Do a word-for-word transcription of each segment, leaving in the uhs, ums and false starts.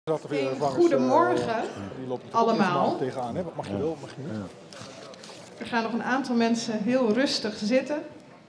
Hey, goedemorgen uh, allemaal. Tegenaan, hè? Wat mag je wel, mag je niet? Er gaan nog een aantal mensen heel rustig zitten.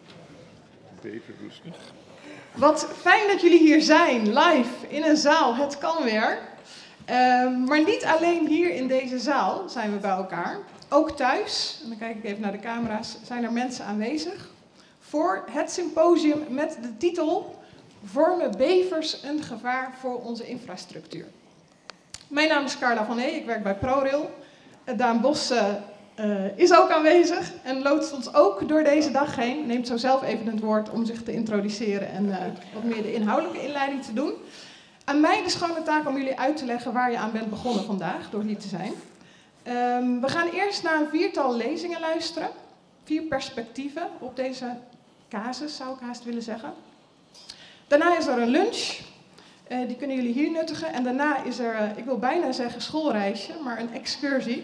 Even rustig. Wat fijn dat jullie hier zijn, live in een zaal. Het kan weer. Uh, maar niet alleen hier in deze zaal zijn we bij elkaar. Ook thuis, en dan kijk ik even naar de camera's, zijn er mensen aanwezig voor het symposium met de titel Vormen bevers een gevaar voor onze infrastructuur? Mijn naam is Carla van Ee, ik werk bij ProRail. Daan Bos uh, uh, is ook aanwezig en loodst ons ook door deze dag heen. Neemt zo zelf even het woord om zich te introduceren en uh, wat meer de inhoudelijke inleiding te doen. Aan mij de schone taak om jullie uit te leggen waar je aan bent begonnen vandaag, door hier te zijn. Um, we gaan eerst naar een viertal lezingen luisteren. Vier perspectieven op deze casus, zou ik haast willen zeggen. Daarna is er een lunch. Uh, die kunnen jullie hier nuttigen. En daarna is er, uh, ik wil bijna zeggen schoolreisje, maar een excursie.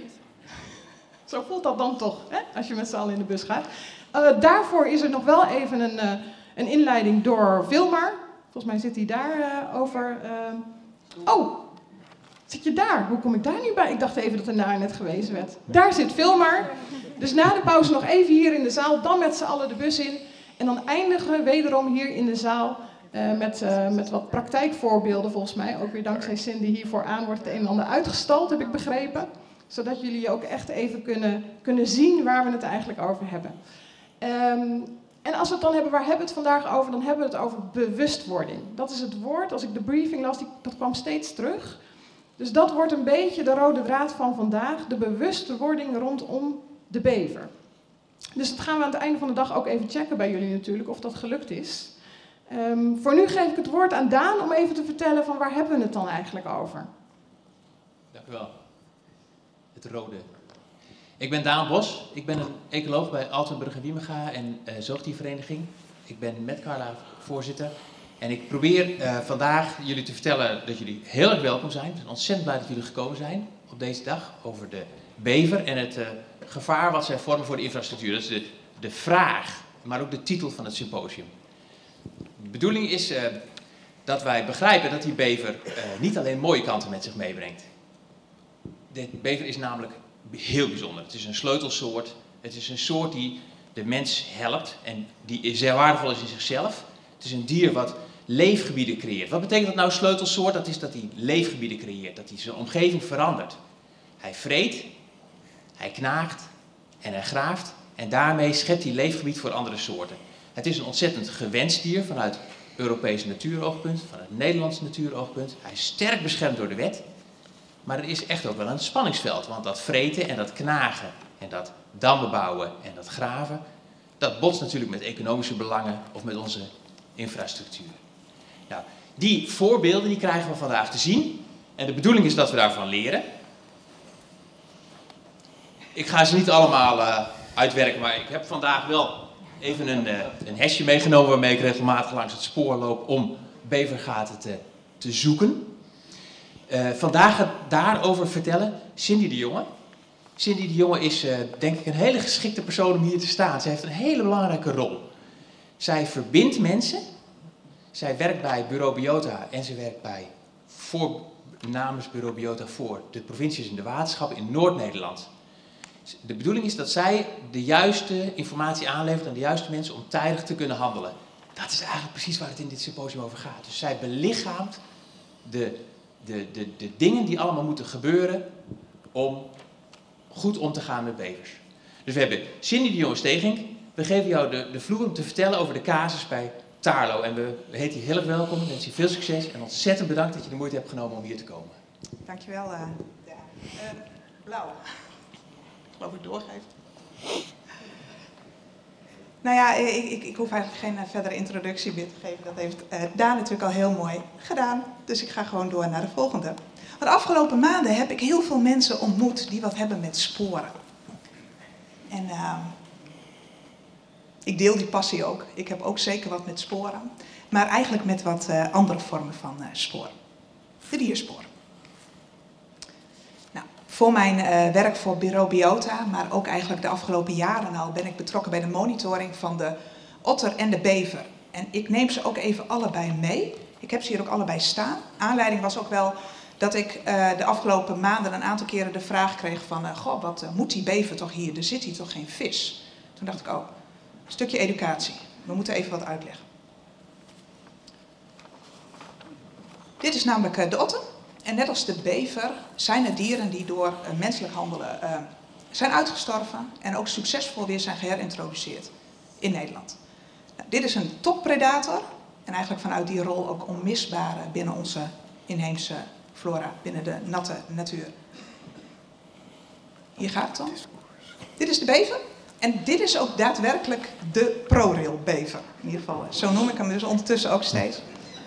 Zo voelt dat dan toch, hè? Als je met z'n allen in de bus gaat. Uh, daarvoor is er nog wel even een, uh, een inleiding door Vilmar. Volgens mij zit hij daar uh, over... Uh... Oh, zit je daar? Hoe kom ik daar nu bij? Ik dacht even dat er naar net gewezen werd. Daar zit Vilmar. Dus na de pauze nog even hier in de zaal, dan met z'n allen de bus in. En dan eindigen we wederom hier in de zaal... Uh, met, uh, met wat praktijkvoorbeelden volgens mij. Ook weer dankzij Cindy hiervoor aan wordt het een en ander uitgestald, heb ik begrepen. Zodat jullie ook echt even kunnen, kunnen zien waar we het eigenlijk over hebben. Um, en als we het dan hebben, waar hebben we het vandaag over? Dan hebben we het over bewustwording. Dat is het woord, als ik de briefing las, die, dat kwam steeds terug. Dus dat wordt een beetje de rode draad van vandaag. De bewustwording rondom de bever. Dus dat gaan we aan het einde van de dag ook even checken bij jullie natuurlijk, of dat gelukt is. Um, voor nu geef ik het woord aan Daan om even te vertellen van waar hebben we het dan eigenlijk over. Dank u wel. Het rode. Ik ben Daan Bos. Ik ben een ecoloog bij Altenburg en Wiemega en uh, Zoogdiervereniging. Ik ben met Carla voorzitter. En ik probeer uh, vandaag jullie te vertellen dat jullie heel erg welkom zijn. Ik ben ontzettend blij dat jullie gekomen zijn op deze dag over de bever en het uh, gevaar wat zij vormen voor de infrastructuur. Dat is de, de vraag, maar ook de titel van het symposium. De bedoeling is uh, dat wij begrijpen dat die bever uh, niet alleen mooie kanten met zich meebrengt. De bever is namelijk heel bijzonder. Het is een sleutelsoort. Het is een soort die de mens helpt en die zeer waardevol is in zichzelf. Het is een dier wat leefgebieden creëert. Wat betekent dat nou sleutelsoort? Dat is dat hij leefgebieden creëert, dat hij zijn omgeving verandert. Hij vreet, hij knaagt en hij graaft en daarmee schept hij leefgebied voor andere soorten. Het is een ontzettend gewenst dier vanuit Europees natuuroogpunt, vanuit Nederlands natuuroogpunt. Hij is sterk beschermd door de wet, maar er is echt ook wel een spanningsveld. Want dat vreten en dat knagen en dat dammen bouwen en dat graven, dat botst natuurlijk met economische belangen of met onze infrastructuur. Nou, die voorbeelden die krijgen we vandaag te zien en de bedoeling is dat we daarvan leren. Ik ga ze niet allemaal uh, uitwerken, maar ik heb vandaag wel... even een, uh, een hesje meegenomen waarmee ik regelmatig langs het spoor loop om bevergaten te, te zoeken. Uh, vandaag gaat daarover vertellen Cindy de Jonge. Cindy de Jonge is uh, denk ik een hele geschikte persoon om hier te staan. Zij heeft een hele belangrijke rol. Zij verbindt mensen. Zij werkt bij Bureau Biota en ze werkt bij, voor, namens Bureau Biota voor de provincies en de waterschappen in Noord-Nederland. De bedoeling is dat zij de juiste informatie aanlevert aan de juiste mensen om tijdig te kunnen handelen. Dat is eigenlijk precies waar het in dit symposium over gaat. Dus zij belichaamt de, de, de, de dingen die allemaal moeten gebeuren om goed om te gaan met bevers. Dus we hebben Cindy de Jonge Stegink. We geven jou de, de vloer om te vertellen over de casus bij Taarlo. En we, we heten je heel erg welkom, we wensen je veel succes en ontzettend bedankt dat je de moeite hebt genomen om hier te komen. Dankjewel. Uh, uh, Blauw. Geloof ik doorgeeft. Nou ja, ik, ik, ik hoef eigenlijk geen uh, verdere introductie meer te geven. Dat heeft uh, Daan natuurlijk al heel mooi gedaan. Dus ik ga gewoon door naar de volgende. Want de afgelopen maanden heb ik heel veel mensen ontmoet die wat hebben met sporen. En uh, ik deel die passie ook. Ik heb ook zeker wat met sporen. Maar eigenlijk met wat uh, andere vormen van uh, sporen. De diersporen. Voor mijn uh, werk voor Bureau Biota, maar ook eigenlijk de afgelopen jaren al, ben ik betrokken bij de monitoring van de otter en de bever. En ik neem ze ook even allebei mee. Ik heb ze hier ook allebei staan. Aanleiding was ook wel dat ik uh, de afgelopen maanden een aantal keren de vraag kreeg van... Uh, goh, wat uh, moet die bever toch hier? Er zit hier toch geen vis? Toen dacht ik, oh, een stukje educatie. We moeten even wat uitleggen. Dit is namelijk uh, de otter. En net als de bever zijn er dieren die door uh, menselijk handelen uh, zijn uitgestorven... en ook succesvol weer zijn geherintroduceerd in Nederland. Nou, dit is een toppredator... en eigenlijk vanuit die rol ook onmisbaar uh, binnen onze inheemse flora, binnen de natte natuur. Hier gaat het om. Dit is de bever. En dit is ook daadwerkelijk de ProRail-bever. In ieder geval, zo noem ik hem dus ondertussen ook steeds.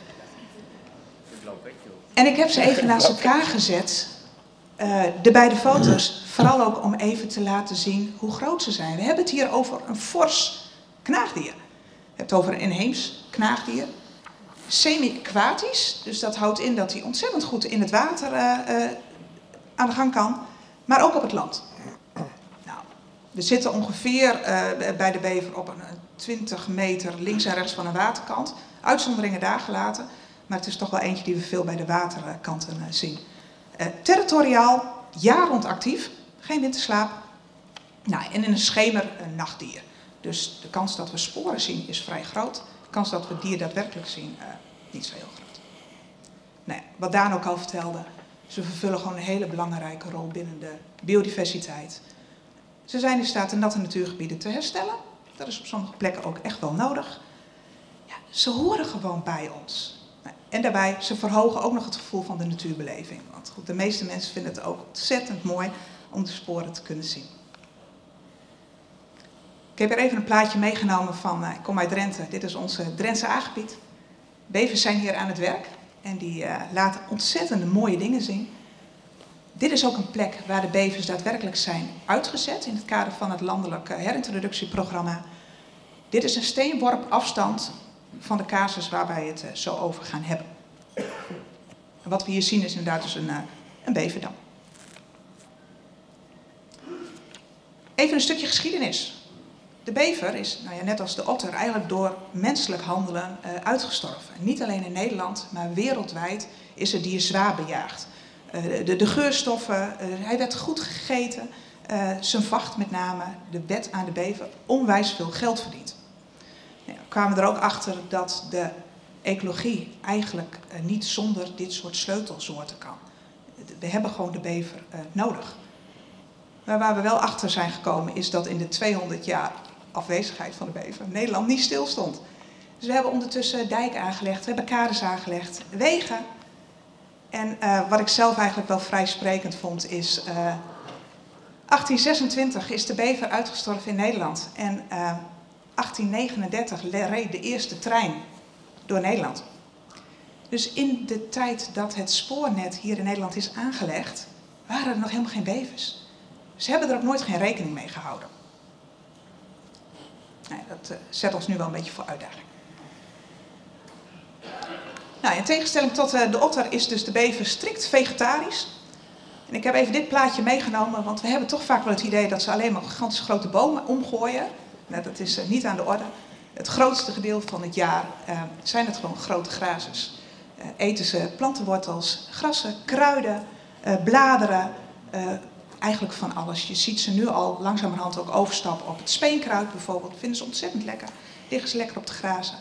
En ik heb ze even naast elkaar gezet, uh, de beide foto's, vooral ook om even te laten zien hoe groot ze zijn. We hebben het hier over een fors knaagdier. Je hebt het over een inheems knaagdier. Semi-aquatisch, dus dat houdt in dat hij ontzettend goed in het water uh, uh, aan de gang kan, maar ook op het land. Nou, we zitten ongeveer uh, bij de bever op een twintig meter links en rechts van een waterkant. Uitzonderingen daar gelaten, maar het is toch wel eentje die we veel bij de waterkanten uh, zien. Uh, territoriaal, jaar rond actief, geen winterslaap. Nou, en in een schemer een nachtdier. Dus de kans dat we sporen zien is vrij groot. De kans dat we het dier daadwerkelijk zien, uh, niet zo heel groot. Nou ja, wat Daan ook al vertelde, ze vervullen gewoon een hele belangrijke rol binnen de biodiversiteit. Ze zijn in staat de natte natuurgebieden te herstellen. Dat is op sommige plekken ook echt wel nodig. Ja, ze horen gewoon bij ons. Nou, en daarbij, ze verhogen ook nog het gevoel van de natuurbeleving. Want goed, de meeste mensen vinden het ook ontzettend mooi om de sporen te kunnen zien. Ik heb er even een plaatje meegenomen van, uh, ik kom uit Drenthe, dit is ons uh, Drentse aangebied. Bevers zijn hier aan het werk en die uh, laten ontzettende mooie dingen zien. Dit is ook een plek waar de bevers daadwerkelijk zijn uitgezet in het kader van het landelijk uh, herintroductieprogramma. Dit is een steenworp afstand van de casus waar wij het uh, zo over gaan hebben. En wat we hier zien is inderdaad dus een, uh, een beverdam. Even een stukje geschiedenis. De bever is, nou ja, net als de otter, eigenlijk door menselijk handelen uh, uitgestorven. Niet alleen in Nederland, maar wereldwijd is het dier zwaar bejaagd. Uh, de, de geurstoffen, uh, hij werd goed gegeten, uh, zijn vacht met name, de wet aan de bever, onwijs veel geld verdient. Nou, we kwamen er ook achter dat de ecologie eigenlijk uh, niet zonder dit soort sleutelsoorten kan. We hebben gewoon de bever uh, nodig. Maar waar we wel achter zijn gekomen is dat in de tweehonderd jaar afwezigheid van de bever Nederland niet stil stond. Dus we hebben ondertussen dijken aangelegd, we hebben kades aangelegd, wegen. En uh, wat ik zelf eigenlijk wel vrij sprekend vond is, uh, achttien zesentwintig is de bever uitgestorven in Nederland. En uh, achttien negenendertig reed de eerste trein door Nederland. Dus in de tijd dat het spoornet hier in Nederland is aangelegd, waren er nog helemaal geen bevers. Ze hebben er ook nooit geen rekening mee gehouden. Nee, dat uh, zet ons nu wel een beetje voor uitdaging. Nou, in tegenstelling tot uh, de otter is dus de bever strikt vegetarisch. En ik heb even dit plaatje meegenomen, want we hebben toch vaak wel het idee dat ze alleen maar gigantische grote bomen omgooien. Nou, dat is uh, niet aan de orde. Het grootste gedeelte van het jaar uh, zijn het gewoon grote grazers. Uh, eten ze plantenwortels, grassen, kruiden, uh, bladeren, uh, eigenlijk van alles. Je ziet ze nu al langzamerhand ook overstappen op het speenkruid bijvoorbeeld. Vinden ze ontzettend lekker. Liggen ze lekker op te grazen.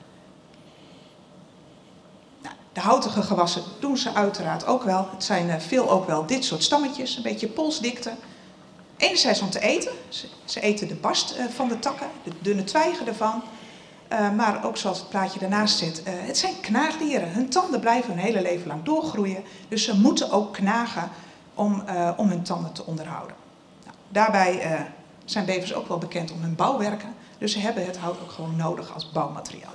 Nou, de houtige gewassen doen ze uiteraard ook wel. Het zijn uh, veel ook wel dit soort stammetjes, een beetje polsdikte. Enerzijds om te eten. Ze, ze eten de barst uh, van de takken, de dunne twijgen ervan. Uh, maar ook zoals het plaatje daarnaast zit, uh, het zijn knaagdieren. Hun tanden blijven hun hele leven lang doorgroeien. Dus ze moeten ook knagen om, uh, om hun tanden te onderhouden. Nou, daarbij uh, zijn bevers ook wel bekend om hun bouwwerken. Dus ze hebben het hout ook gewoon nodig als bouwmateriaal.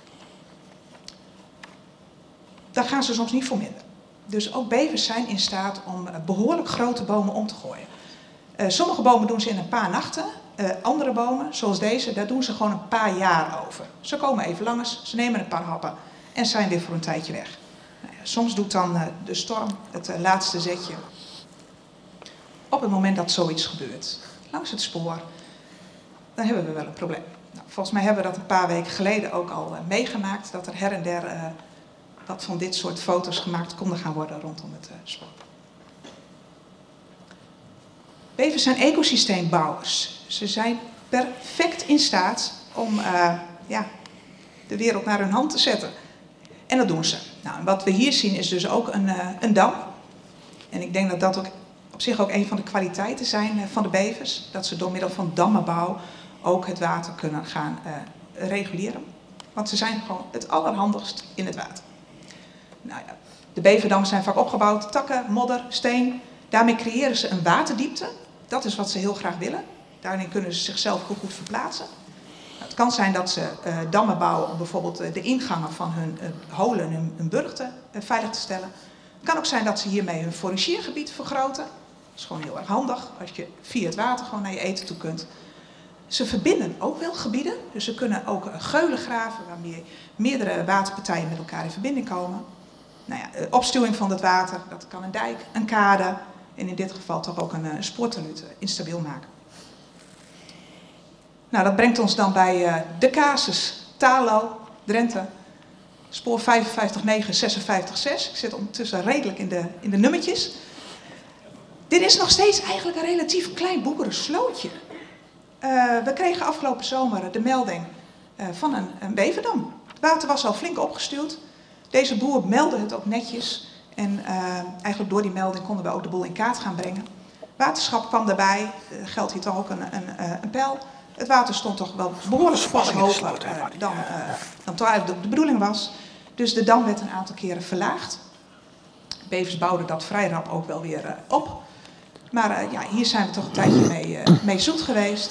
Daar gaan ze soms niet voor minder. Dus ook bevers zijn in staat om uh, behoorlijk grote bomen om te gooien. Uh, sommige bomen doen ze in een paar nachten. Uh, andere bomen, zoals deze, daar doen ze gewoon een paar jaar over. Ze komen even langs, ze nemen een paar happen en zijn weer voor een tijdje weg. Nou ja, soms doet dan uh, de storm het uh, laatste zetje. Op het moment dat zoiets gebeurt, langs het spoor, dan hebben we wel een probleem. Nou, volgens mij hebben we dat een paar weken geleden ook al uh, meegemaakt, dat er her en der uh, dat van dit soort foto's gemaakt konden gaan worden rondom het uh, spoor. Bevers zijn ecosysteembouwers. Ze zijn perfect in staat om uh, ja, de wereld naar hun hand te zetten. En dat doen ze. Nou, wat we hier zien is dus ook een, uh, een dam. En ik denk dat dat ook op zich ook een van de kwaliteiten zijn uh, van de bevers. Dat ze door middel van dammenbouw ook het water kunnen gaan uh, reguleren. Want ze zijn gewoon het allerhandigst in het water. Nou ja, de beverdammen zijn vaak opgebouwd, takken, modder, steen. Daarmee creëren ze een waterdiepte. Dat is wat ze heel graag willen. Daarin kunnen ze zichzelf heel goed verplaatsen. Nou, het kan zijn dat ze uh, dammen bouwen om bijvoorbeeld uh, de ingangen van hun uh, holen, hun, hun burchten uh, veilig te stellen. Het kan ook zijn dat ze hiermee hun foragiergebied vergroten. Dat is gewoon heel erg handig als je via het water gewoon naar je eten toe kunt. Ze verbinden ook wel gebieden. Dus ze kunnen ook uh, geulen graven waarmee meerdere waterpartijen met elkaar in verbinding komen. Nou ja, uh, opstuwing van het water, dat kan een dijk, een kade en in dit geval toch ook een uh, spoortenuut uh, instabiel maken. Nou, dat brengt ons dan bij uh, de casus Talo, Drenthe, spoor vijfenvijftig negen zesenvijftig zes. Ik zit ondertussen redelijk in de, in de nummertjes. Dit is nog steeds eigenlijk een relatief klein boerenslootje. Uh, we kregen afgelopen zomer de melding uh, van een, een beverdam. Het water was al flink opgestuwd. Deze boer meldde het ook netjes. En uh, eigenlijk door die melding konden we ook de boel in kaart gaan brengen. Waterschap kwam daarbij. Uh, geldt hier toch ook een, een, een pijl. Het water stond toch wel behoorlijk fors hoger uh, dan, uh, dan toen eigenlijk de bedoeling was. Dus de dam werd een aantal keren verlaagd. Bevers bouwden dat vrij rap ook wel weer uh, op. Maar uh, ja, hier zijn we toch een tijdje mee, uh, mee zoet geweest.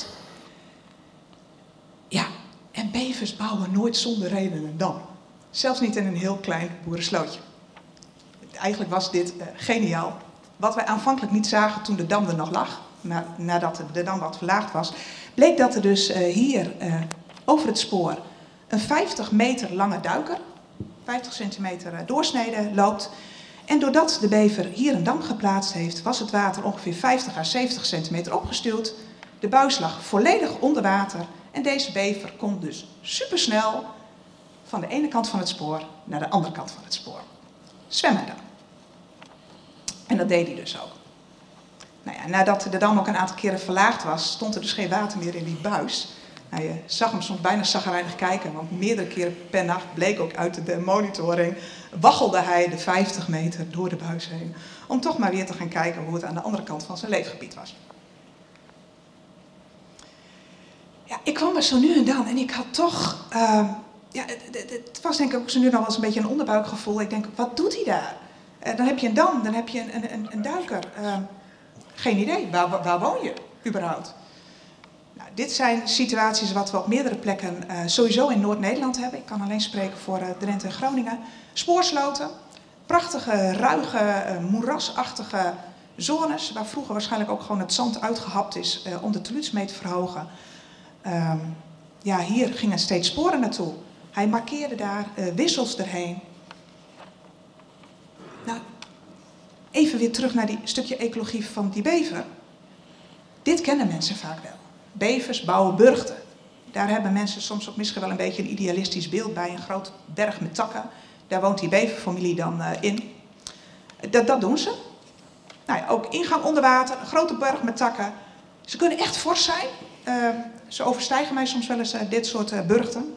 Ja, en bevers bouwen nooit zonder reden een dam. Zelfs niet in een heel klein boerenslootje. Eigenlijk was dit uh, geniaal. Wat wij aanvankelijk niet zagen toen de dam er nog lag, maar nadat de dam wat verlaagd was, bleek dat er dus uh, hier uh, over het spoor een vijftig meter lange duiker, vijftig centimeter uh, doorsnede, loopt. En doordat de bever hier een dam geplaatst heeft, was het water ongeveer vijftig à zeventig centimeter opgestuwd. De buis lag volledig onder water en deze bever kon dus supersnel van de ene kant van het spoor naar de andere kant van het spoor zwemmen dan. En dat deed hij dus ook. Nou ja, nadat de dam ook een aantal keren verlaagd was, stond er dus geen water meer in die buis. Nou, je zag hem soms bijna chagrijnig kijken, want meerdere keren per nacht bleek ook uit de monitoring, waggelde hij de vijftig meter door de buis heen, om toch maar weer te gaan kijken hoe het aan de andere kant van zijn leefgebied was. Ja, ik kwam er zo nu en dan en ik had toch, uh, ja, het, het, het was denk ik ook zo nu dan wel eens een beetje een onderbuikgevoel. Ik denk, wat doet hij daar? Uh, dan heb je een dam, dan heb je een, een, een duiker. Uh, geen idee, waar, waar woon je überhaupt? Nou, dit zijn situaties wat we op meerdere plekken uh, sowieso in Noord-Nederland hebben. Ik kan alleen spreken voor uh, Drenthe en Groningen. Spoorsloten, prachtige, ruige, uh, moerasachtige zones, waar vroeger waarschijnlijk ook gewoon het zand uitgehapt is uh, om de teluts mee te verhogen. Um, ja, hier gingen steeds sporen naartoe. Hij markeerde daar uh, wissels erheen. Nou, even weer terug naar die stukje ecologie van die bever. Dit kennen mensen vaak wel. Bevers bouwen burchten. Daar hebben mensen soms ook misschien wel een beetje een idealistisch beeld bij. Een groot berg met takken. Daar woont die beverfamilie dan uh, in. Dat, dat doen ze. Nou ja, ook ingang onder water, een grote berg met takken. Ze kunnen echt fors zijn. Uh, ze overstijgen mij soms wel eens uh, dit soort uh, burchten.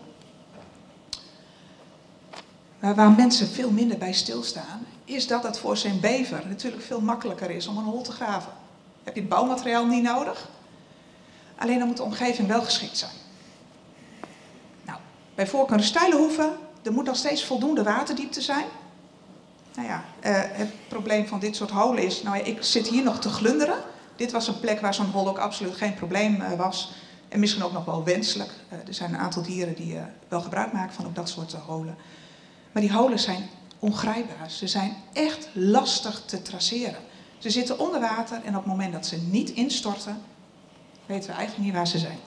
Maar waar mensen veel minder bij stilstaan, is dat het voor zijn bever natuurlijk veel makkelijker is om een hol te graven. Heb je het bouwmateriaal niet nodig? Alleen dan moet de omgeving wel geschikt zijn. Nou, bij voorkeur een steile hoeve, er moet nog steeds voldoende waterdiepte zijn. Nou ja, uh, het probleem van dit soort holen is, nou ja, ik zit hier nog te glunderen. Dit was een plek waar zo'n hol ook absoluut geen probleem uh, was. En misschien ook nog wel wenselijk. Uh, er zijn een aantal dieren die uh, wel gebruik maken van ook dat soort uh, holen. Maar die holen zijn ongrijpbaar. Ze zijn echt lastig te traceren. Ze zitten onder water en op het moment dat ze niet instorten, weten we eigenlijk niet waar ze zijn.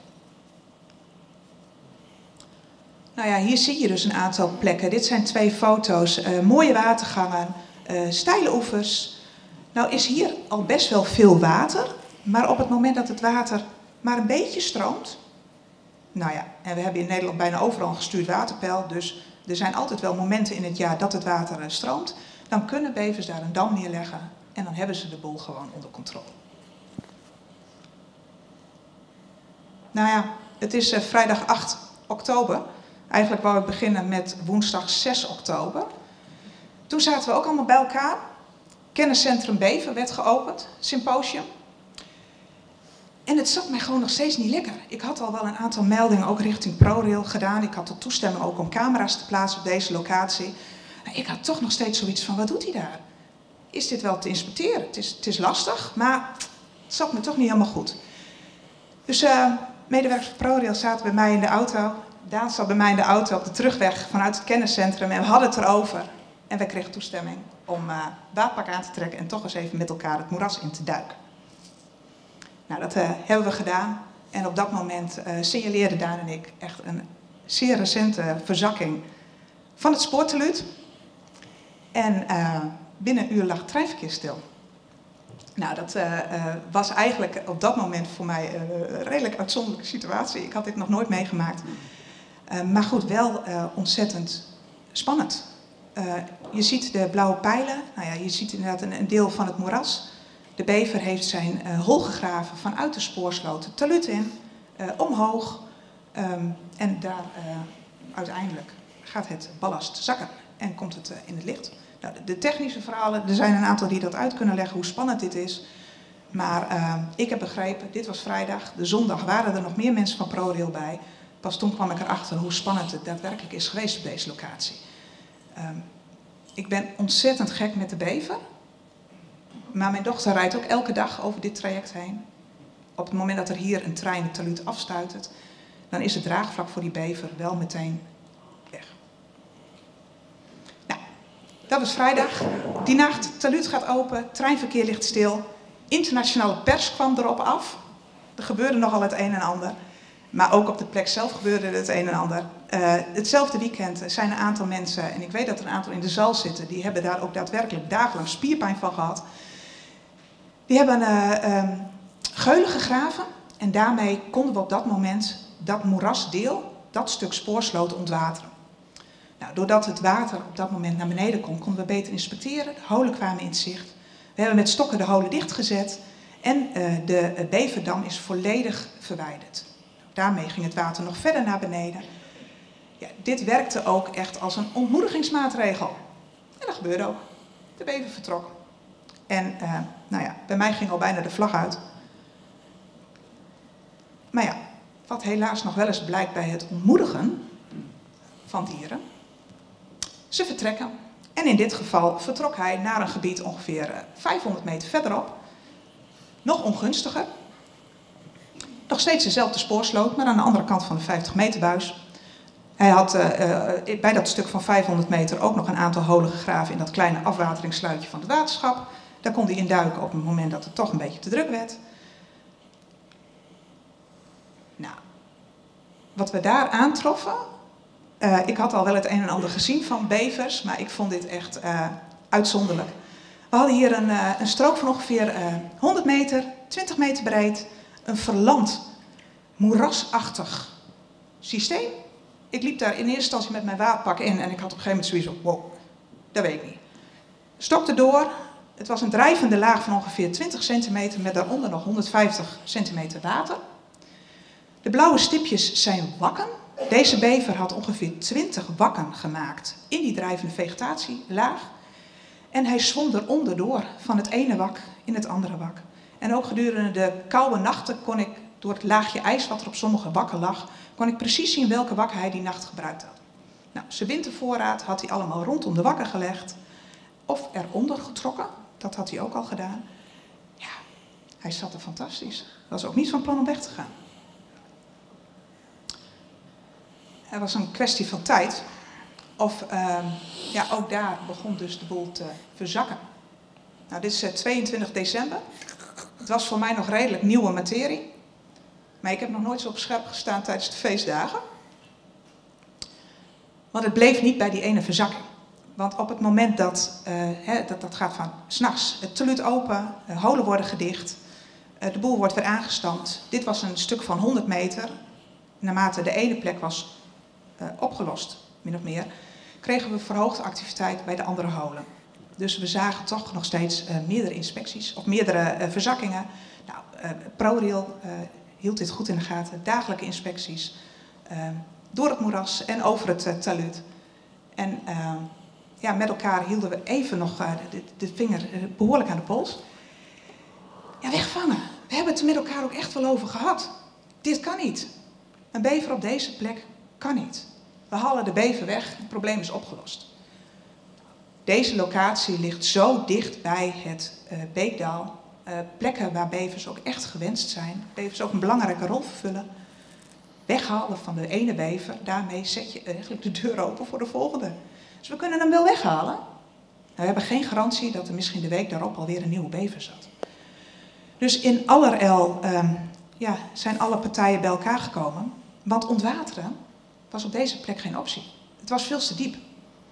Nou ja, hier zie je dus een aantal plekken. Dit zijn twee foto's. Uh, mooie watergangen, uh, steile oevers. Nou is hier al best wel veel water, maar op het moment dat het water maar een beetje stroomt. Nou ja, en we hebben in Nederland bijna overal een gestuurd waterpeil, dus er zijn altijd wel momenten in het jaar dat het water uh, stroomt. Dan kunnen bevers daar een dam neerleggen en dan hebben ze de boel gewoon onder controle. Nou ja, het is uh, vrijdag acht oktober. Eigenlijk wou ik beginnen met woensdag zes oktober. Toen zaten we ook allemaal bij elkaar. Kenniscentrum Bever werd geopend, symposium. En het zat mij gewoon nog steeds niet lekker. Ik had al wel een aantal meldingen ook richting ProRail gedaan. Ik had de toestemming ook om camera's te plaatsen op deze locatie. Maar ik had toch nog steeds zoiets van, wat doet hij daar? Is dit wel te inspecteren? Het is, het is lastig, maar het zat me toch niet helemaal goed. Dus uh, medewerkers van ProRail zaten bij mij in de auto. Daan zat bij mij in de auto op de terugweg vanuit het kenniscentrum en we hadden het erover. En wij kregen toestemming om uh, waadpak aan te trekken en toch eens even met elkaar het moeras in te duiken. Nou, dat uh, hebben we gedaan. En op dat moment uh, signaleerden Daan en ik echt een zeer recente verzakking van het spoorteluut. En uh, binnen een uur lag het treinverkeer stil. Nou, dat uh, uh, was eigenlijk op dat moment voor mij uh, een redelijk uitzonderlijke situatie. Ik had dit nog nooit meegemaakt. Uh, maar goed, wel uh, ontzettend spannend. Uh, je ziet de blauwe pijlen. Nou ja, je ziet inderdaad een, een deel van het moeras. De bever heeft zijn uh, hol gegraven vanuit de spoorsloot het talud in, uh, omhoog. Um, en daar uh, uiteindelijk gaat het ballast zakken en komt het uh, in het licht. Nou, de, de technische verhalen, er zijn een aantal die dat uit kunnen leggen hoe spannend dit is. Maar uh, ik heb begrepen, dit was vrijdag, de zondag waren er nog meer mensen van ProRail bij. Pas toen kwam ik erachter hoe spannend het daadwerkelijk is geweest op deze locatie. Um, ik ben ontzettend gek met de bever. Maar mijn dochter rijdt ook elke dag over dit traject heen. Op het moment dat er hier een trein het talud afstuitert, dan is het draagvlak voor die bever wel meteen weg. Nou, dat was vrijdag. Die nacht, het talud gaat open, treinverkeer ligt stil. Internationale pers kwam erop af. Er gebeurde nogal het een en ander. Maar ook op de plek zelf gebeurde het een en ander. Uh, hetzelfde weekend zijn een aantal mensen, en ik weet dat er een aantal in de zaal zitten, die hebben daar ook daadwerkelijk dagenlang spierpijn van gehad. Die hebben uh, um, geulen gegraven en daarmee konden we op dat moment dat moerasdeel, dat stuk spoorsloot ontwateren. Nou, doordat het water op dat moment naar beneden kon, konden we beter inspecteren. De holen kwamen in zicht. We hebben met stokken de holen dichtgezet en uh, de uh, beverdam is volledig verwijderd. Daarmee ging het water nog verder naar beneden. Ja, dit werkte ook echt als een ontmoedigingsmaatregel. En dat gebeurde ook. De bever vertrok. En uh, nou ja, bij mij ging al bijna de vlag uit. Maar ja, wat helaas nog wel eens blijkt bij het ontmoedigen van dieren. Ze vertrekken. En in dit geval vertrok hij naar een gebied ongeveer uh, vijfhonderd meter verderop. Nog ongunstiger. Nog steeds dezelfde spoorsloot, maar aan de andere kant van de vijftig meter buis. Hij had uh, uh, bij dat stuk van vijfhonderd meter ook nog een aantal holen gegraven in dat kleine afwateringssluitje van het waterschap. Daar kon hij in duiken op het moment dat het toch een beetje te druk werd. Nou, wat we daar aantroffen, uh, ik had al wel het een en ander gezien van bevers, maar ik vond dit echt uh, uitzonderlijk. We hadden hier een, uh, een strook van ongeveer uh, honderd meter, twintig meter breed, een verlamd, moerasachtig systeem. Ik liep daar in eerste instantie met mijn waadpak in en ik had op een gegeven moment zoiets van, wow, dat weet ik niet. Stokte door. Het was een drijvende laag van ongeveer twintig centimeter met daaronder nog honderdvijftig centimeter water. De blauwe stipjes zijn wakken. Deze bever had ongeveer twintig wakken gemaakt in die drijvende vegetatielaag. En hij zwom eronder door, van het ene wak in het andere wak. En ook gedurende de koude nachten kon ik, door het laagje ijs wat er op sommige wakken lag, kon ik precies zien welke wakken hij die nacht gebruikt had. Nou, zijn wintervoorraad had hij allemaal rondom de wakken gelegd. Of eronder getrokken. Dat had hij ook al gedaan. Ja, hij zat er fantastisch. Hij was ook niet van plan om weg te gaan. Het was een kwestie van tijd. Of uh, ja, ook daar begon dus de boel te verzakken. Nou, dit is uh, tweeëntwintig december. Het was voor mij nog redelijk nieuwe materie. Maar ik heb nog nooit zo op scherp gestaan tijdens de feestdagen. Want het bleef niet bij die ene verzakking. Want op het moment dat, uh, hè, dat, dat gaat van 's nachts, het talud open, uh, holen worden gedicht, uh, de boel wordt weer aangestampt. Dit was een stuk van honderd meter. Naarmate de ene plek was uh, opgelost, min of meer, kregen we verhoogde activiteit bij de andere holen. Dus we zagen toch nog steeds uh, meerdere inspecties of meerdere uh, verzakkingen. Nou, uh, ProRail uh, hield dit goed in de gaten. Dagelijke inspecties uh, door het moeras en over het uh, talud. En uh, ja, met elkaar hielden we even nog uh, de, de vinger uh, behoorlijk aan de pols. Ja, wegvangen. We hebben het er met elkaar ook echt wel over gehad. Dit kan niet. Een bever op deze plek kan niet. We halen de bever weg, het probleem is opgelost. Deze locatie ligt zo dicht bij het uh, Beekdal. Uh, plekken waar bevers ook echt gewenst zijn. Bevers ook een belangrijke rol vervullen. Weghalen van de ene bever, daarmee zet je eigenlijk de deur open voor de volgende. Dus we kunnen hem wel weghalen. Nou, we hebben geen garantie dat er misschien de week daarop alweer een nieuwe bever zat. Dus in allerijl um, ja, zijn alle partijen bij elkaar gekomen. Want ontwateren was op deze plek geen optie. Het was veel te diep.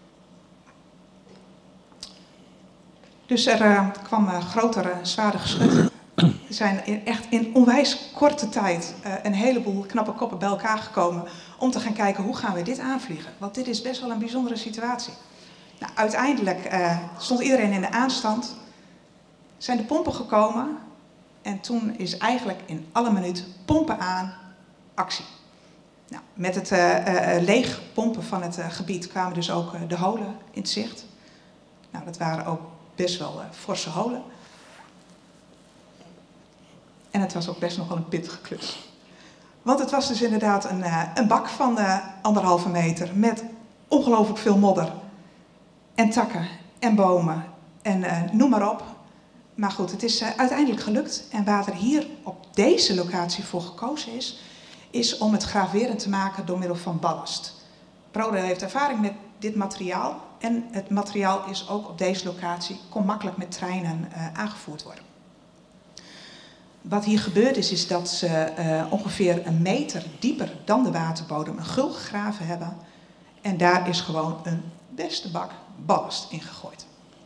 Dus er uh, kwam uh, grotere, zware geschut. Er zijn in, echt in onwijs korte tijd uh, een heleboel knappe koppen bij elkaar gekomen om te gaan kijken hoe gaan we dit aanvliegen. Want dit is best wel een bijzondere situatie. Nou, uiteindelijk uh, stond iedereen in de aanstand. Zijn de pompen gekomen en toen is eigenlijk in alle minuut pompen aan, actie. Nou, met het uh, uh, leeg pompen van het uh, gebied kwamen dus ook uh, de holen in het zicht. Nou, dat waren ook best wel uh, forse holen. En het was ook best nog wel een pittige klus. Want het was dus inderdaad een, uh, een bak van uh, anderhalve meter met ongelooflijk veel modder. En takken en bomen en uh, noem maar op. Maar goed, het is uh, uiteindelijk gelukt. En waar er hier op deze locatie voor gekozen is, is om het graverend te maken door middel van ballast. ProRail heeft ervaring met dit materiaal. En het materiaal is ook op deze locatie, kon makkelijk met treinen uh, aangevoerd worden. Wat hier gebeurd is, is dat ze uh, ongeveer een meter dieper dan de waterbodem een gul gegraven hebben. En daar is gewoon een beste bak ballast in gegooid.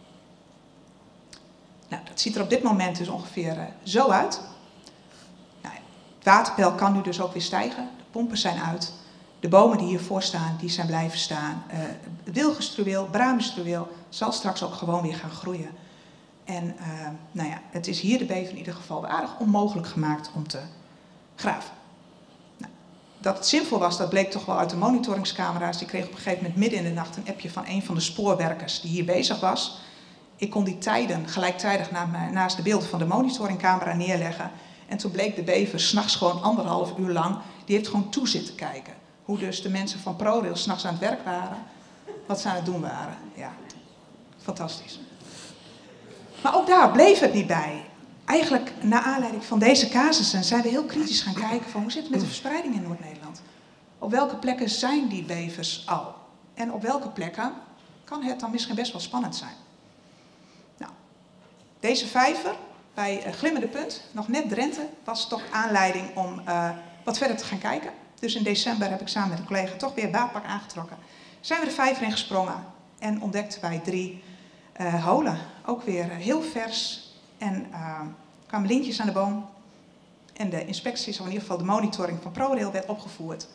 Nou, dat ziet er op dit moment dus ongeveer uh, zo uit. Nou, het waterpeil kan nu dus ook weer stijgen. De pompen zijn uit. De bomen die hiervoor staan, die zijn blijven staan. Uh, wilgenstruweel, braamenstruweel zal straks ook gewoon weer gaan groeien. En uh, nou ja, het is hier de bever in ieder geval aardig onmogelijk gemaakt om te graven. Nou, dat het zinvol was, dat bleek toch wel uit de monitoringscamera's. Die kreeg op een gegeven moment midden in de nacht een appje van een van de spoorwerkers die hier bezig was. Ik kon die tijden gelijktijdig naast de beelden van de monitoringcamera neerleggen. En toen bleek de bever 's nachts gewoon anderhalf uur lang, die heeft gewoon toe zitten kijken. Hoe dus de mensen van ProRail 's nachts aan het werk waren, wat ze aan het doen waren. Ja, fantastisch. Maar ook daar bleef het niet bij. Eigenlijk, naar aanleiding van deze casussen, zijn we heel kritisch gaan kijken van hoe zit het met de verspreiding in Noord-Nederland. Op welke plekken zijn die bevers al? En op welke plekken kan het dan misschien best wel spannend zijn? Nou, deze vijver bij uh, Glimmende Punt, nog net Drenthe, was toch aanleiding om uh, wat verder te gaan kijken. Dus in december heb ik samen met een collega toch weer een baadpak aangetrokken. Zijn we de vijver in gesprongen en ontdekten wij drie uh, holen. Ook weer uh, heel vers en uh, kwamen lintjes aan de boom. En de inspecties, of in ieder geval de monitoring van ProRail werd opgevoerd.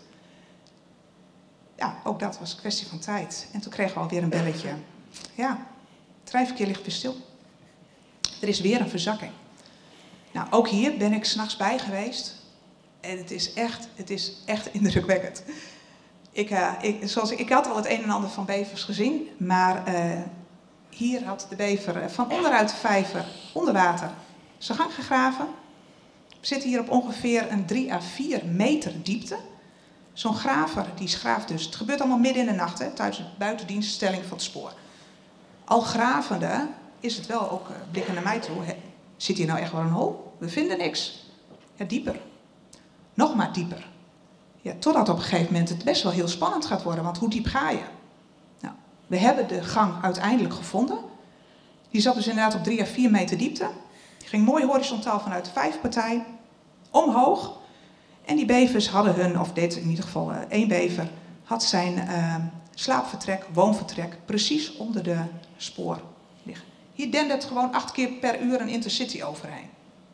Ja, ook dat was een kwestie van tijd. En toen kregen we alweer een belletje. Ja, het treinverkeer ligt weer stil. Er is weer een verzakking. Nou, ook hier ben ik 's nachts bij geweest. En het is echt, het is echt indrukwekkend. Ik, uh, ik, zoals ik, ik had al het een en ander van bevers gezien, maar uh, hier had de bever van onderuit de vijver onder water zijn gang gegraven. We zitten hier op ongeveer een drie à vier meter diepte. Zo'n graver die graaft dus, het gebeurt allemaal midden in de nacht, hè, tijdens de buitendienststelling van het spoor. Al gravende is het wel ook uh, blikken naar mij toe. Hè, zit hier nou echt wel een hol? We vinden niks. Ja, dieper. Nog maar dieper. Ja, totdat op een gegeven moment het best wel heel spannend gaat worden, want hoe diep ga je? Nou, we hebben de gang uiteindelijk gevonden. Die zat dus inderdaad op drie à vier meter diepte. Die ging mooi horizontaal vanuit de vijverpartij omhoog. En die bevers hadden hun, of dit in ieder geval uh, één bever, had zijn uh, slaapvertrek, woonvertrek precies onder de spoor liggen. Hier dendert gewoon acht keer per uur een intercity overheen.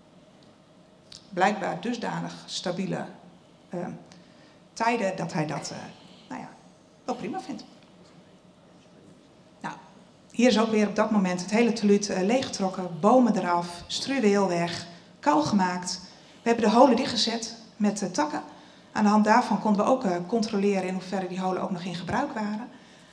Blijkbaar dusdanig stabiele uh, tijden dat hij dat uh, nou ja, wel prima vindt. Hier is ook weer op dat moment het hele teluut uh, leeggetrokken, bomen eraf, struweel weg, kal gemaakt. We hebben de holen dichtgezet met uh, takken. Aan de hand daarvan konden we ook uh, controleren in hoeverre die holen ook nog in gebruik waren.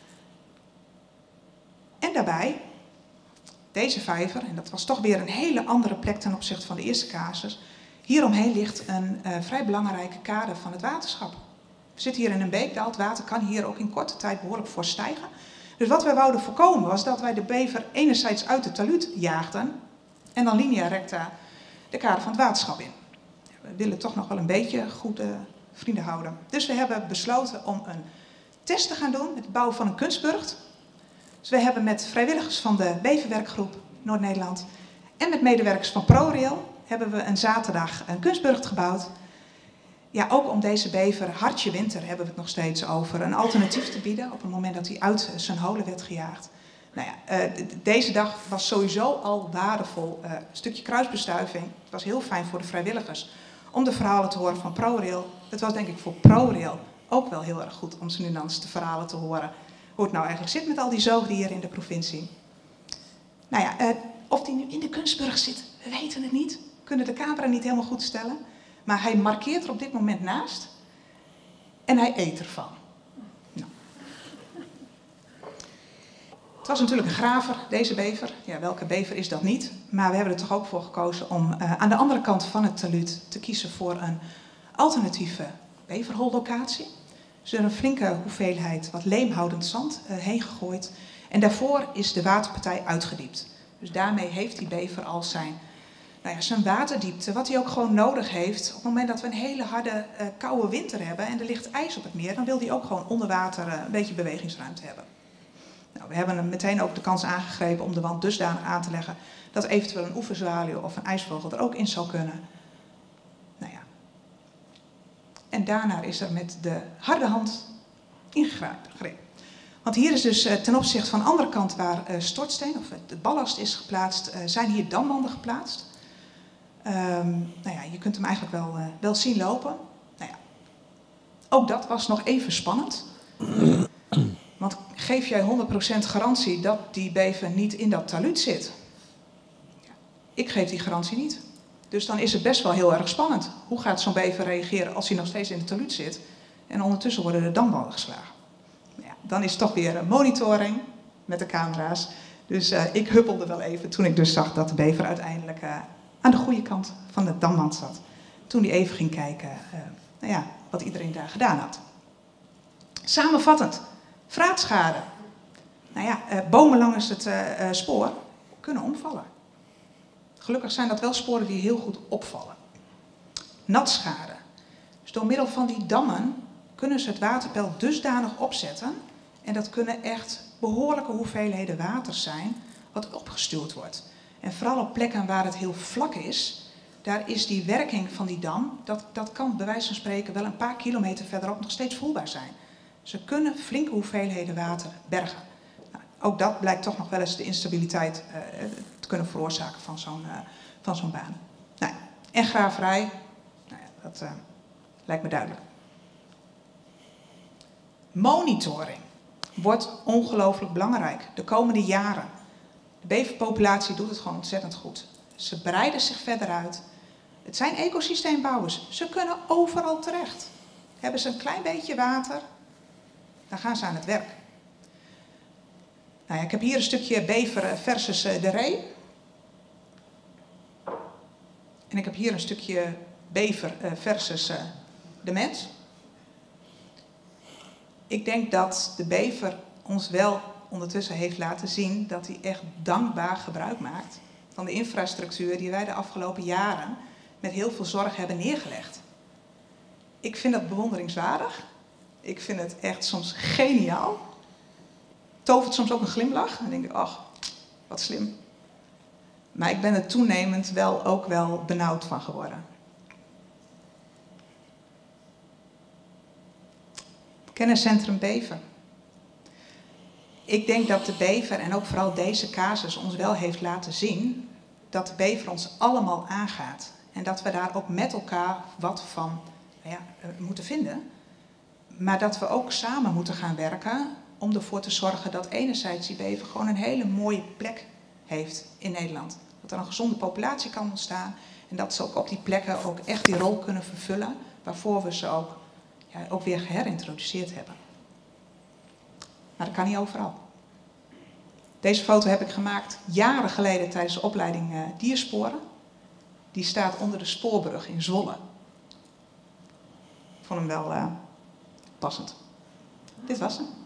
En daarbij, deze vijver, en dat was toch weer een hele andere plek ten opzichte van de eerste casus. Hieromheen ligt een uh, vrij belangrijke kade van het waterschap. We zitten hier in een beekdal, het water kan hier ook in korte tijd behoorlijk fors stijgen. Dus wat wij wouden voorkomen was dat wij de bever enerzijds uit het taluut jaagden en dan linea recta de kade van het waterschap in. We willen toch nog wel een beetje goede vrienden houden. Dus we hebben besloten om een test te gaan doen met het bouwen van een kunstburcht. Dus we hebben met vrijwilligers van de beverwerkgroep Noord-Nederland en met medewerkers van ProRail hebben we een zaterdag een kunstburcht gebouwd. Ja, ook om deze bever, hartje winter hebben we het nog steeds over, een alternatief te bieden op het moment dat hij uit zijn holen werd gejaagd. Nou ja, uh, deze dag was sowieso al waardevol. Uh, een stukje kruisbestuiving. Het was heel fijn voor de vrijwilligers om de verhalen te horen van ProRail. Het was denk ik voor ProRail ook wel heel erg goed om ze nu dan eens de verhalen te horen. Hoe het nou eigenlijk zit met al die zoogdieren in de provincie. Nou ja, uh, of die nu in de kunstburg zit, we weten het niet. We kunnen de camera niet helemaal goed stellen. Maar hij markeert er op dit moment naast. En hij eet ervan. Nou. Het was natuurlijk een graver, deze bever. Ja, welke bever is dat niet? Maar we hebben er toch ook voor gekozen om uh, aan de andere kant van het taluut te kiezen voor een alternatieve beverhollocatie. Dus er een flinke hoeveelheid wat leemhoudend zand uh, heen gegooid. En daarvoor is de waterpartij uitgediept. Dus daarmee heeft die bever al zijn, nou ja, zijn waterdiepte, wat hij ook gewoon nodig heeft. Op het moment dat we een hele harde, uh, koude winter hebben en er ligt ijs op het meer, dan wil hij ook gewoon onder water uh, een beetje bewegingsruimte hebben. Nou, we hebben hem meteen ook de kans aangegrepen om de wand dusdanig aan te leggen dat eventueel een oeverzwaluw of een ijsvogel er ook in zou kunnen. Nou ja. En daarna is er met de harde hand ingegrepen. Want hier is dus uh, ten opzichte van de andere kant waar uh, stortsteen of de ballast is geplaatst, uh, zijn hier damwanden geplaatst. Um, nou ja, je kunt hem eigenlijk wel, uh, wel zien lopen. Nou ja. Ook dat was nog even spannend. Want geef jij honderd procent garantie dat die bever niet in dat taluut zit? Ja, ik geef die garantie niet. Dus dan is het best wel heel erg spannend. Hoe gaat zo'n bever reageren als hij nog steeds in het taluut zit? En ondertussen worden de damwallen geslagen. Nou ja, dan is het toch weer een monitoring met de camera's. Dus uh, ik huppelde wel even toen ik dus zag dat de bever uiteindelijk uh, aan de goede kant van de damwand zat. Toen hij even ging kijken uh, nou ja, wat iedereen daar gedaan had. Samenvattend. Vraatschade. Nou ja, uh, bomen langs het uh, uh, spoor kunnen omvallen. Gelukkig zijn dat wel sporen die heel goed opvallen. Natschade. Dus door middel van die dammen kunnen ze het waterpeil dusdanig opzetten. En dat kunnen echt behoorlijke hoeveelheden water zijn wat opgestuurd wordt. En vooral op plekken waar het heel vlak is, daar is die werking van die dam, dat, dat kan bij wijze van spreken wel een paar kilometer verderop nog steeds voelbaar zijn. Ze kunnen flinke hoeveelheden water bergen. Nou, ook dat blijkt toch nog wel eens de instabiliteit uh, te kunnen veroorzaken van zo'n uh, van zo'n baan. Nou, en graverij, nou ja, dat uh, lijkt me duidelijk. Monitoring wordt ongelooflijk belangrijk de komende jaren. De beverpopulatie doet het gewoon ontzettend goed. Ze breiden zich verder uit. Het zijn ecosysteembouwers. Ze kunnen overal terecht. Hebben ze een klein beetje water, dan gaan ze aan het werk. Nou ja, ik heb hier een stukje bever versus de ree. En ik heb hier een stukje bever versus de mens. Ik denk dat de bever ons wel ondertussen heeft laten zien dat hij echt dankbaar gebruik maakt van de infrastructuur die wij de afgelopen jaren met heel veel zorg hebben neergelegd. Ik vind dat bewonderingswaardig. Ik vind het echt soms geniaal. Tovert soms ook een glimlach. Dan denk ik, ach, wat slim. Maar ik ben er toenemend wel ook wel benauwd van geworden. Kenniscentrum Bever. Ik denk dat de bever en ook vooral deze casus ons wel heeft laten zien dat de bever ons allemaal aangaat. En dat we daar ook met elkaar wat van nou ja, moeten vinden. Maar dat we ook samen moeten gaan werken om ervoor te zorgen dat enerzijds die bever gewoon een hele mooie plek heeft in Nederland. Dat er een gezonde populatie kan ontstaan en dat ze ook op die plekken ook echt die rol kunnen vervullen waarvoor we ze ook, ja, ook weer geherintroduceerd hebben. Maar dat kan niet overal. Deze foto heb ik gemaakt jaren geleden tijdens de opleiding uh, diersporen. Die staat onder de spoorbrug in Zwolle. Ik vond hem wel uh, passend. Dit was hem.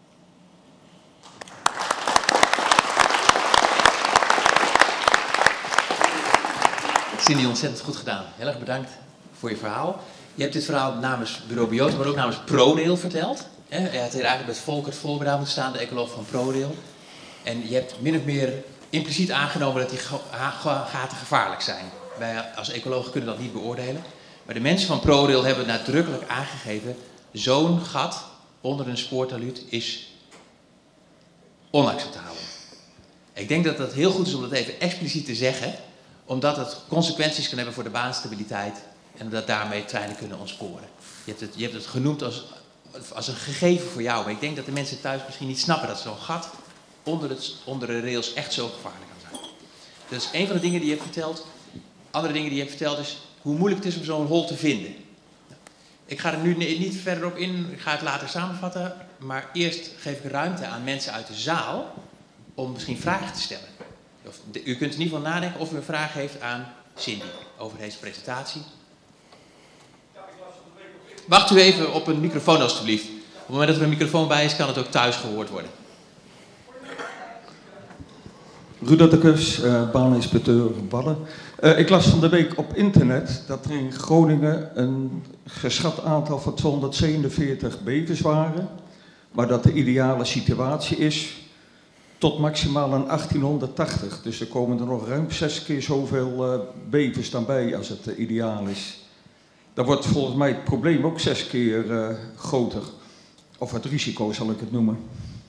Cindy, ontzettend goed gedaan. Heel erg bedankt voor je verhaal. Je hebt dit verhaal namens Bureau Bioto, maar ook namens ProRail verteld. Je had hier eigenlijk met Volkert Volberda moeten staan, de ecoloog van ProRail. En je hebt min of meer impliciet aangenomen dat die gaten gevaarlijk zijn. Wij als ecologen kunnen dat niet beoordelen. Maar de mensen van ProRail hebben nadrukkelijk aangegeven, zo'n gat onder een spoortaluut is onacceptabel. Ik denk dat het heel goed is om dat even expliciet te zeggen, omdat het consequenties kan hebben voor de baanstabiliteit en dat daarmee treinen kunnen ontsporen. Je hebt het, je hebt het genoemd als, als een gegeven voor jou, maar ik denk dat de mensen thuis misschien niet snappen dat zo'n gat onder, het, onder de rails echt zo gevaarlijk kan zijn. Dus een van de dingen die je hebt verteld. Andere dingen die je hebt verteld is hoe moeilijk het is om zo'n hol te vinden. Ik ga er nu niet verder op in, ik ga het later samenvatten, maar eerst geef ik ruimte aan mensen uit de zaal om misschien vragen te stellen. Of de, u kunt in ieder geval nadenken of u een vraag heeft aan Cindy over deze presentatie. Wacht u even op een microfoon alstublieft. Op het moment dat er een microfoon bij is, kan het ook thuis gehoord worden. Rudatekes, uh, baaninspecteur Wadden. Uh, ik las van de week op internet dat er in Groningen een geschat aantal van tweehonderdzevenenveertig bevers waren. Maar dat de ideale situatie is tot maximaal een achttienhonderdtachtig. Dus er komen er nog ruim zes keer zoveel uh, bevers dan bij als het uh, ideaal is. Dan wordt volgens mij het probleem ook zes keer uh, groter. Of het risico zal ik het noemen.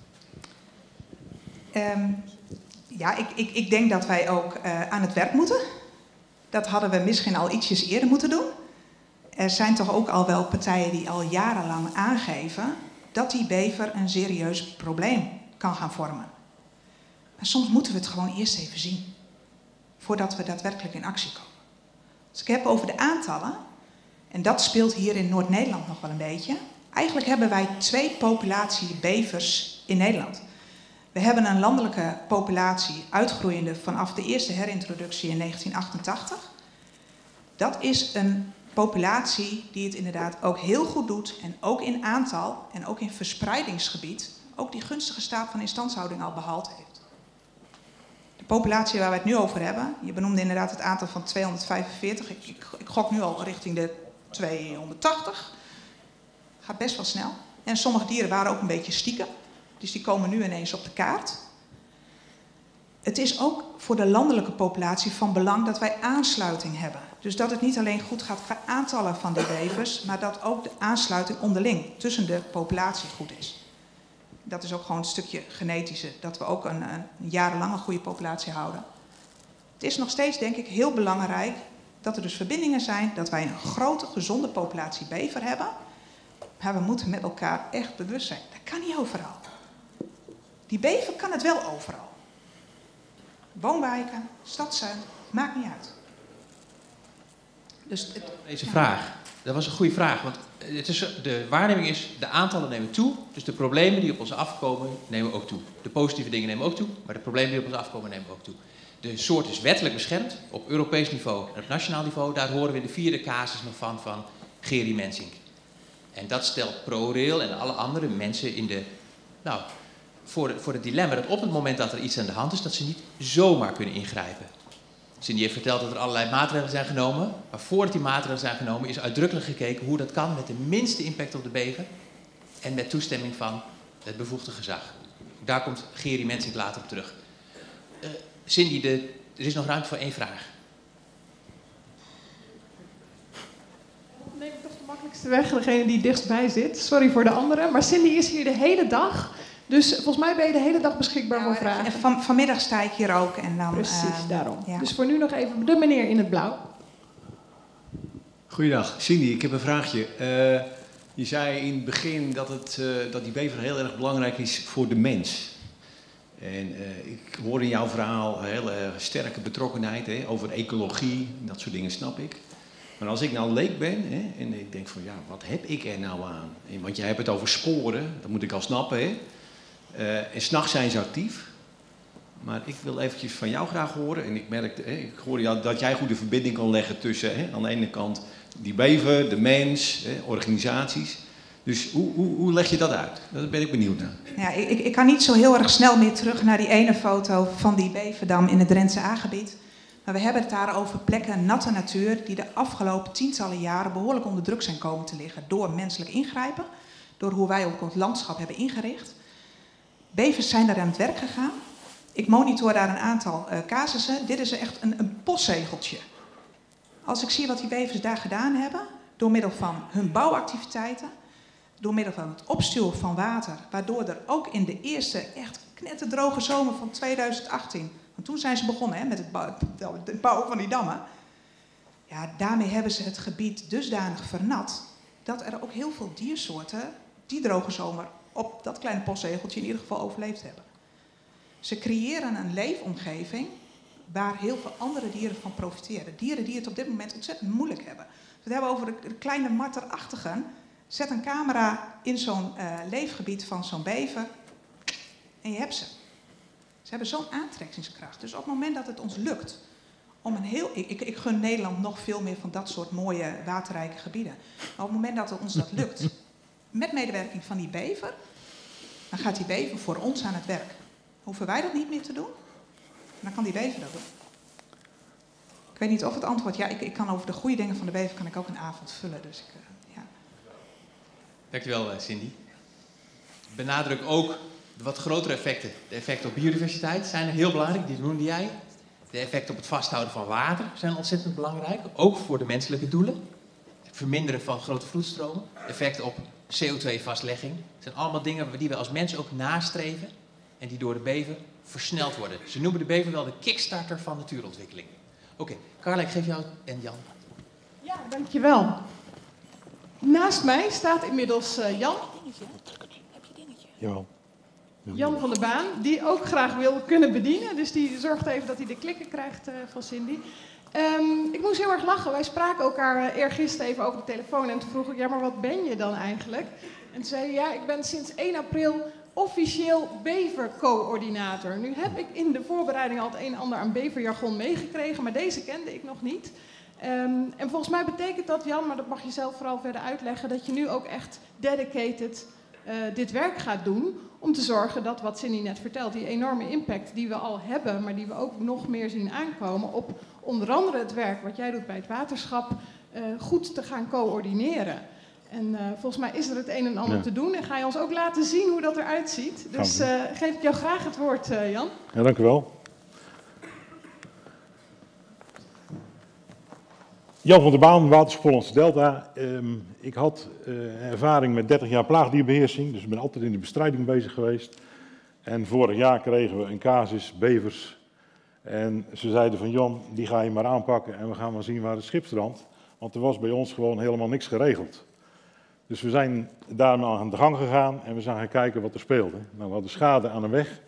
Um, ja, ik, ik, ik denk dat wij ook uh, aan het werk moeten. Dat hadden we misschien al ietsjes eerder moeten doen. Er zijn toch ook al wel partijen die al jarenlang aangeven dat die bever een serieus probleem kan gaan vormen. Maar soms moeten we het gewoon eerst even zien, voordat we daadwerkelijk in actie komen. Als ik heb over de aantallen, en dat speelt hier in Noord-Nederland nog wel een beetje. Eigenlijk hebben wij twee populaties bevers in Nederland. We hebben een landelijke populatie uitgroeiende vanaf de eerste herintroductie in negentien achtentachtig. Dat is een populatie die het inderdaad ook heel goed doet en ook in aantal en ook in verspreidingsgebied ook die gunstige staat van instandhouding al behaald heeft. De populatie waar we het nu over hebben, je benoemde inderdaad het aantal van tweehonderdvijfenveertig, ik, ik, ik gok nu al richting de tweehonderdtachtig, gaat best wel snel. En sommige dieren waren ook een beetje stiekem. Dus die komen nu ineens op de kaart. Het is ook voor de landelijke populatie van belang dat wij aansluiting hebben. Dus dat het niet alleen goed gaat qua aantallen van die bevers, maar dat ook de aansluiting onderling tussen de populatie goed is. Dat is ook gewoon een stukje genetische, dat we ook een, een jarenlang een goede populatie houden. Het is nog steeds, denk ik, heel belangrijk dat er dus verbindingen zijn, dat wij een grote, gezonde populatie bever hebben. Maar we moeten met elkaar echt bewust zijn. Dat kan niet overal. Die bever kan het wel overal. Woonwijken, stadzuin, maakt niet uit. Dus het, Deze ja. vraag, dat was een goede vraag. Want het is, de waarneming is, de aantallen nemen toe. Dus de problemen die op ons afkomen, nemen ook toe. De positieve dingen nemen ook toe, maar de problemen die op ons afkomen, nemen ook toe. De soort is wettelijk beschermd, op Europees niveau en op nationaal niveau. Daar horen we in de vierde casus nog van, van Gerry Mensink. En dat stelt ProRail en alle andere mensen in de, nou, voor, de, voor het dilemma dat op het moment dat er iets aan de hand is, dat ze niet zomaar kunnen ingrijpen. Cindy heeft verteld dat er allerlei maatregelen zijn genomen, maar voordat die maatregelen zijn genomen is uitdrukkelijk gekeken hoe dat kan met de minste impact op de bever en met toestemming van het bevoegde gezag. Daar komt Gerry Mensink later op terug. Uh, Cindy, de, er is nog ruimte voor één vraag. Neem ik toch de makkelijkste weg, degene die dichtstbij zit. Sorry voor de anderen, maar Cindy is hier de hele dag. Dus volgens mij ben je de hele dag beschikbaar Nou, voor vragen. en van, vanmiddag sta ik hier ook. En dan, Precies, uh, daarom. Ja. Dus voor nu nog even de meneer in het blauw. Goeiedag, Cindy, ik heb een vraagje. Uh, Je zei in het begin dat, het, uh, dat die bever heel erg belangrijk is voor de mens. En uh, ik hoor in jouw verhaal een hele uh, sterke betrokkenheid hè, over ecologie, dat soort dingen snap ik. Maar als ik nou leek ben hè, en ik denk van ja, wat heb ik er nou aan? En, want jij hebt het over sporen, dat moet ik al snappen. Hè? Uh, en 's nachts zijn ze actief. Maar ik wil eventjes van jou graag horen. En ik merk, hè, ik hoor jou dat jij goed de verbinding kan leggen tussen hè, aan de ene kant die bever, de mens, hè, organisaties. Dus hoe, hoe, hoe leg je dat uit? Daar ben ik benieuwd naar. Ja, ik, ik kan niet zo heel erg snel meer terug naar die ene foto van die beverdam in het Drentse A-gebied. Maar we hebben het daar over plekken, natte natuur, die de afgelopen tientallen jaren behoorlijk onder druk zijn komen te liggen door menselijk ingrijpen. Door hoe wij ook het landschap hebben ingericht. Bevers zijn daar aan het werk gegaan. Ik monitor daar een aantal uh, casussen. Dit is echt een, een postzegeltje. Als ik zie wat die bevers daar gedaan hebben, door middel van hun bouwactiviteiten, door middel van het opstuwen van water, waardoor er ook in de eerste echt knetterdroge zomer van tweeduizend achttien, want toen zijn ze begonnen hè, met het bouwen, het bouwen van die dammen, ja, daarmee hebben ze het gebied dusdanig vernat, dat er ook heel veel diersoorten die droge zomer op dat kleine postzegeltje in ieder geval overleefd hebben. Ze creëren een leefomgeving waar heel veel andere dieren van profiteren. Dieren die het op dit moment ontzettend moeilijk hebben. We hebben over de kleine marterachtigen. Zet een camera in zo'n uh, leefgebied van zo'n bever en je hebt ze. Ze hebben zo'n aantrekkingskracht. Dus op het moment dat het ons lukt om een heel... Ik, ik, ik gun Nederland nog veel meer van dat soort mooie waterrijke gebieden. Maar op het moment dat het ons dat lukt, met medewerking van die bever, dan gaat die bever voor ons aan het werk. Hoeven wij dat niet meer te doen? Dan kan die bever dat doen. Ik weet niet of het antwoord... Ja, ik, ik kan over de goede dingen van de bever kan ik ook een avond vullen. Dus ik, uh, ja. Dankjewel, Cindy. Benadruk ook de wat grotere effecten. De effecten op biodiversiteit zijn heel belangrijk, die noemde jij. De effecten op het vasthouden van water zijn ontzettend belangrijk. Ook voor de menselijke doelen. Het verminderen van grote vloedstromen. Effecten op C O twee vastlegging. Dat zijn allemaal dingen die we als mens ook nastreven. En die door de bever versneld worden. Ze noemen de bever wel de kickstarter van natuurontwikkeling. Oké, okay, Carla, ik geef jou en Jan. Ja, dankjewel. Naast mij staat inmiddels uh, Jan. Heb je dingetje? Jawel. Jan van der Baan, die ook graag wil kunnen bedienen. Dus die zorgt even dat hij de klikken krijgt uh, van Cindy. Um, ik moest heel erg lachen. Wij spraken elkaar uh, eergisteren even over de telefoon. En toen vroeg ik, ja, maar wat ben je dan eigenlijk? En toen zei hij, ja, ik ben sinds één april officieel bevercoördinator. Nu heb ik in de voorbereiding al het een en ander aan beverjargon meegekregen, maar deze kende ik nog niet. Um, en volgens mij betekent dat, Jan, maar dat mag je zelf vooral verder uitleggen, dat je nu ook echt dedicated uh, dit werk gaat doen om te zorgen dat, wat Cindy net vertelt, die enorme impact die we al hebben, maar die we ook nog meer zien aankomen op onder andere het werk wat jij doet bij het waterschap, uh, goed te gaan coördineren. En uh, volgens mij is er het een en ander ja. te doen. En ga je ons ook laten zien hoe dat eruit ziet. Dus uh, geef ik jou graag het woord, uh, Jan. Ja, dank u wel. Jan van der Baan, Waterschap Hollandse Delta. Um, ik had uh, ervaring met dertig jaar plaagdierbeheersing. Dus ik ben altijd in de bestrijding bezig geweest. En vorig jaar kregen we een casus, bevers. En ze zeiden van, Jan, die ga je maar aanpakken. En we gaan maar zien waar het schip strandt. Want er was bij ons gewoon helemaal niks geregeld. Dus we zijn daarmee aan de gang gegaan en we zijn gaan kijken wat er speelde. Nou, we hadden schade aan een weg.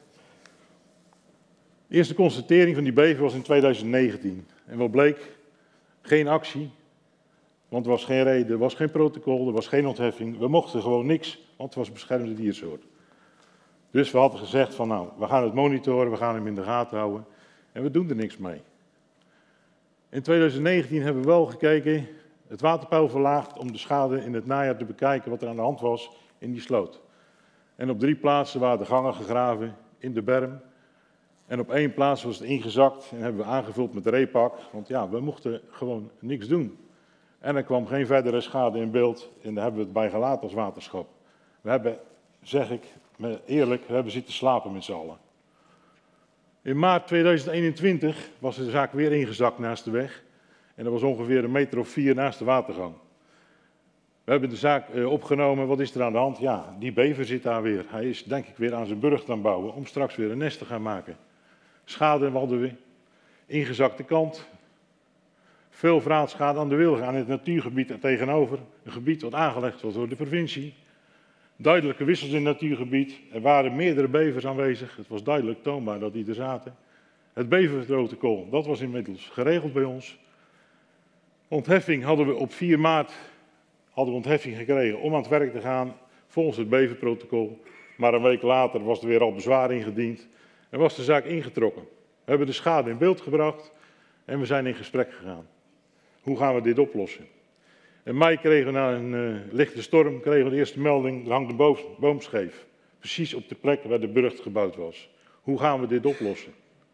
De eerste constatering van die bever was in tweeduizend negentien. En wat bleek? Geen actie, want er was geen reden, er was geen protocol, er was geen ontheffing. We mochten gewoon niks, want het was een beschermde diersoort. Dus we hadden gezegd van nou, we gaan het monitoren, we gaan hem in de gaten houden en we doen er niks mee. In tweeduizend negentien hebben we wel gekeken, het waterpeil verlaagd om de schade in het najaar te bekijken wat er aan de hand was in die sloot. En op drie plaatsen waren de gangen gegraven in de berm. En op één plaats was het ingezakt en hebben we aangevuld met reepak, want ja, we mochten gewoon niks doen. En er kwam geen verdere schade in beeld en daar hebben we het bij gelaten als waterschap. We hebben, zeg ik eerlijk, we hebben zitten slapen met z'n allen. In maart tweeduizend eenentwintig was de zaak weer ingezakt naast de weg. En dat was ongeveer een meter of vier naast de watergang. We hebben de zaak uh, opgenomen, wat is er aan de hand? Ja, die bever zit daar weer. Hij is denk ik weer aan zijn burcht aan het bouwen om straks weer een nest te gaan maken. Schade hadden we, ingezakte kant, Veel vraatschade aan de wilgen, aan het natuurgebied er tegenover. Een gebied wat aangelegd was door de provincie. Duidelijke wissels in het natuurgebied. Er waren meerdere bevers aanwezig. Het was duidelijk toonbaar dat die er zaten. Het beverprotocol, dat was inmiddels geregeld bij ons. Ontheffing hadden we op vier maart hadden we ontheffing gekregen om aan het werk te gaan volgens het beverprotocol. Maar een week later was er weer al bezwaar ingediend en was de zaak ingetrokken. We hebben de schade in beeld gebracht en we zijn in gesprek gegaan. Hoe gaan we dit oplossen? In mei kregen we na een uh, lichte storm kregen we de eerste melding, er hangt een boom scheef. Precies op de plek waar de burcht gebouwd was. Hoe gaan we dit oplossen?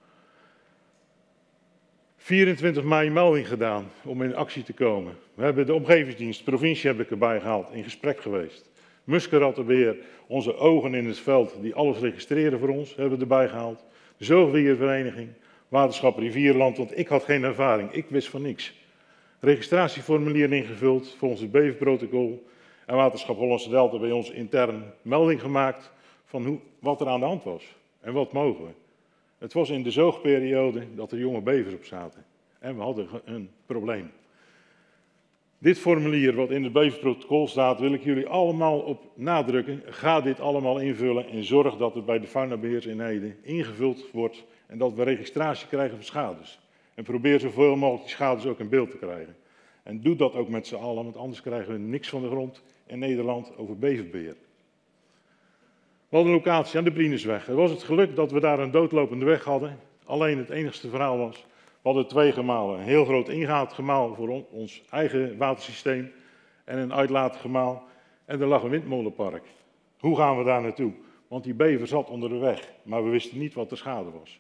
vierentwintig mei melding gedaan om in actie te komen. We hebben de omgevingsdienst, de provincie heb ik erbij gehaald, in gesprek geweest. Muskerattenbeheer, onze ogen in het veld die alles registreren voor ons, hebben we erbij gehaald. De zoogdiervereniging, waterschap Rivierland, want ik had geen ervaring, ik wist van niks. Registratieformulier ingevuld volgens het beverprotocol en waterschap Hollandse Delta bij ons intern melding gemaakt van hoe, wat er aan de hand was en wat mogen we. Het was in de zoogperiode dat er jonge bevers op zaten en we hadden een probleem. Dit formulier wat in het beverprotocol staat, wil ik jullie allemaal op nadrukken. Ga dit allemaal invullen en zorg dat het bij de faunabeheerseenheden ingevuld wordt en dat we registratie krijgen voor schades. En probeer zoveel mogelijk die schades ook in beeld te krijgen. En doe dat ook met z'n allen, want anders krijgen we niks van de grond in Nederland over beverbeheer. We hadden een locatie aan de Brienensweg. Het was het geluk dat we daar een doodlopende weg hadden. Alleen het enigste verhaal was, we hadden twee gemalen. Een heel groot ingaatgemaal voor on, ons eigen watersysteem en een uitlaatgemaal. En er lag een windmolenpark. Hoe gaan we daar naartoe? Want die bever zat onder de weg, maar we wisten niet wat de schade was.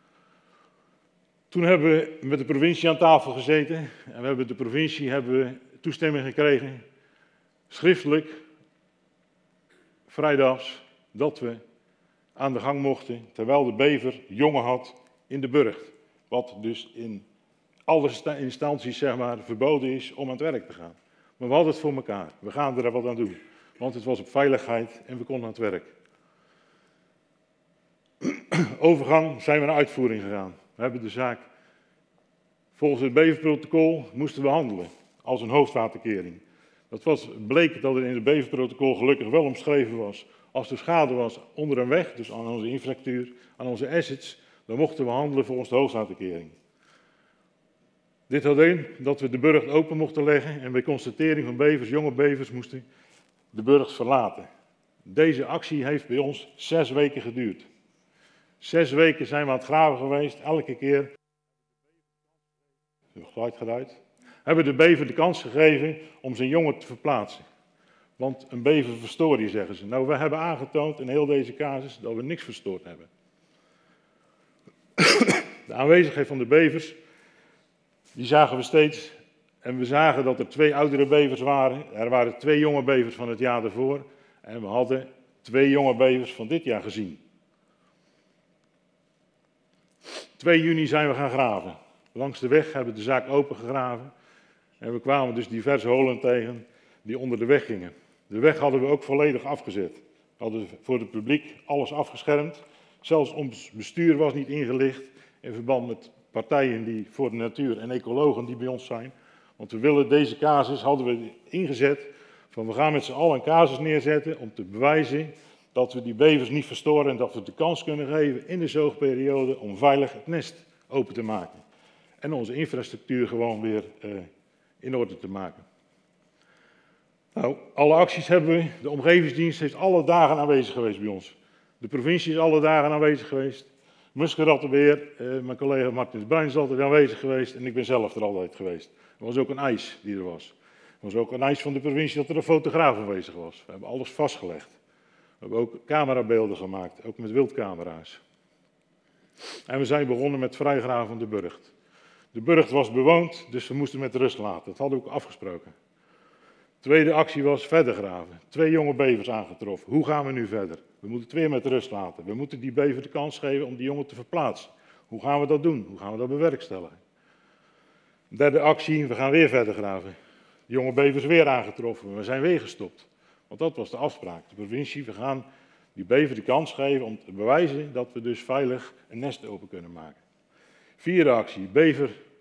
Toen hebben we met de provincie aan tafel gezeten en we hebben de provincie hebben we toestemming gekregen, schriftelijk, vrijdags, dat we aan de gang mochten, terwijl de bever jongen had in de burcht. Wat dus in alle instanties zeg maar, verboden is om aan het werk te gaan. Maar we hadden het voor elkaar. We gaan er wat aan doen. Want het was op veiligheid en we konden aan het werk. Overgang zijn we naar uitvoering gegaan. We hebben de zaak volgens het beverprotocol moesten we handelen als een hoofdwaterkering. Dat was, bleek dat het in het beverprotocol gelukkig wel omschreven was. Als er schade was onder een weg, dus aan onze infrastructuur, aan onze assets, dan mochten we handelen volgens de hoofdwaterkering. Dit had in dat we de burcht open mochten leggen en bij constatering van bevers, jonge bevers, moesten de burcht verlaten. Deze actie heeft bij ons zes weken geduurd. Zes weken zijn we aan het graven geweest, elke keer. Geluid geluid. Hebben de bever de kans gegeven om zijn jongen te verplaatsen. Want een bever verstoor je, zeggen ze. Nou, we hebben aangetoond in heel deze casus dat we niks verstoord hebben. De aanwezigheid van de bevers, die zagen we steeds. En we zagen dat er twee oudere bevers waren. Er waren twee jonge bevers van het jaar ervoor. En we hadden twee jonge bevers van dit jaar gezien. twee juni zijn we gaan graven. Langs de weg hebben we de zaak opengegraven. En we kwamen dus diverse holen tegen die onder de weg gingen. De weg hadden we ook volledig afgezet. We hadden voor het publiek alles afgeschermd. Zelfs ons bestuur was niet ingelicht in verband met partijen die voor de natuur en ecologen die bij ons zijn. Want we willen deze casus, hadden we ingezet, van we gaan met z'n allen een casus neerzetten om te bewijzen dat we die bevers niet verstoren en dat we de kans kunnen geven in de zoogperiode om veilig het nest open te maken. En onze infrastructuur gewoon weer uh, in orde te maken. Nou, alle acties hebben we. De omgevingsdienst is alle dagen aanwezig geweest bij ons. De provincie is alle dagen aanwezig geweest. Muskerattenbeheer, uh, mijn collega Martin Bruin is altijd aanwezig geweest en ik ben zelf er altijd geweest. Er was ook een eis die er was. Er was ook een eis van de provincie dat er een fotograaf aanwezig was. We hebben alles vastgelegd. We hebben ook camerabeelden gemaakt, ook met wildcamera's. En we zijn begonnen met vrijgraven van de burcht. De burcht was bewoond, dus we moesten met rust laten. Dat hadden we ook afgesproken. Tweede actie was verder graven. Twee jonge bevers aangetroffen. Hoe gaan we nu verder? We moeten het weer met rust laten. We moeten die bever de kans geven om die jongen te verplaatsen. Hoe gaan we dat doen? Hoe gaan we dat bewerkstelligen? Derde actie, we gaan weer verder graven. De jonge bevers weer aangetroffen. We zijn weer gestopt. Want dat was de afspraak. De provincie, we gaan die bever de kans geven om te bewijzen dat we dus veilig een nest open kunnen maken. Vierde actie, bever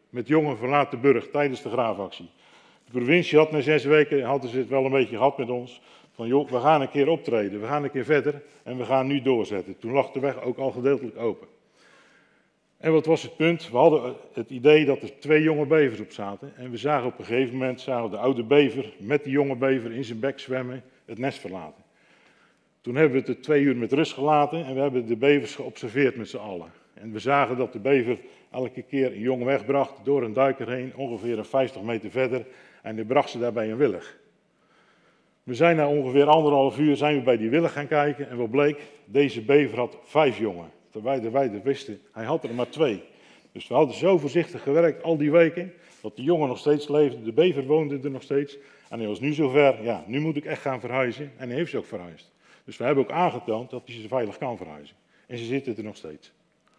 met jongen verlaat de burcht tijdens de graafactie. De provincie had na zes weken, hadden ze het wel een beetje gehad met ons, van joh, we gaan een keer optreden, we gaan een keer verder en we gaan nu doorzetten. Toen lag de weg ook al gedeeltelijk open. En wat was het punt? We hadden het idee dat er twee jonge bevers op zaten en we zagen op een gegeven moment, zagen de oude bever met die jonge bever in zijn bek zwemmen, het nest verlaten. Toen hebben we het er twee uur met rust gelaten en we hebben de bevers geobserveerd met z'n allen. En we zagen dat de bever elke keer een jong wegbracht door een duiker heen, ongeveer een vijftig meter verder, en die bracht ze daarbij een willig. We zijn na ongeveer anderhalf uur zijn we bij die willig gaan kijken en wat bleek, deze bever had vijf jongen. Terwijl wij dat wisten, hij had er maar twee. Dus we hadden zo voorzichtig gewerkt al die weken, dat de jongen nog steeds leefde, de bever woonde er nog steeds. En hij was nu zover, ja, nu moet ik echt gaan verhuizen. En hij heeft ze ook verhuisd. Dus we hebben ook aangetoond dat hij ze veilig kan verhuizen. En ze zitten er nog steeds.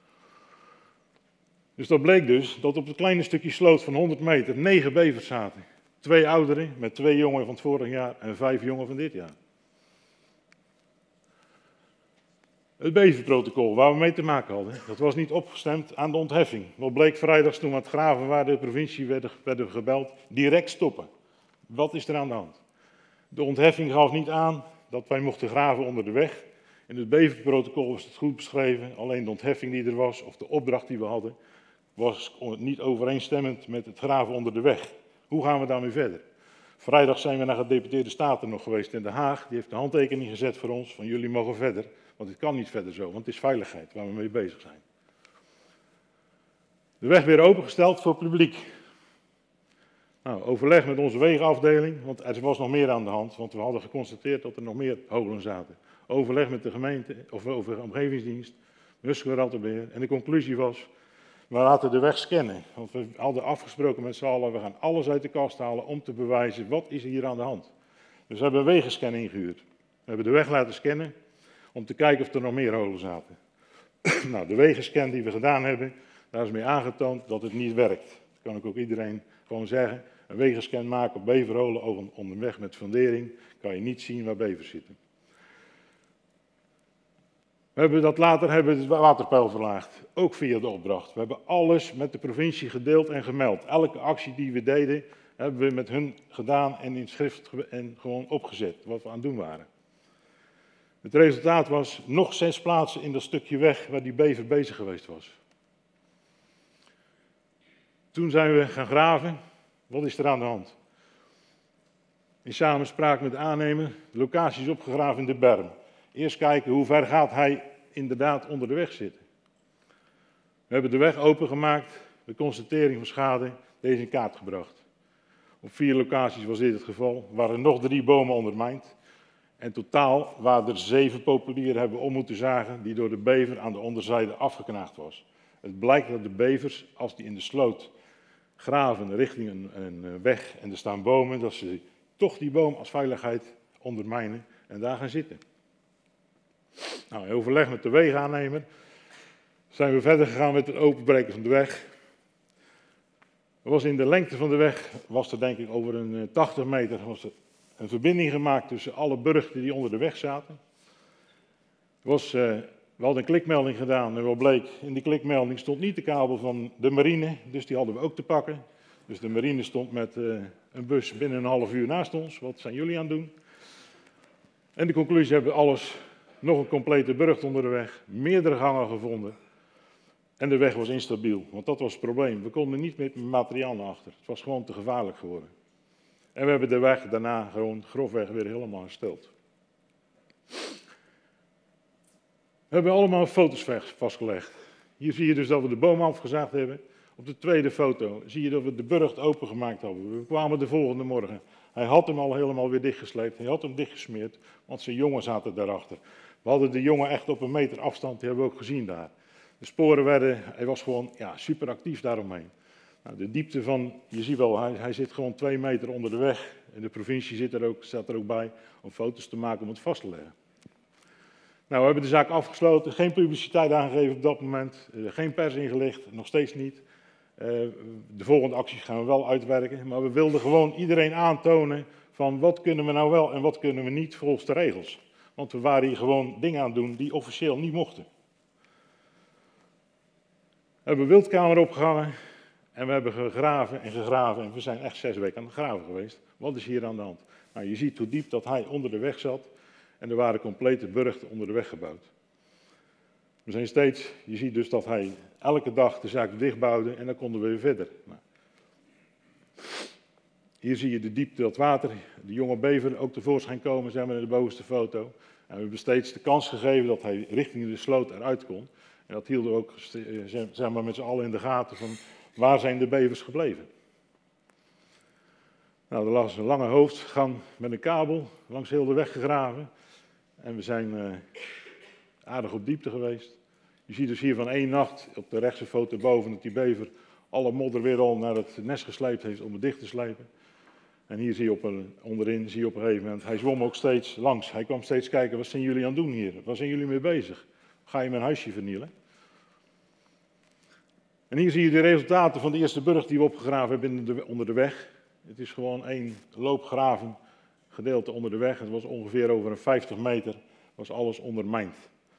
Dus dat bleek dus dat op het kleine stukje sloot van honderd meter negen bevers zaten. Twee ouderen met twee jongen van het vorig jaar en vijf jongen van dit jaar. Het beverprotocol waar we mee te maken hadden, dat was niet opgestemd aan de ontheffing. Wat bleek vrijdags toen we aan het graven waar de provincie werden, werden gebeld, direct stoppen. Wat is er aan de hand? De ontheffing gaf niet aan dat wij mochten graven onder de weg. In het beverprotocol was het goed beschreven, alleen de ontheffing die er was, of de opdracht die we hadden, was niet overeenstemmend met het graven onder de weg. Hoe gaan we daarmee verder? Vrijdag zijn we naar de gedeputeerde staten nog geweest in Den Haag. Die heeft de handtekening gezet voor ons van jullie mogen verder. Want het kan niet verder zo, want het is veiligheid waar we mee bezig zijn. De weg weer opengesteld voor het publiek. Nou, overleg met onze wegenafdeling, want er was nog meer aan de hand. Want we hadden geconstateerd dat er nog meer holen zaten. Overleg met de gemeente, of over de omgevingsdienst, Muskerattenbeheer. En de conclusie was, we laten de weg scannen. Want we hadden afgesproken met z'n allen, we gaan alles uit de kast halen om te bewijzen, wat is hier aan de hand. Dus we hebben een wegenscan ingehuurd. We hebben de weg laten scannen, om te kijken of er nog meer holen zaten. Nou, de wegenscan die we gedaan hebben, daar is mee aangetoond dat het niet werkt. Dat kan ik ook iedereen gewoon zeggen. Een wegenscan maken op beverholen onderweg met fundering, kan je niet zien waar bevers zitten. We hebben dat later hebben we het waterpeil verlaagd, ook via de opdracht. We hebben alles met de provincie gedeeld en gemeld. Elke actie die we deden, hebben we met hun gedaan en in schrift en gewoon opgezet, wat we aan het doen waren. Het resultaat was nog zes plaatsen in dat stukje weg waar die bever bezig geweest was. Toen zijn we gaan graven. Wat is er aan de hand? In samenspraak met de aannemer, de locatie is opgegraven in de berm. Eerst kijken hoe ver gaat hij inderdaad onder de weg zitten. We hebben de weg opengemaakt, de constatering van schade, deze in kaart gebracht. Op vier locaties was dit het geval, er waren nog drie bomen ondermijnd. En totaal waren er zeven populieren hebben om moeten zagen die door de bever aan de onderzijde afgeknaagd was. Het blijkt dat de bevers, als die in de sloot graven richting een, een weg en er staan bomen, dat ze toch die boom als veiligheid ondermijnen en daar gaan zitten. Nou, in overleg met de wegenaannemer zijn we verder gegaan met het openbreken van de weg. Er was in de lengte van de weg, was er denk ik over een tachtig meter, was er een verbinding gemaakt tussen alle burchten die onder de weg zaten. Was, uh, we hadden een klikmelding gedaan en wat bleek, in die klikmelding stond niet de kabel van de marine, dus die hadden we ook te pakken. Dus de marine stond met uh, een bus binnen een half uur naast ons. Wat zijn jullie aan het doen? En de conclusie hebben we alles, nog een complete burcht onder de weg, meerdere gangen gevonden. En de weg was instabiel, want dat was het probleem. We konden niet met materiaal naar achter. Het was gewoon te gevaarlijk geworden. En we hebben de weg daarna gewoon grofweg weer helemaal hersteld. We hebben allemaal foto's vastgelegd. Hier zie je dus dat we de boom afgezaagd hebben. Op de tweede foto zie je dat we de burcht opengemaakt hadden. We kwamen de volgende morgen. Hij had hem al helemaal weer dichtgesleept. Hij had hem dichtgesmeerd, want zijn jongen zaten daarachter. We hadden de jongen echt op een meter afstand, die hebben we ook gezien daar. De sporen werden, hij was gewoon ja, super actief daaromheen. Nou, de diepte van, je ziet wel, hij, hij zit gewoon twee meter onder de weg. En de provincie zit er ook, staat er ook bij om foto's te maken om het vast te leggen. Nou, we hebben de zaak afgesloten, geen publiciteit aangegeven op dat moment, uh, geen pers ingelicht, nog steeds niet. Uh, de volgende acties gaan we wel uitwerken, maar we wilden gewoon iedereen aantonen van wat kunnen we nou wel en wat kunnen we niet volgens de regels. Want we waren hier gewoon dingen aan het doen die officieel niet mochten. We hebben een wildkamer opgehangen. En we hebben gegraven en gegraven en we zijn echt zes weken aan het graven geweest. Wat is hier aan de hand? Nou, je ziet hoe diep dat hij onder de weg zat en er waren complete burchten onder de weg gebouwd. We zijn steeds, je ziet dus dat hij elke dag de zaak dichtbouwde en dan konden we weer verder. Nou. Hier zie je de diepte, dat water, de jonge bever ook tevoorschijn komen, zijn we in de bovenste foto. En we hebben steeds de kans gegeven dat hij richting de sloot eruit kon. En dat hielden we ook zeg maar, met z'n allen in de gaten van waar zijn de bevers gebleven. Nou, er lag een lange hoofdgang met een kabel langs heel de weg gegraven. En we zijn uh, aardig op diepte geweest. Je ziet dus hier van één nacht op de rechtse foto boven dat die bever alle modder weer al naar het nest gesleept heeft om het dicht te slijpen. En hier zie je op een, onderin zie je op een gegeven moment, hij zwom ook steeds langs. Hij kwam steeds kijken, wat zijn jullie aan het doen hier? Waar zijn jullie mee bezig? Ga je mijn huisje vernielen? En hier zie je de resultaten van de eerste burcht die we opgegraven hebben de, onder de weg. Het is gewoon één loopgraven gedeelte onder de weg. Het was ongeveer over een vijftig meter, was alles ondermijnd.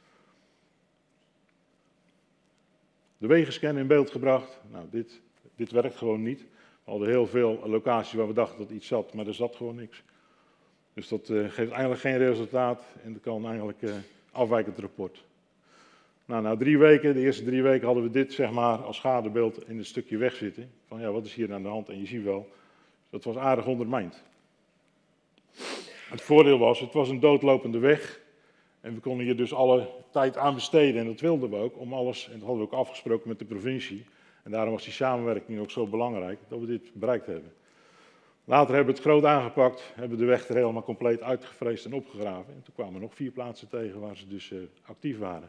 De wegenscan in beeld gebracht. Nou, dit, dit werkt gewoon niet. We hadden heel veel locaties waar we dachten dat iets zat, maar er zat gewoon niks. Dus dat uh, geeft eigenlijk geen resultaat en dat kan eigenlijk uh, afwijkend rapport. Nou, na drie weken, de eerste drie weken hadden we dit zeg maar als schadebeeld in een stukje weg zitten. Van ja, wat is hier aan de hand? En je ziet wel, dat was aardig ondermijnd. Het voordeel was, het was een doodlopende weg. En we konden hier dus alle tijd aan besteden en dat wilden we ook, om alles, en dat hadden we ook afgesproken met de provincie. En daarom was die samenwerking ook zo belangrijk, dat we dit bereikt hebben. Later hebben we het groot aangepakt, hebben de weg er helemaal compleet uitgevreesd en opgegraven. En toen kwamen er nog vier plaatsen tegen waar ze dus uh, actief waren.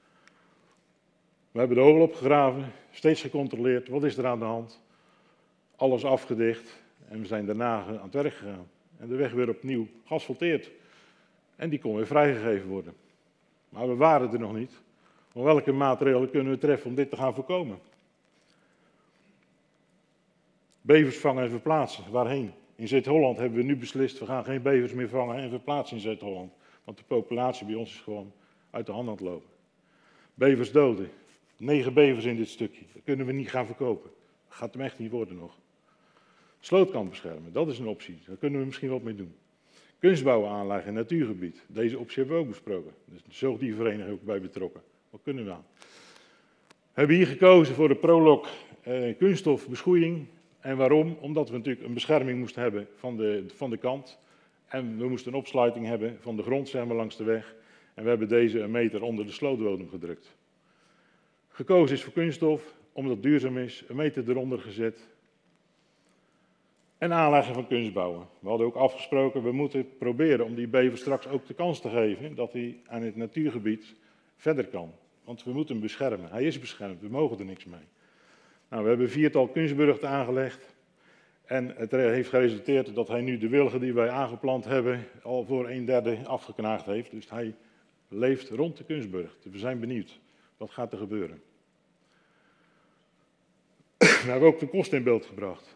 We hebben de hol opgegraven, steeds gecontroleerd, wat is er aan de hand? Alles afgedicht en we zijn daarna aan het werk gegaan. En de weg weer opnieuw geasfalteerd. En die kon weer vrijgegeven worden. Maar we waren er nog niet. Maar welke maatregelen kunnen we treffen om dit te gaan voorkomen? Bevers vangen en verplaatsen. Waarheen? In Zuid-Holland hebben we nu beslist, we gaan geen bevers meer vangen en verplaatsen in Zuid-Holland. Want de populatie bij ons is gewoon uit de hand aan het lopen. Bevers doden. Negen bevers in dit stukje. Dat kunnen we niet gaan verkopen. Dat gaat hem echt niet worden nog. Slootkant beschermen, dat is een optie. Daar kunnen we misschien wat mee doen. Kunstbouwen aanleggen in natuurgebied. Deze optie hebben we ook besproken. Dus de zoogdiervereniging ook bij betrokken. Wat kunnen we aan? We hebben hier gekozen voor de Prolog eh, kunststofbeschoeiing. En waarom? Omdat we natuurlijk een bescherming moesten hebben van de, van de kant. En we moesten een opsluiting hebben van de grond zeg maar, langs de weg. En we hebben deze een meter onder de slootbodem gedrukt. Gekozen is voor kunststof, omdat het duurzaam is. Een meter eronder gezet. En aanleggen van kunstbouwen. We hadden ook afgesproken, we moeten proberen om die bever straks ook de kans te geven dat hij aan het natuurgebied verder kan. Want we moeten hem beschermen. Hij is beschermd, we mogen er niks mee. Nou, we hebben een viertal kunstburchten aangelegd. En het heeft geresulteerd dat hij nu de wilgen die wij aangeplant hebben al voor een derde afgeknaagd heeft. Dus hij leeft rond de kunstburcht. We zijn benieuwd. Wat gaat er gebeuren? We hebben ook de kosten in beeld gebracht.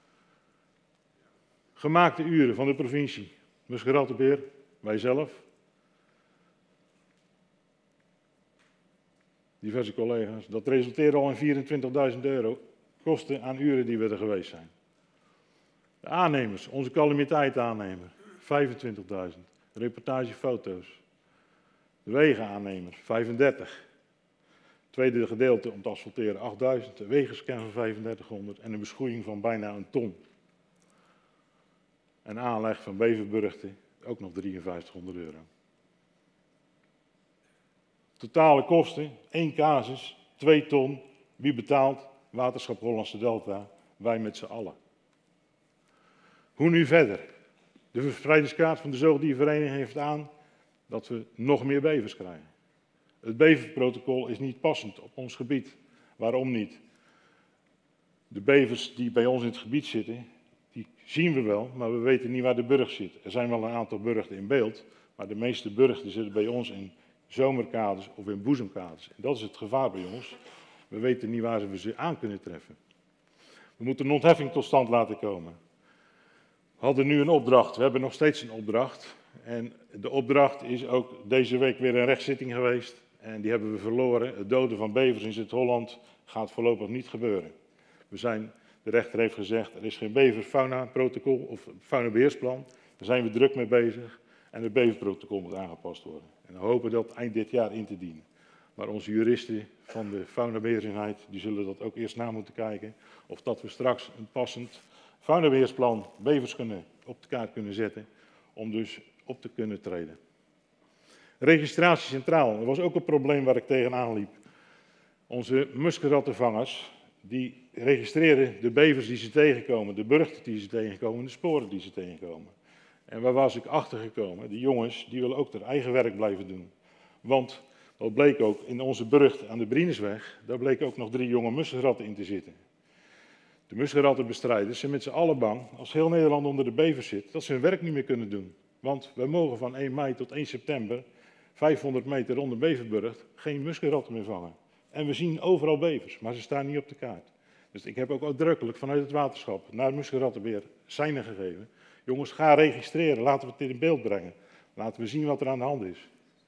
Gemaakte uren van de provincie. Muskerattenbeheer, wij zelf. Diverse collega's. Dat resulteerde al in vierentwintigduizend euro kosten aan uren die we er geweest zijn. De aannemers, onze calamiteitaannemer, vijfentwintigduizend. Reportagefoto's. De wegenaannemer, vijfendertig. Tweede gedeelte om te asfalteren, achtduizend. De wegenscan van vijfendertighonderd en een beschoeiing van bijna een ton. En aanleg van beverburchten, ook nog drieënvijftighonderd euro. Totale kosten, één casus, twee ton. Wie betaalt? Waterschap Hollandse Delta, wij met z'n allen. Hoe nu verder? De verspreidingskaart van de zoogdiervereniging geeft aan dat we nog meer bevers krijgen. Het beverprotocol is niet passend op ons gebied. Waarom niet? De bevers die bij ons in het gebied zitten, die zien we wel, maar we weten niet waar de burcht zit. Er zijn wel een aantal burchten in beeld, maar de meeste burchten zitten bij ons in zomerkades of in boezemkades. En dat is het gevaar bij ons. We weten niet waar we ze aan kunnen treffen. We moeten een ontheffing tot stand laten komen. We hadden nu een opdracht, we hebben nog steeds een opdracht. En de opdracht is ook deze week weer een rechtszitting geweest. En die hebben we verloren. Het doden van bevers in Zuid-Holland gaat voorlopig niet gebeuren. We zijn, de rechter heeft gezegd, er is geen beverfauna-protocol of faunabeheersplan. Daar zijn we druk mee bezig en het beverprotocol moet aangepast worden. En we hopen dat eind dit jaar in te dienen. Maar onze juristen van de faunabeheerseenheid, die zullen dat ook eerst na moeten kijken. Of dat we straks een passend faunabeheersplan bevers kunnen, op de kaart kunnen zetten, om dus op te kunnen treden. Registratie centraal, dat was ook een probleem waar ik tegenaan liep. Onze muskerattenvangers, die registreren de bevers die ze tegenkomen, de burchten die ze tegenkomen, de sporen die ze tegenkomen. En waar was ik achter gekomen? Die jongens, die willen ook hun eigen werk blijven doen. Want, dat bleek ook in onze burcht aan de Brienensweg, daar bleken ook nog drie jonge muskelratten in te zitten. De muskelrattenbestrijders zijn met z'n allen bang, als heel Nederland onder de bevers zit, dat ze hun werk niet meer kunnen doen. Want wij mogen van één mei tot één september, vijfhonderd meter rond de Beverburgt, geen muskelratten meer vangen. En we zien overal bevers, maar ze staan niet op de kaart. Dus ik heb ook uitdrukkelijk vanuit het waterschap naar muskelrattenbeheer seinen gegeven. Jongens, ga registreren, laten we het in beeld brengen. Laten we zien wat er aan de hand is.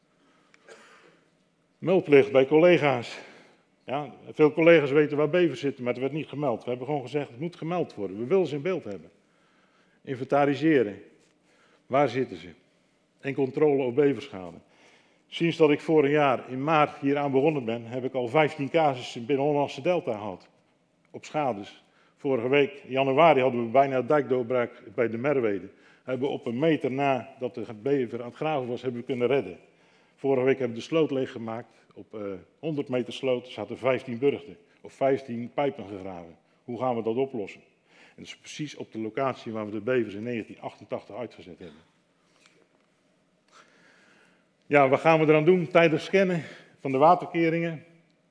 Meldplicht bij collega's. Ja, veel collega's weten waar bevers zitten, maar het werd niet gemeld. We hebben gewoon gezegd, het moet gemeld worden. We willen ze in beeld hebben. Inventariseren. Waar zitten ze? En controle op beverschade. Sinds dat ik vorig jaar in maart hier aan begonnen ben, heb ik al vijftien casussen binnen Hollandse Delta gehad. Op schades. Vorige week, in januari, hadden we bijna dijkdoorbraak bij de Merwede. Hebben we op een meter na dat de bever aan het graven was, hebben we kunnen redden. Vorige week hebben we de sloot leeggemaakt. Op uh, honderd meter sloot zaten vijftien burchten. Of vijftien pijpen gegraven. Hoe gaan we dat oplossen? En dat is precies op de locatie waar we de bevers in negentien achtentachtig uitgezet hebben. Ja, wat gaan we eraan doen? Tijdens scannen van de waterkeringen.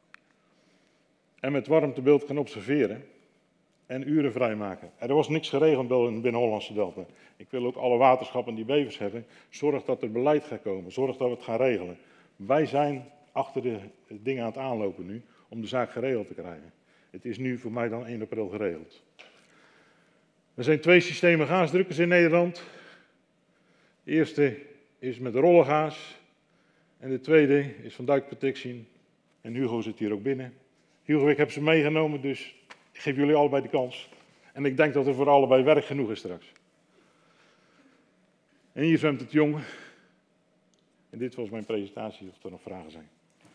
En met warmtebeeld gaan observeren. En uren vrijmaken. Er was niks geregeld binnen Hollandse Delta. Ik wil ook alle waterschappen die bevers hebben. Zorg dat er beleid gaat komen. Zorg dat we het gaan regelen. Wij zijn achter de dingen aan het aanlopen nu. Om de zaak geregeld te krijgen. Het is nu voor mij dan één april geregeld. Er zijn twee systemen gaasdrukkers in Nederland. De eerste is met rollengaas. En de tweede is van Duikprotection. En Hugo zit hier ook binnen. Hugo, ik heb ze meegenomen, dus ik geef jullie allebei de kans. En ik denk dat er voor allebei werk genoeg is straks. En hier zwemt het jong. En dit was mijn presentatie, of er nog vragen zijn.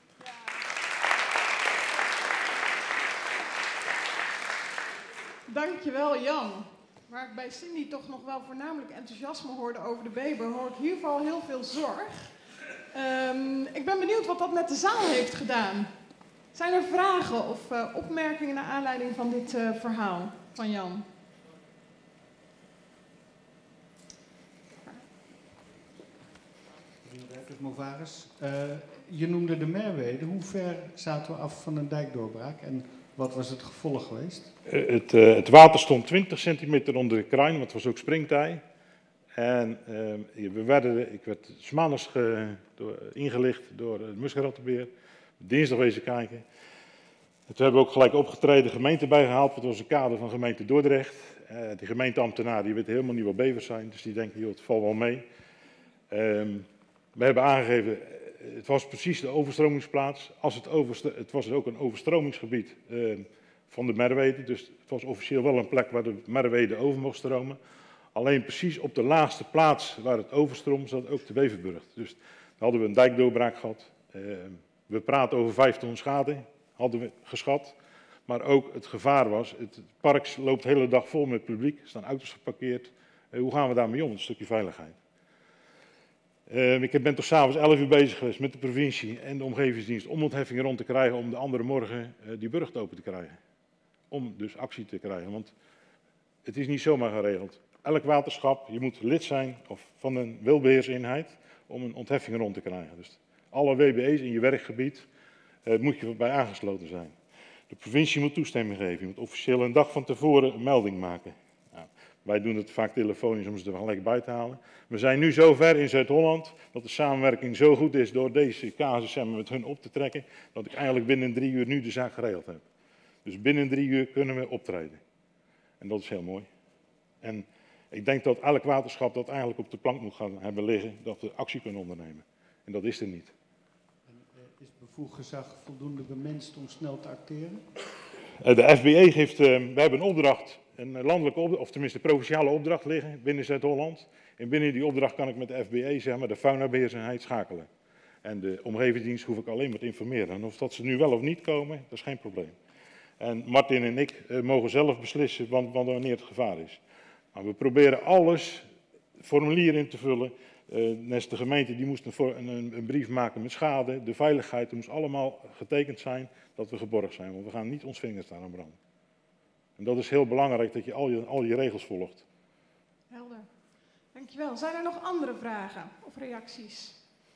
Dankjewel, Jan. Waar ik bij Cindy toch nog wel voornamelijk enthousiasme hoorde over de bever, hoor ik hier vooral heel veel zorg. Um, ik ben benieuwd wat dat met de zaal heeft gedaan. Zijn er vragen of uh, opmerkingen naar aanleiding van dit uh, verhaal van Jan? Movaris, uh, je noemde de Merwede. Hoe ver zaten we af van een dijkdoorbraak en wat was het gevolg geweest? Uh, het, uh, het water stond twintig centimeter onder de kruin, want het was ook springtij. En uh, we werden, ik werd 's maandags ge, door, ingelicht door het muskelrattenbeheer. Dinsdag wezen kijken. En toen hebben we ook gelijk opgetreden, de gemeente bijgehaald. Dat was een kader van gemeente Dordrecht. Uh, die gemeenteambtenaren die weten helemaal niet wat bevers zijn. Dus die denken, joh, het valt wel mee. Um, we hebben aangegeven, het was precies de overstromingsplaats. Als het, overstro het was ook een overstromingsgebied uh, van de Merwede. Dus het was officieel wel een plek waar de Merwede over mocht stromen. Alleen precies op de laagste plaats waar het overstroomde zat ook de Beverburgt. Dus daar hadden we een dijkdoorbraak gehad. Uh, we praten over vijf ton schade, hadden we geschat. Maar ook het gevaar was, het park loopt de hele dag vol met publiek. Er staan auto's geparkeerd. Uh, hoe gaan we daarmee om? Een stukje veiligheid. Uh, ik ben tot s'avonds elf uur bezig geweest met de provincie en de omgevingsdienst om ontheffingen rond te krijgen om de andere morgen uh, die burcht open te krijgen. Om dus actie te krijgen, want het is niet zomaar geregeld. Elk waterschap, je moet lid zijn of van een wilbeheerseenheid om een ontheffing rond te krijgen. Dus alle W B E's in je werkgebied uh, moet je bij aangesloten zijn. De provincie moet toestemming geven. Je moet officieel een dag van tevoren een melding maken. Nou, wij doen het vaak telefonisch om ze er gelijk bij te halen. We zijn nu zo ver in Zuid-Holland dat de samenwerking zo goed is door deze casussen met hun op te trekken, dat ik eigenlijk binnen drie uur nu de zaak geregeld heb. Dus binnen drie uur kunnen we optreden. En dat is heel mooi. En ik denk dat elk waterschap dat eigenlijk op de plank moet gaan hebben liggen, dat we actie kunnen ondernemen. En dat is er niet. En, uh, is bevoegd gezag voldoende bemenst om snel te acteren? Uh, de F B E geeft, uh, we hebben een opdracht, een landelijke opdracht, of tenminste een provinciale opdracht liggen binnen Zuid-Holland. En binnen die opdracht kan ik met de F B E, zeg maar, de faunabeheerseenheid schakelen. En de omgevingsdienst hoef ik alleen maar te informeren. En of dat ze nu wel of niet komen, dat is geen probleem. En Martin en ik uh, mogen zelf beslissen wanneer het gevaar is. Maar we proberen alles, formulier in te vullen. Uh, net de gemeente die moest een, een, een brief maken met schade, de veiligheid, het moest allemaal getekend zijn dat we geborgd zijn. Want we gaan niet ons vingers staan aan branden. En dat is heel belangrijk, dat je al je, al je regels volgt. Helder. Dankjewel. Zijn er nog andere vragen of reacties?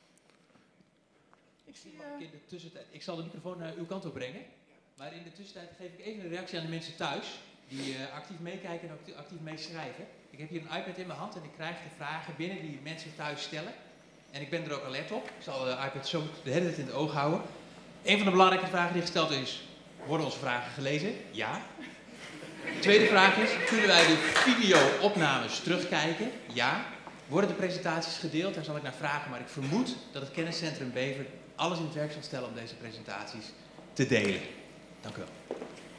Ik, zie, uh... in de tussentijd, ik zal de microfoon naar uw kant op brengen. Maar in de tussentijd geef ik even een reactie aan de mensen thuis. Die uh, actief meekijken en ook actief meeschrijven. Ik heb hier een iPad in mijn hand en ik krijg de vragen binnen die mensen thuis stellen. En ik ben er ook alert op. Ik zal de iPad zo de hele tijd in het oog houden. Een van de belangrijke vragen die gesteld is, worden onze vragen gelezen? Ja. De tweede vraag is, kunnen wij de video-opnames terugkijken? Ja. Worden de presentaties gedeeld? Daar zal ik naar vragen, maar ik vermoed dat het kenniscentrum Bever alles in het werk zal stellen om deze presentaties te delen. Dank u wel.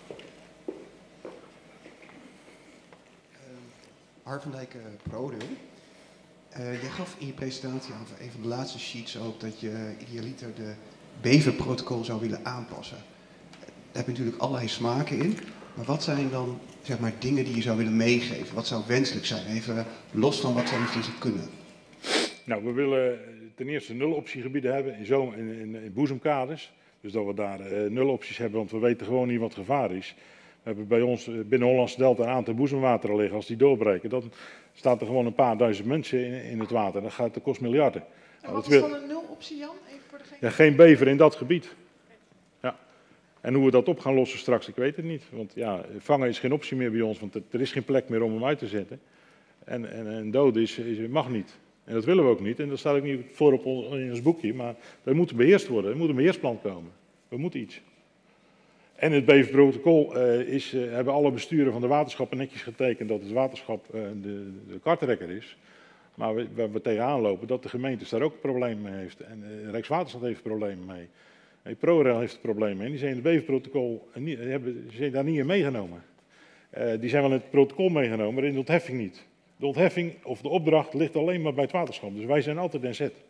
Art van Dijk, uh, ProRail. Uh, jij gaf in je presentatie aan een van de laatste sheets ook dat je idealiter de Bever-protocol zou willen aanpassen. Daar heb je natuurlijk allerlei smaken in. Maar wat zijn dan, zeg maar, dingen die je zou willen meegeven? Wat zou wenselijk zijn? Even los van wat zou misschien kunnen. Nou, we willen ten eerste nul optiegebieden hebben in, zomer, in, in, in boezemkaders. Dus dat we daar uh, nul opties hebben, want we weten gewoon niet wat gevaar is. We hebben bij ons binnen Hollandse Delta een aantal boezemwateren liggen. Als die doorbreken, dan staat er gewoon een paar duizend mensen in, in het water. Dat, gaat, dat kost miljarden. En wat is dan een nul optie, Jan? Even voor degene... Ja, geen bever in dat gebied. Ja. En hoe we dat op gaan lossen straks, ik weet het niet. Want ja, vangen is geen optie meer bij ons, want er is geen plek meer om hem uit te zetten. En, en, en doden is, is, mag niet. En dat willen we ook niet. En dat staat ook niet voor op ons, in ons boekje. Maar dat moet beheerst worden. Er moet een beheersplan komen. We moeten iets. En het beverprotocol uh, is, uh, hebben alle besturen van de waterschappen netjes getekend dat het waterschap uh, de, de kartrekker is. Maar we, waar we tegenaan lopen dat de gemeentes daar ook problemen mee heeft. En uh, Rijkswaterstaat heeft problemen mee. En ProRail heeft het probleem mee. En die zijn in het beverprotocol uh, niet, hebben, zijn daar niet in meegenomen. Uh, die zijn wel in het protocol meegenomen, maar in de ontheffing niet. De ontheffing of de opdracht ligt alleen maar bij het waterschap. Dus wij zijn altijd in zet.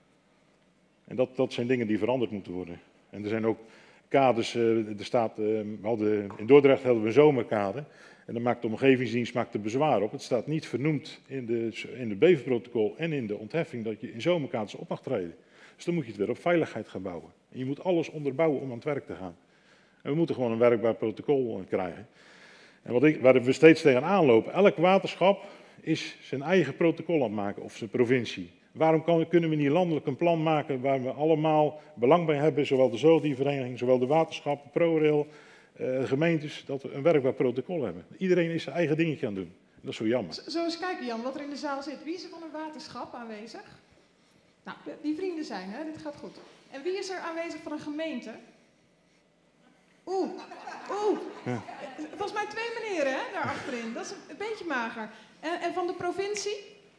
En dat, dat zijn dingen die veranderd moeten worden. En er zijn ook kaders, uh, er staat, uh, we hadden, in Dordrecht hadden we een zomerkade. En dan maakt de omgevingsdienst maakt er bezwaar op. Het staat niet vernoemd in de, in het beverprotocol en in de ontheffing dat je in zomerkaders op mag treden. Dus dan moet je het weer op veiligheid gaan bouwen. En je moet alles onderbouwen om aan het werk te gaan. En we moeten gewoon een werkbaar protocol krijgen. En wat ik, waar we steeds tegenaan lopen, elk waterschap is zijn eigen protocol aan het maken, of zijn provincie. Waarom kan, kunnen we niet landelijk een plan maken waar we allemaal belang bij hebben, zowel de zoogdiervereniging, zowel de waterschappen, ProRail, uh, gemeentes, dat we een werkbaar protocol hebben. Iedereen is zijn eigen dingetje aan het doen. Dat is zo jammer. Zo eens kijken, Jan, wat er in de zaal zit. Wie is er van een waterschap aanwezig? Nou, die vrienden zijn, hè? Dit gaat goed. En wie is er aanwezig van een gemeente? Oeh, oeh. Ja. Volgens mij twee meneren, hè, daar achterin. Dat is een beetje mager. En, en van de provincie?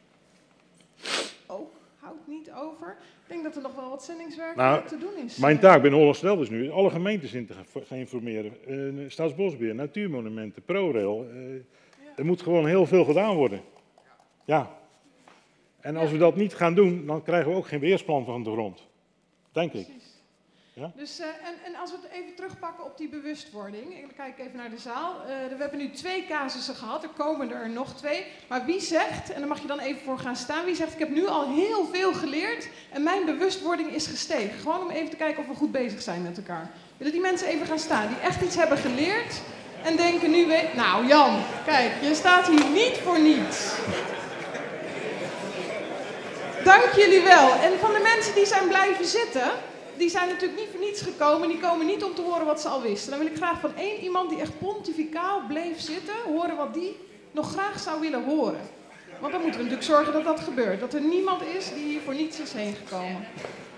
Ook, houdt niet over. Ik denk dat er nog wel wat zendingswerk nou, te doen is. Mijn taak binnen Hollandse Delta is nu alle gemeentes in te gaan informeren. Uh, Staatsbosbeheer, Natuurmonumenten, ProRail. Uh, ja. Er moet gewoon heel veel gedaan worden. Ja. En als ja. we dat niet gaan doen, dan krijgen we ook geen beheersplan van de grond. Denk Precies. ik. Ja? Dus, uh, en, en als we het even terugpakken op die bewustwording. Ik kijk even naar de zaal. Uh, we hebben nu twee casussen gehad. Er komen er nog twee. Maar wie zegt, en daar mag je dan even voor gaan staan. Wie zegt, ik heb nu al heel veel geleerd. En mijn bewustwording is gestegen. Gewoon om even te kijken of we goed bezig zijn met elkaar. Willen die mensen even gaan staan. Die echt iets hebben geleerd. En denken nu, weet, nou Jan, kijk, je staat hier niet voor niets. Dank jullie wel. En van de mensen die zijn blijven zitten, die zijn natuurlijk niet voor niets gekomen. Die komen niet om te horen wat ze al wisten. Dan wil ik graag van één iemand die echt pontificaal bleef zitten, horen wat die nog graag zou willen horen. Want dan moeten we natuurlijk zorgen dat dat gebeurt. Dat er niemand is die hier voor niets is heen gekomen.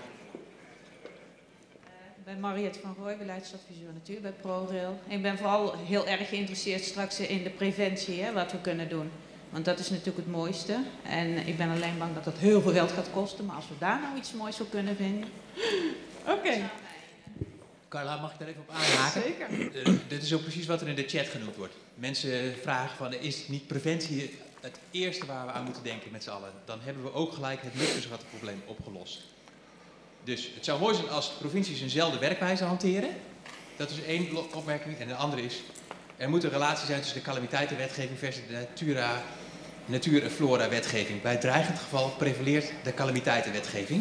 Ik ben Mariette van Rooij, beleidsadviseur natuur bij ProRail. Ik ben vooral heel erg geïnteresseerd straks in de preventie, hè, wat we kunnen doen. Want dat is natuurlijk het mooiste. En ik ben alleen bang dat dat heel veel geld gaat kosten. Maar als we daar nou iets moois voor kunnen vinden. Oké. Okay. Carla, mag ik daar even op aanhaken? Zeker. Uh, dit is ook precies wat er in de chat genoemd wordt. Mensen vragen van, is niet preventie het eerste waar we aan moeten denken met z'n allen? Dan hebben we ook gelijk het luchtverschattenprobleem opgelost. Dus het zou mooi zijn als de provincies eenzelfde werkwijze hanteren. Dat is één opmerking. En de andere is, er moet een relatie zijn tussen de calamiteitenwetgeving versus de natura, natuur- en flora-wetgeving. Bij het dreigend geval prevaleert de calamiteitenwetgeving.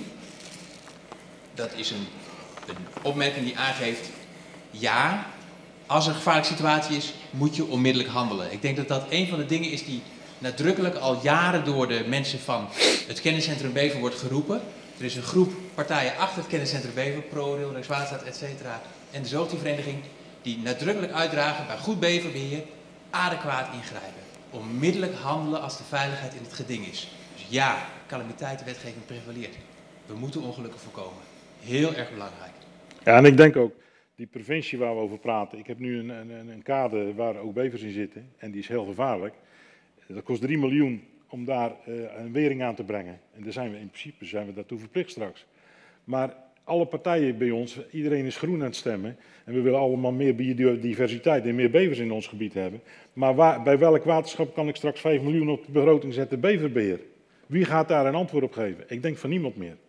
Dat is een, een opmerking die aangeeft, ja, als er een gevaarlijke situatie is, moet je onmiddellijk handelen. Ik denk dat dat een van de dingen is die nadrukkelijk al jaren door de mensen van het kenniscentrum Bever wordt geroepen. Er is een groep partijen achter het kenniscentrum Bever, ProRail, Rijkswaterstaat, et cetera, en de zoogdiervereniging, die nadrukkelijk uitdragen bij goed beverbeheer adequaat ingrijpen. Onmiddellijk handelen als de veiligheid in het geding is. Dus ja, calamiteitenwetgeving prevaleert. We moeten ongelukken voorkomen. Heel erg belangrijk. Ja, en ik denk ook, die preventie waar we over praten, ik heb nu een, een, een kade waar ook bevers in zitten en die is heel gevaarlijk. Dat kost drie miljoen om daar uh, een wering aan te brengen. En daar zijn we in principe zijn we daartoe verplicht straks. Maar alle partijen bij ons, iedereen is groen aan het stemmen. En we willen allemaal meer biodiversiteit en meer bevers in ons gebied hebben. Maar waar, bij welk waterschap kan ik straks vijf miljoen op de begroting zetten beverbeheer? Wie gaat daar een antwoord op geven? Ik denk van niemand meer.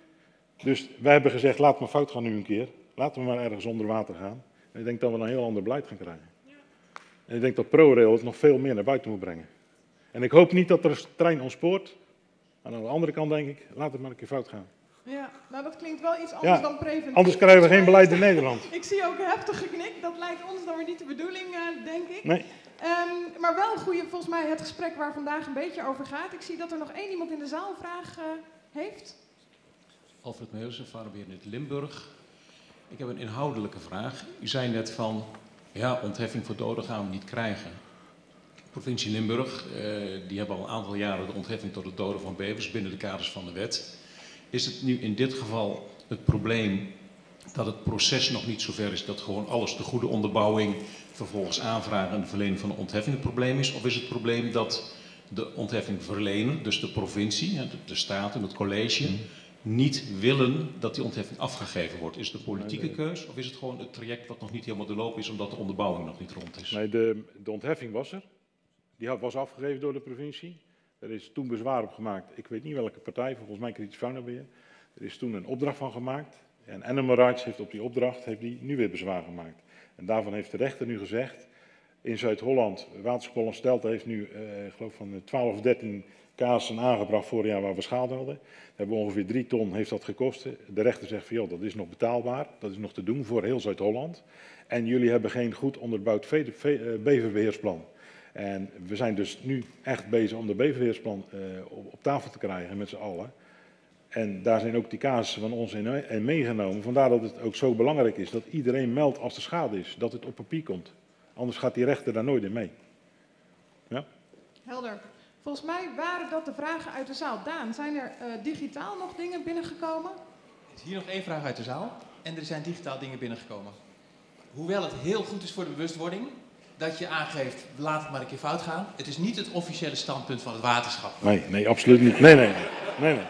Dus wij hebben gezegd, laat maar fout gaan nu een keer. Laten we maar ergens onder water gaan. En ik denk dat we een heel ander beleid gaan krijgen. En ik denk dat ProRail het nog veel meer naar buiten moet brengen. En ik hoop niet dat er een trein ontspoort. Maar aan de andere kant denk ik, laat het maar een keer fout gaan. Ja, nou dat klinkt wel iets anders Ja, dan preventief. anders krijgen we geen beleid in Nederland. Ik zie ook een heftig geknik, dat lijkt ons dan weer niet de bedoeling, uh, denk ik. Nee. Um, maar wel een goede, volgens mij, het gesprek waar vandaag een beetje over gaat. Ik zie dat er nog één iemand in de zaal een vraag uh, heeft. Alfred Meulsen, Varenbeheer in Limburg. Ik heb een inhoudelijke vraag. U zei net van, ja, ontheffing voor doden gaan we niet krijgen. De provincie Limburg, uh, die hebben al een aantal jaren de ontheffing tot het doden van bevers binnen de kaders van de wet. Is het nu in dit geval het probleem dat het proces nog niet zover is, dat gewoon alles de goede onderbouwing, vervolgens aanvragen en de verlening van de ontheffing het probleem is? Of is het probleem dat de ontheffing verlenen, dus de provincie, de, de staat en het college, niet willen dat die ontheffing afgegeven wordt? Is het een politieke keus of is het gewoon het traject wat nog niet helemaal doorlopen is omdat de onderbouwing nog niet rond is? Nee, de, de ontheffing was er. Die was afgegeven door de provincie. Er is toen bezwaar op gemaakt. Ik weet niet welke partij, volgens mij Kritisch Faunabeheer. Er is toen een opdracht van gemaakt. En Animal Rights heeft op die opdracht heeft die nu weer bezwaar gemaakt. En daarvan heeft de rechter nu gezegd, in Zuid-Holland, Waterschap Hollands Delta heeft nu, uh, ik geloof van twaalf of dertien casussen aangebracht vorig jaar waar we schade hadden. We hebben ongeveer drie ton heeft dat gekost. De rechter zegt van, joh, dat is nog betaalbaar. Dat is nog te doen voor heel Zuid-Holland. En jullie hebben geen goed onderbouwd beverbeheersplan. En we zijn dus nu echt bezig om de beverbeheersplan uh, op, op tafel te krijgen met z'n allen. En daar zijn ook die casussen van ons in, in meegenomen. Vandaar dat het ook zo belangrijk is dat iedereen meldt als er schade is. Dat het op papier komt. Anders gaat die rechter daar nooit in mee. Ja? Helder. Volgens mij waren dat de vragen uit de zaal. Daan, zijn er uh, digitaal nog dingen binnengekomen? Er is hier nog één vraag uit de zaal. En er zijn digitaal dingen binnengekomen. Hoewel het heel goed is voor de bewustwording dat je aangeeft, laat het maar een keer fout gaan. Het is niet het officiële standpunt van het waterschap. Nee, nee, absoluut niet. Nee, nee, nee. nee.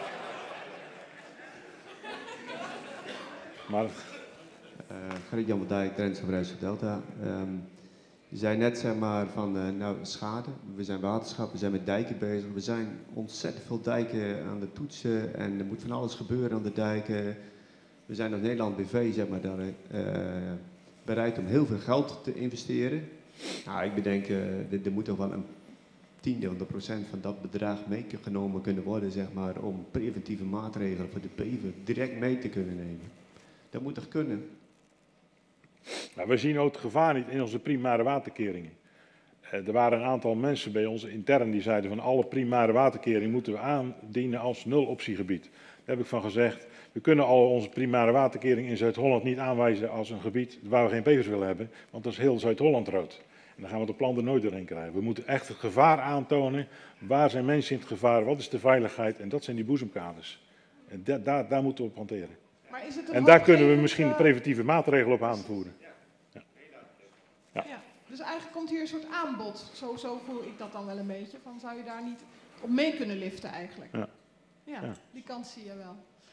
Maar... Uh, Gerrit-Jan van Dijk, Drentse Bedrijfsschap Delta. Um, je zei net zeg maar van, uh, nou schade, we zijn waterschap, we zijn met dijken bezig. We zijn ontzettend veel dijken aan de toetsen en er moet van alles gebeuren aan de dijken. We zijn als Nederland B V zeg maar, daar, uh, bereid om heel veel geld te investeren. Nou, ik bedenk, uh, er, er moet toch wel een tiende van de procent van dat bedrag meegenomen kunnen worden, zeg maar, om preventieve maatregelen voor de bever direct mee te kunnen nemen. Dat moet toch kunnen? Nou, we zien ook het gevaar niet in onze primaire waterkeringen. Uh, er waren een aantal mensen bij ons intern die zeiden van alle primaire waterkeringen moeten we aandienen als nul-optiegebied. Daar heb ik van gezegd, we kunnen al onze primaire waterkering in Zuid-Holland niet aanwijzen als een gebied waar we geen bevers willen hebben, want dat is heel Zuid-Holland rood. En dan gaan we de plan er nooit doorheen krijgen. We moeten echt het gevaar aantonen. Waar zijn mensen in het gevaar? Wat is de veiligheid? En dat zijn die boezemkaders. En da daar, daar moeten we op hanteren. Maar is het en daar kunnen we misschien de preventieve maatregelen op aanvoeren. Ja. Ja. Ja, dus eigenlijk komt hier een soort aanbod. Zo, zo voel ik dat dan wel een beetje. Van, zou je daar niet op mee kunnen liften eigenlijk? Ja. Ja, ja. die kant zie je wel.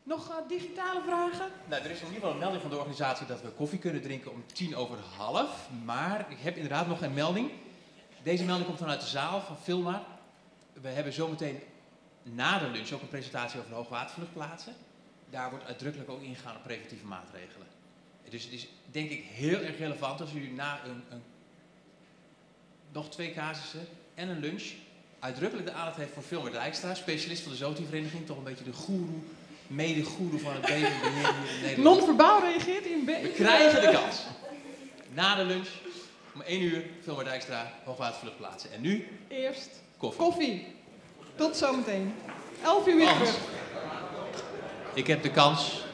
Nog uh, digitale vragen? Nou, er is in ieder geval een melding van de organisatie dat we koffie kunnen drinken om tien over half. Maar ik heb inderdaad nog een melding. Deze melding komt vanuit de zaal van Filmar. We hebben zometeen na de lunch ook een presentatie over de hoogwatervluchtplaatsen. Daar wordt uitdrukkelijk ook ingegaan op preventieve maatregelen. Dus het is denk ik heel erg relevant als u na een, een, nog twee casussen en een lunch uitdrukkelijk de aandacht heeft voor Filmar Dijkstra, specialist van de Zoti-vereniging, toch een beetje de goeroe, mede-goeroe van het beverbeheer hier in Nederland. Non-verbaal reageert in bever. We krijgen de kans. Na de lunch, om één uur, Filmar Dijkstra, hoogwatervluchtplaatsen. En nu? Eerst koffie. koffie. Tot zometeen. elf uur weer Want terug. ik heb de kans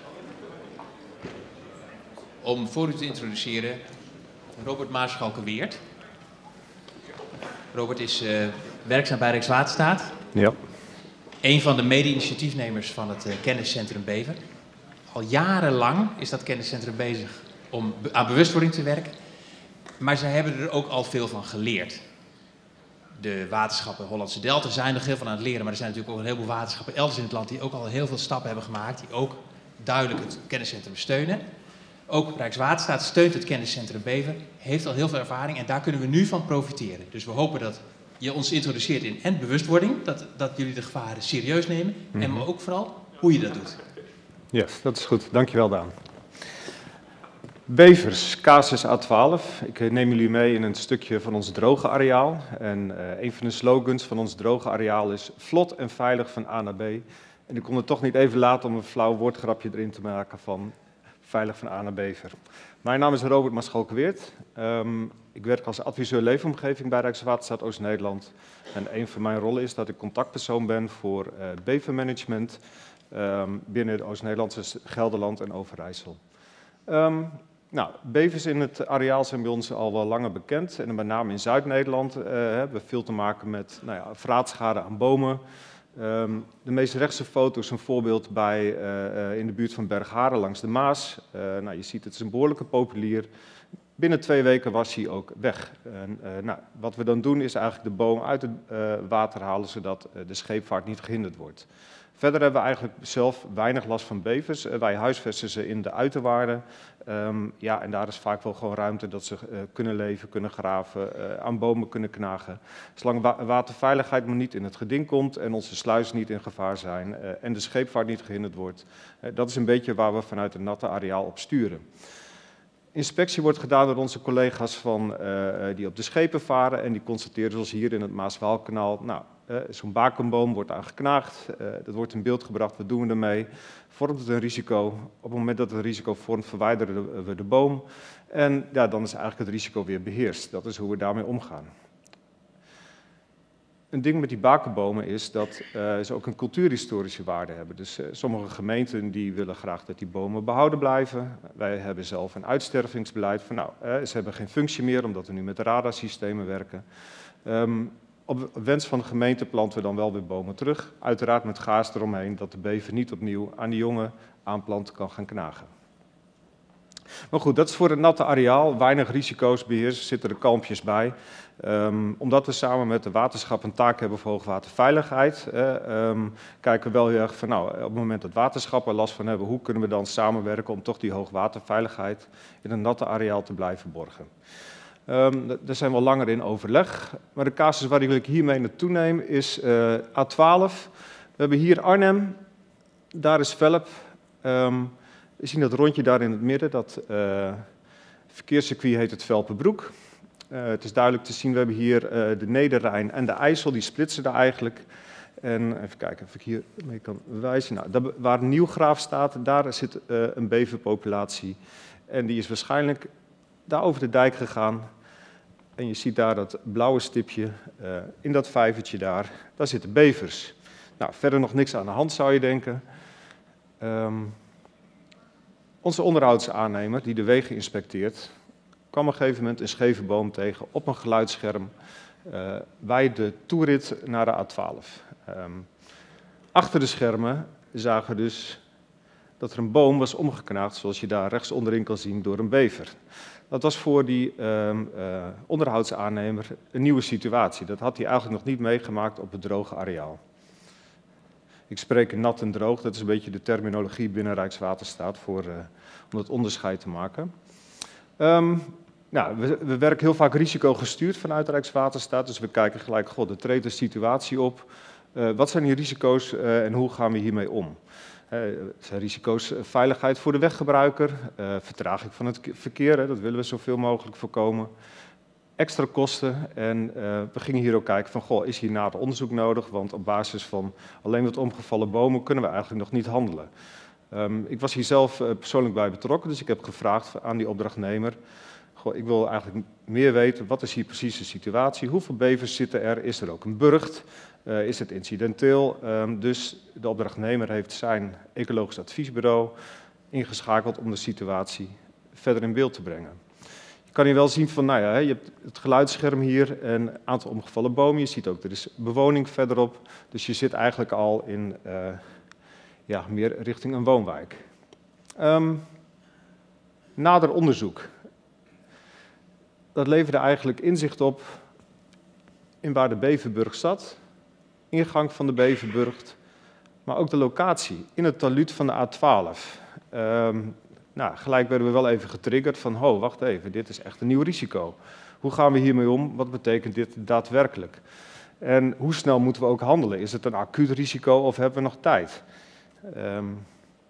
om voor u te introduceren Robert Maarschalk-Weert. Robert is uh, werkzaam bij Rijkswaterstaat. Ja. Een van de mede-initiatiefnemers van het uh, kenniscentrum Bever. Al jarenlang is dat kenniscentrum bezig om be- aan bewustwording te werken. Maar zij hebben er ook al veel van geleerd. De waterschappen Hollandse Delta zijn er heel van aan het leren. Maar er zijn natuurlijk ook een heleboel waterschappen elders in het land die ook al heel veel stappen hebben gemaakt. Die ook duidelijk het kenniscentrum steunen. Ook Rijkswaterstaat steunt het kenniscentrum Bever. Heeft al heel veel ervaring en daar kunnen we nu van profiteren. Dus we hopen dat je ons introduceert in en bewustwording. Dat, dat jullie de gevaren serieus nemen. Mm-hmm. En maar ook vooral hoe je dat doet. Yes, dat is goed. Dankjewel, Daan. Bevers, casus A twaalf. Ik neem jullie mee in een stukje van ons droge areaal. En uh, een van de slogans van ons droge areaal is vlot en veilig van A naar B. En ik kon het toch niet even laten om een flauw woordgrapje erin te maken van veilig van A naar Bever. Mijn naam is Robert Maarschalk-Weert. Um, ik werk als adviseur leefomgeving bij Rijkswaterstaat Oost-Nederland. En een van mijn rollen is dat ik contactpersoon ben voor uh, bevermanagement um, binnen de Oost-Nederlandse Gelderland en Overijssel. Um, Nou, bevers in het areaal zijn bij ons al wel langer bekend. En met name in Zuid-Nederland uh, hebben we veel te maken met nou ja, vraatschade aan bomen. Um, de meest rechtse foto is een voorbeeld bij, uh, uh, in de buurt van Bergharen langs de Maas. Uh, nou, je ziet het is een behoorlijke populier. Binnen twee weken was hij ook weg. En, uh, nou, wat we dan doen is eigenlijk de boom uit het uh, water halen zodat uh, de scheepvaart niet gehinderd wordt. Verder hebben we eigenlijk zelf weinig last van bevers. Uh, wij huisvesten ze in de uiterwaarden. Um, ja, en daar is vaak wel gewoon ruimte dat ze uh, kunnen leven, kunnen graven, uh, aan bomen kunnen knagen. Zolang wa- waterveiligheid maar niet in het geding komt en onze sluizen niet in gevaar zijn uh, en de scheepvaart niet gehinderd wordt. Uh, dat is een beetje waar we vanuit het natte areaal op sturen. Inspectie wordt gedaan door onze collega's van, uh, die op de schepen varen en die constateren zoals hier in het Maas-Waalkanaal. Nou, uh, zo'n bakenboom wordt aangeknaagd, uh, dat wordt in beeld gebracht, wat doen we ermee? Vormt het een risico? Op het moment dat het een risico vormt, verwijderen we de boom. En ja, dan is eigenlijk het risico weer beheerst. Dat is hoe we daarmee omgaan. Een ding met die bakenbomen is dat uh, ze ook een cultuurhistorische waarde hebben. Dus uh, sommige gemeenten die willen graag dat die bomen behouden blijven. Wij hebben zelf een uitstervingsbeleid van nou, uh, ze hebben geen functie meer omdat we nu met radarsystemen werken. Um, op wens van de gemeente planten we dan wel weer bomen terug. Uiteraard met gaas eromheen dat de bever niet opnieuw aan die jonge aanplanten kan gaan knagen. Maar goed, dat is voor het natte areaal. Weinig risico's beheersen, zitten er kalmpjes bij. Um, omdat we samen met de waterschap een taak hebben voor hoogwaterveiligheid, eh, um, kijken we wel heel erg van, nou, op het moment dat waterschappen er last van hebben, hoe kunnen we dan samenwerken om toch die hoogwaterveiligheid in een natte areaal te blijven borgen. Um, daar zijn we al langer in overleg. Maar de casus waar ik hiermee naartoe neem is uh, A twaalf. We hebben hier Arnhem, daar is Velp. Um, we zien dat rondje daar in het midden, dat uh, verkeerscircuit heet het Velpenbroek. Uh, het is duidelijk te zien, we hebben hier uh, de Nederrijn en de IJssel, die splitsen daar eigenlijk. En even kijken of ik hier mee kan wijzen. Nou, daar, waar Nieuwgraaf staat, daar zit uh, een beverpopulatie. En die is waarschijnlijk daar over de dijk gegaan. En je ziet daar dat blauwe stipje uh, in dat vijvertje daar. Daar zitten bevers. Nou, verder nog niks aan de hand zou je denken. Um, onze onderhoudsaannemer die de wegen inspecteert, kwam op een gegeven moment een scheve boom tegen op een geluidsscherm uh, bij de toerit naar de A twaalf. Um, achter de schermen zagen we dus dat er een boom was omgeknaagd, zoals je daar rechts onderin kan zien, door een bever. Dat was voor die um, uh, onderhoudsaannemer een nieuwe situatie. Dat had hij eigenlijk nog niet meegemaakt op het droge areaal. Ik spreek nat en droog, dat is een beetje de terminologie binnen Rijkswaterstaat voor, uh, om het onderscheid te maken. Um, nou, we, we werken heel vaak risicogestuurd vanuit Rijkswaterstaat, dus we kijken gelijk, god, er treedt een situatie op. Uh, wat zijn die risico's uh, en hoe gaan we hiermee om? Uh, zijn risico's uh, veiligheid voor de weggebruiker, uh, vertraging van het verkeer, hè, dat willen we zoveel mogelijk voorkomen. Extra kosten en uh, we gingen hier ook kijken van, goh, is hier nader onderzoek nodig? Want op basis van alleen wat omgevallen bomen kunnen we eigenlijk nog niet handelen. Um, ik was hier zelf uh, persoonlijk bij betrokken, dus ik heb gevraagd aan die opdrachtnemer, goh, ik wil eigenlijk meer weten, wat is hier precies de situatie? Hoeveel bevers zitten er? Is er ook een burcht? Uh, is het incidenteel? Um, dus de opdrachtnemer heeft zijn ecologisch adviesbureau ingeschakeld om de situatie verder in beeld te brengen. Je kan hier wel zien van, nou ja, je hebt het geluidsscherm hier en een aantal omgevallen bomen. Je ziet ook, er is bewoning verderop. Dus je zit eigenlijk al in, uh, ja, meer richting een woonwijk. Um, nader onderzoek. Dat leverde eigenlijk inzicht op in waar de Beverburg zat. Ingang van de Beverburg, maar ook de locatie in het talud van de A twaalf. Um, nou, gelijk werden we wel even getriggerd van, ho, wacht even, dit is echt een nieuw risico. Hoe gaan we hiermee om? Wat betekent dit daadwerkelijk? En hoe snel moeten we ook handelen? Is het een acuut risico of hebben we nog tijd? Um,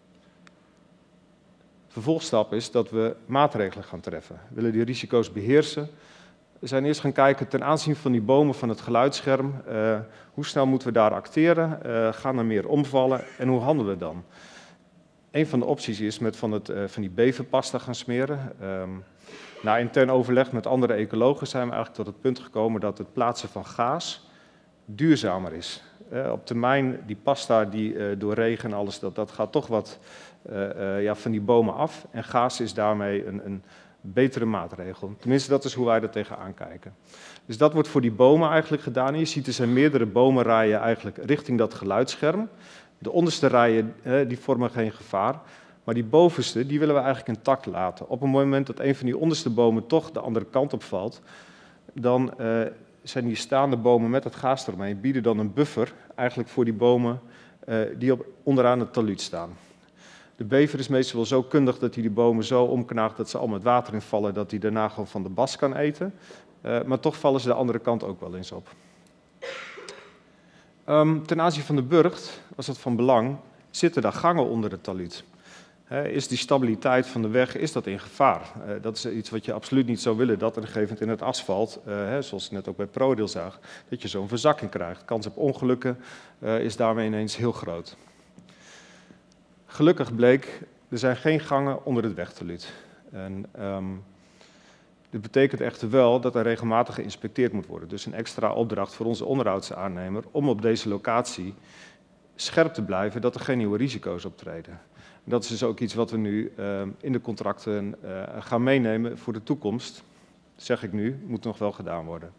vervolgstap is dat we maatregelen gaan treffen. We willen die risico's beheersen. We zijn eerst gaan kijken ten aanzien van die bomen van het geluidsscherm. Uh, hoe snel moeten we daar acteren? Uh, gaan er meer omvallen? En hoe handelen we dan? Een van de opties is met van, het, uh, van die beverpasta gaan smeren. Um, na intern overleg met andere ecologen zijn we eigenlijk tot het punt gekomen dat het plaatsen van gaas duurzamer is. Uh, op termijn, die pasta die, uh, door regen en alles, dat, dat gaat toch wat uh, uh, ja, van die bomen af. En gaas is daarmee een, een betere maatregel. Tenminste, dat is hoe wij er tegenaan kijken. Dus dat wordt voor die bomen eigenlijk gedaan. En je ziet er zijn meerdere bomenrijen eigenlijk richting dat geluidsscherm. De onderste rijen uh, die vormen geen gevaar. Maar die bovenste, die willen we eigenlijk intact laten. Op het moment dat een van die onderste bomen toch de andere kant op valt, dan uh, zijn die staande bomen met het gaas eromheen, bieden dan een buffer eigenlijk voor die bomen uh, die op, onderaan het talud staan. De bever is meestal wel zo kundig dat hij die bomen zo omknaagt dat ze allemaal het water invallen, dat hij daarna gewoon van de bas kan eten. Uh, maar toch vallen ze de andere kant ook wel eens op. Um, ten aanzien van de burcht was het van belang, zitten daar gangen onder het talud? He, is die stabiliteit van de weg, is dat in gevaar? Uh, dat is iets wat je absoluut niet zou willen, dat er een gegeven moment in het asfalt, uh, he, zoals we net ook bij ProRail zagen, dat je zo'n verzakking krijgt. Kans op ongelukken uh, is daarmee ineens heel groot. Gelukkig bleek, er zijn geen gangen onder het wegtalud. En, um, dit betekent echter wel dat er regelmatig geïnspecteerd moet worden. Dus een extra opdracht voor onze onderhoudsaannemer om op deze locatie scherp te blijven dat er geen nieuwe risico's optreden. En dat is dus ook iets wat we nu uh, in de contracten uh, gaan meenemen voor de toekomst. Zeg ik nu, moet nog wel gedaan worden.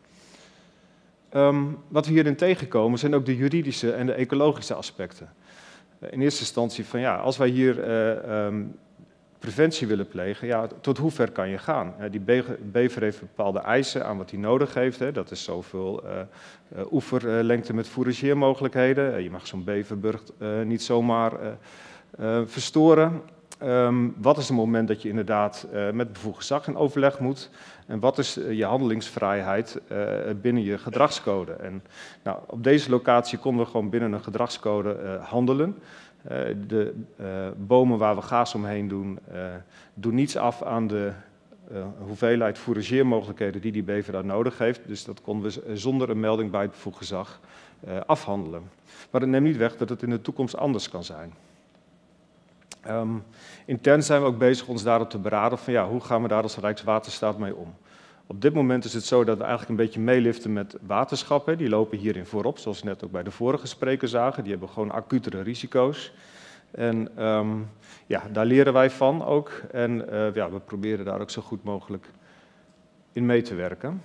Um, wat we hierin tegenkomen zijn ook de juridische en de ecologische aspecten. Uh, in eerste instantie van ja, als wij hier uh, um, preventie willen plegen, ja, tot hoe ver kan je gaan? Uh, die bever heeft bepaalde eisen aan wat hij nodig heeft. Hè. Dat is zoveel uh, uh, oeverlengte met fourageermogelijkheden. Uh, je mag zo'n beverburcht uh, niet zomaar uh, uh, verstoren. Um, wat is het moment dat je inderdaad uh, met bevoegd gezag in overleg moet? En wat is uh, je handelingsvrijheid uh, binnen je gedragscode? En nou, op deze locatie konden we gewoon binnen een gedragscode uh, handelen. Uh, de uh, bomen waar we gaas omheen doen, uh, doen niets af aan de uh, hoeveelheid fourageermogelijkheden die die bever daar nodig heeft. Dus dat konden we zonder een melding bij het bevoegd gezag uh, afhandelen. Maar dat neemt niet weg dat het in de toekomst anders kan zijn. Um, intern zijn we ook bezig ons daarop te beraden van ja, hoe gaan we daar als Rijkswaterstaat mee om. Op dit moment is het zo dat we eigenlijk een beetje meeliften met waterschappen. Die lopen hierin voorop, zoals we net ook bij de vorige spreker zagen. Die hebben gewoon acutere risico's. En um, ja, daar leren wij van ook. En uh, ja, we proberen daar ook zo goed mogelijk in mee te werken.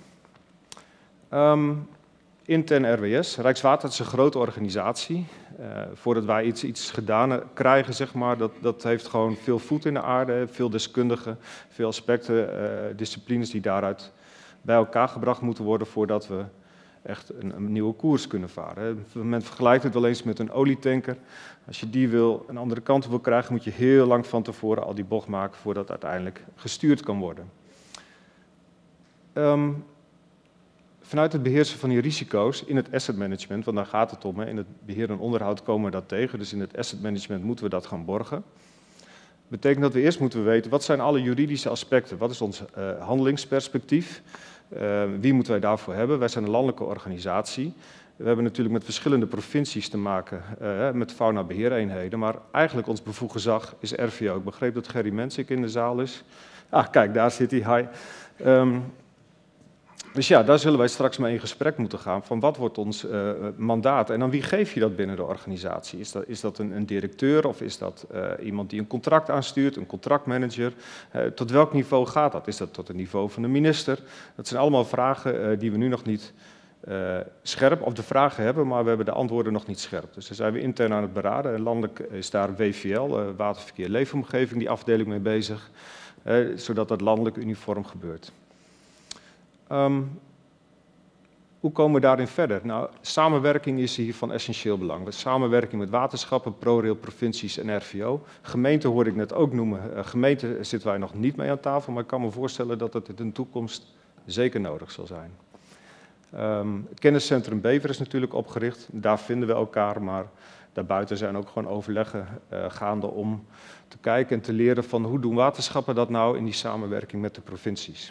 Um, intern R W S, Rijkswaterstaat is een grote organisatie. Uh, voordat wij iets, iets gedaan krijgen, zeg maar, dat, dat heeft gewoon veel voet in de aarde, veel deskundigen, veel aspecten, uh, disciplines die daaruit bij elkaar gebracht moeten worden voordat we echt een, een nieuwe koers kunnen varen. Men vergelijkt het wel eens met een olietanker. Als je die wil, een andere kant op wil krijgen, moet je heel lang van tevoren al die bocht maken voordat uiteindelijk gestuurd kan worden. Um, vanuit het beheersen van die risico's in het asset management, want daar gaat het om, hè, in het beheer en onderhoud komen we dat tegen, dus in het asset management moeten we dat gaan borgen. Dat betekent dat we eerst moeten weten, wat zijn alle juridische aspecten? Wat is ons uh, handelingsperspectief? Uh, wie moeten wij daarvoor hebben? Wij zijn een landelijke organisatie. We hebben natuurlijk met verschillende provincies te maken, uh, met faunabeheereenheden, maar eigenlijk ons bevoegd gezag is R V O. Ik begreep dat Gerry Mensik in de zaal is. Ah, kijk, daar zit hij. Hi. Um, dus ja, daar zullen wij straks mee in gesprek moeten gaan van wat wordt ons uh, mandaat en aan wie geef je dat binnen de organisatie? Is dat, is dat een, een directeur of is dat uh, iemand die een contract aanstuurt, een contractmanager? Uh, tot welk niveau gaat dat? Is dat tot het niveau van de minister? Dat zijn allemaal vragen uh, die we nu nog niet uh, scherp, of de vragen hebben, maar we hebben de antwoorden nog niet scherp. Dus daar zijn we intern aan het beraden. En landelijk is daar W V L, uh, Waterverkeer Leefomgeving, die afdeling mee bezig, uh, zodat dat landelijk uniform gebeurt. Um, hoe komen we daarin verder? Nou, samenwerking is hier van essentieel belang. Samenwerking met waterschappen, ProRail, provincies en R V O. Gemeenten hoorde ik net ook noemen. Uh, gemeenten zitten wij nog niet mee aan tafel, maar ik kan me voorstellen dat het in de toekomst zeker nodig zal zijn. Um, het kenniscentrum Bever is natuurlijk opgericht. Daar vinden we elkaar, maar daarbuiten zijn ook gewoon overleggen uh, gaande om te kijken en te leren van hoe doen waterschappen dat nou in die samenwerking met de provincies.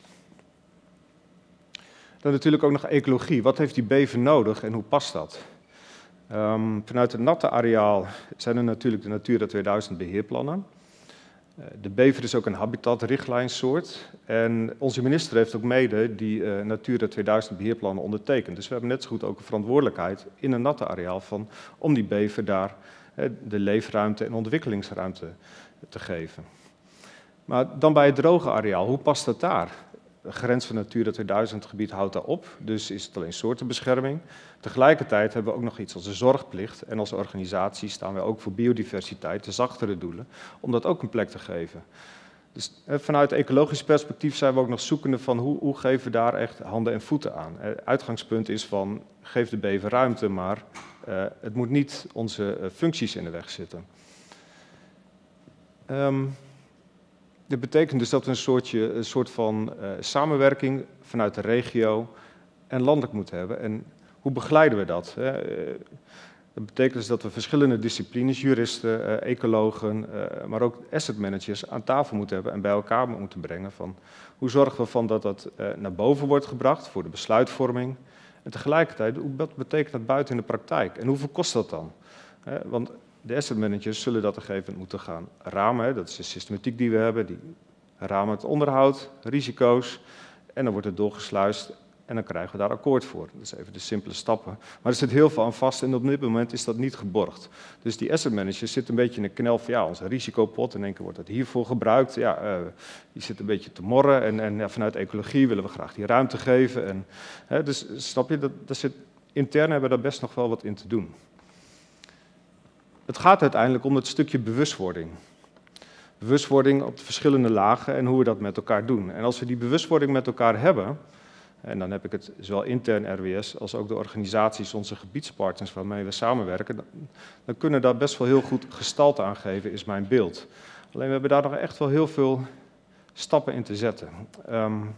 Dan natuurlijk ook nog ecologie. Wat heeft die bever nodig en hoe past dat? Um, vanuit het natte areaal zijn er natuurlijk de Natura tweeduizend beheerplannen. Uh, de bever is ook een habitatrichtlijnsoort. En onze minister heeft ook mede die uh, Natura tweeduizend beheerplannen ondertekend. Dus we hebben net zo goed ook een verantwoordelijkheid in een natte areaal van, om die bever daar uh, de leefruimte en ontwikkelingsruimte te geven. Maar dan bij het droge areaal, hoe past dat daar? De grens van Natura tweeduizend gebied houdt daar op, dus is het alleen soortenbescherming. Tegelijkertijd hebben we ook nog iets als de zorgplicht en als organisatie staan wij ook voor biodiversiteit, de zachtere doelen, om dat ook een plek te geven. Dus vanuit ecologisch perspectief zijn we ook nog zoekende van hoe, hoe geven we daar echt handen en voeten aan. Het uitgangspunt is van geef de bever ruimte, maar uh, het moet niet onze uh, functies in de weg zitten. Um, Dit betekent dus dat we een, soortje, een soort van uh, samenwerking vanuit de regio en landelijk moeten hebben. En hoe begeleiden we dat? Hè? Dat betekent dus dat we verschillende disciplines, juristen, uh, ecologen, uh, maar ook asset managers aan tafel moeten hebben en bij elkaar moeten brengen. Van hoe zorgen we ervan dat dat uh, naar boven wordt gebracht voor de besluitvorming? En tegelijkertijd, wat betekent dat buiten in de praktijk? En hoeveel kost dat dan? Uh, want de asset managers zullen dat op een gegeven moment moeten gaan ramen. Hè. Dat is de systematiek die we hebben. Die ramen het onderhoud, risico's. En dan wordt het doorgesluist en dan krijgen we daar akkoord voor. Dat is even de simpele stappen. Maar er zit heel veel aan vast en op dit moment is dat niet geborgd. Dus die asset managers zitten een beetje in een knel van ja, onze risicopot. In één keer wordt dat hiervoor gebruikt. Ja, uh, die zit een beetje te morren. En, en ja, vanuit ecologie willen we graag die ruimte geven. En, hè, dus snap je, dat, dat zit, intern hebben we daar best nog wel wat in te doen. Het gaat uiteindelijk om het stukje bewustwording. Bewustwording op de verschillende lagen en hoe we dat met elkaar doen. En als we die bewustwording met elkaar hebben, en dan heb ik het zowel intern R W S als ook de organisaties, onze gebiedspartners waarmee we samenwerken, dan, dan kunnen we daar best wel heel goed gestalte aan geven, is mijn beeld. Alleen we hebben daar nog echt wel heel veel stappen in te zetten. Um,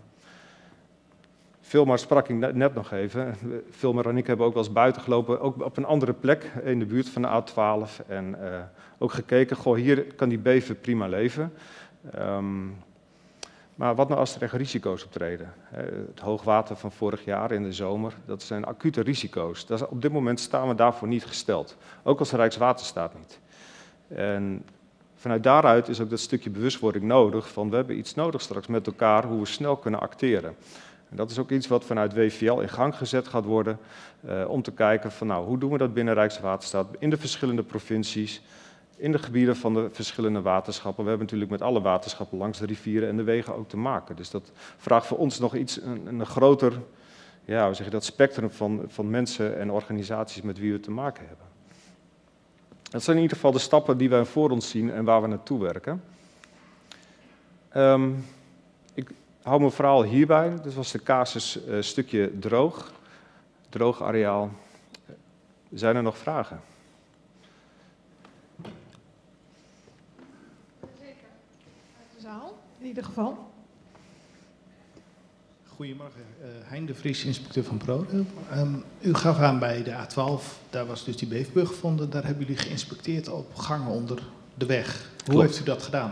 Vilmar sprak ik net nog even. Vilmar en ik hebben ook wel eens buiten gelopen, ook op een andere plek in de buurt van de A twaalf. En uh, ook gekeken, goh, hier kan die bever prima leven. Um, maar wat nou als er echt risico's optreden? Het hoogwater van vorig jaar in de zomer, dat zijn acute risico's. Dat is, op dit moment staan we daarvoor niet gesteld. Ook als Rijkswaterstaat niet. En vanuit daaruit is ook dat stukje bewustwording nodig van we hebben iets nodig straks met elkaar hoe we snel kunnen acteren. En dat is ook iets wat vanuit W V L in gang gezet gaat worden, uh, om te kijken van nou, hoe doen we dat binnen Rijkswaterstaat, in de verschillende provincies, in de gebieden van de verschillende waterschappen. We hebben natuurlijk met alle waterschappen langs de rivieren en de wegen ook te maken. Dus dat vraagt voor ons nog iets, een, een groter, ja, hoe zeg je dat, spectrum van, van mensen en organisaties met wie we te maken hebben. Dat zijn in ieder geval de stappen die wij voor ons zien en waar we naartoe werken. Um, ik hou mijn verhaal hierbij. Dit was de casus uh, stukje droog. droog areaal. Zijn er nog vragen? Zeker. Uit de zaal, in ieder geval. Goedemorgen, uh, Hein de Vries, inspecteur van ProRail. Um, u gaf aan bij de A twaalf, daar was dus die beefbrug gevonden. Daar hebben jullie geïnspecteerd op gangen onder de weg. Hoe Klopt. heeft u dat gedaan?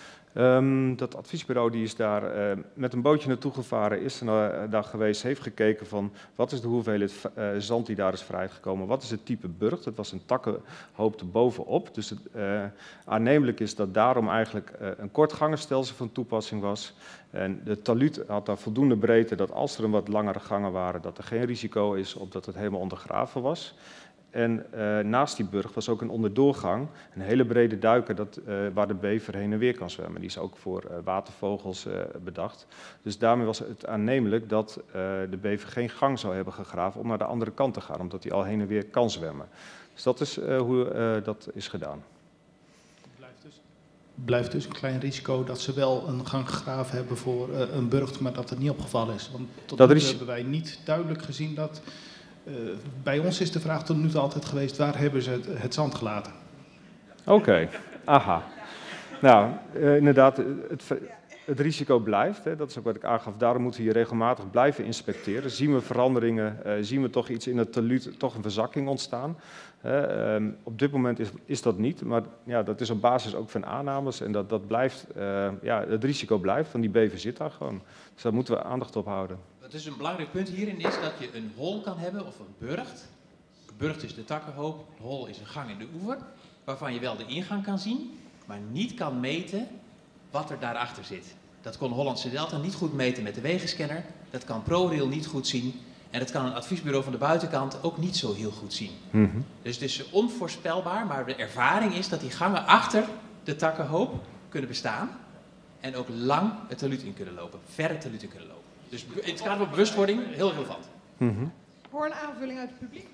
Um, dat adviesbureau die is daar uh, met een bootje naartoe gevaren, is er uh, daar geweest, heeft gekeken van wat is de hoeveelheid uh, zand die daar is vrijgekomen, wat is het type burcht. Het was een takkenhoop erbovenop, dus het uh, aannemelijk is dat daarom eigenlijk uh, een kort gangenstelsel van toepassing was. En de talud had daar voldoende breedte dat als er een wat langere gangen waren, dat er geen risico is op dat het helemaal ondergraven was. En uh, naast die burcht was ook een onderdoorgang, een hele brede duiker dat, uh, waar de bever heen en weer kan zwemmen. Die is ook voor uh, watervogels uh, bedacht. Dus daarmee was het aannemelijk dat uh, de bever geen gang zou hebben gegraven om naar de andere kant te gaan, omdat hij al heen en weer kan zwemmen. Dus dat is uh, hoe uh, dat is gedaan. Blijft dus, blijft dus een klein risico dat ze wel een gang gegraven hebben voor uh, een burcht, maar dat het niet opgevallen is. Want tot nu toe hebben wij niet duidelijk gezien dat... Uh, bij ons is de vraag tot nu toe altijd geweest, waar hebben ze het, het zand gelaten? Oké, okay. Aha. Nou, uh, inderdaad, het, het risico blijft, hè, dat is ook wat ik aangaf. Daarom moeten we hier regelmatig blijven inspecteren. Zien we veranderingen, uh, zien we toch iets in het talud, toch een verzakking ontstaan. Uh, um, op dit moment is, is dat niet, maar ja, dat is op basis ook van aannames. En dat, dat blijft, uh, ja, het risico blijft, van die bever zit daar gewoon. Dus daar moeten we aandacht op houden. Het is een belangrijk punt hierin is dat je een hol kan hebben of een burcht. Een burcht is de takkenhoop, een hol is een gang in de oever, waarvan je wel de ingang kan zien, maar niet kan meten wat er daarachter zit. Dat kon Hollandse Delta niet goed meten met de wegenscanner, dat kan ProRail niet goed zien en dat kan een adviesbureau van de buitenkant ook niet zo heel goed zien. Mm-hmm. Dus het is onvoorspelbaar, maar de ervaring is dat die gangen achter de takkenhoop kunnen bestaan en ook lang het talud in kunnen lopen, ver het talud in kunnen lopen. Dus in het kader van bewustwording, heel relevant. Mm-hmm. Hoor een aanvulling uit het publiek.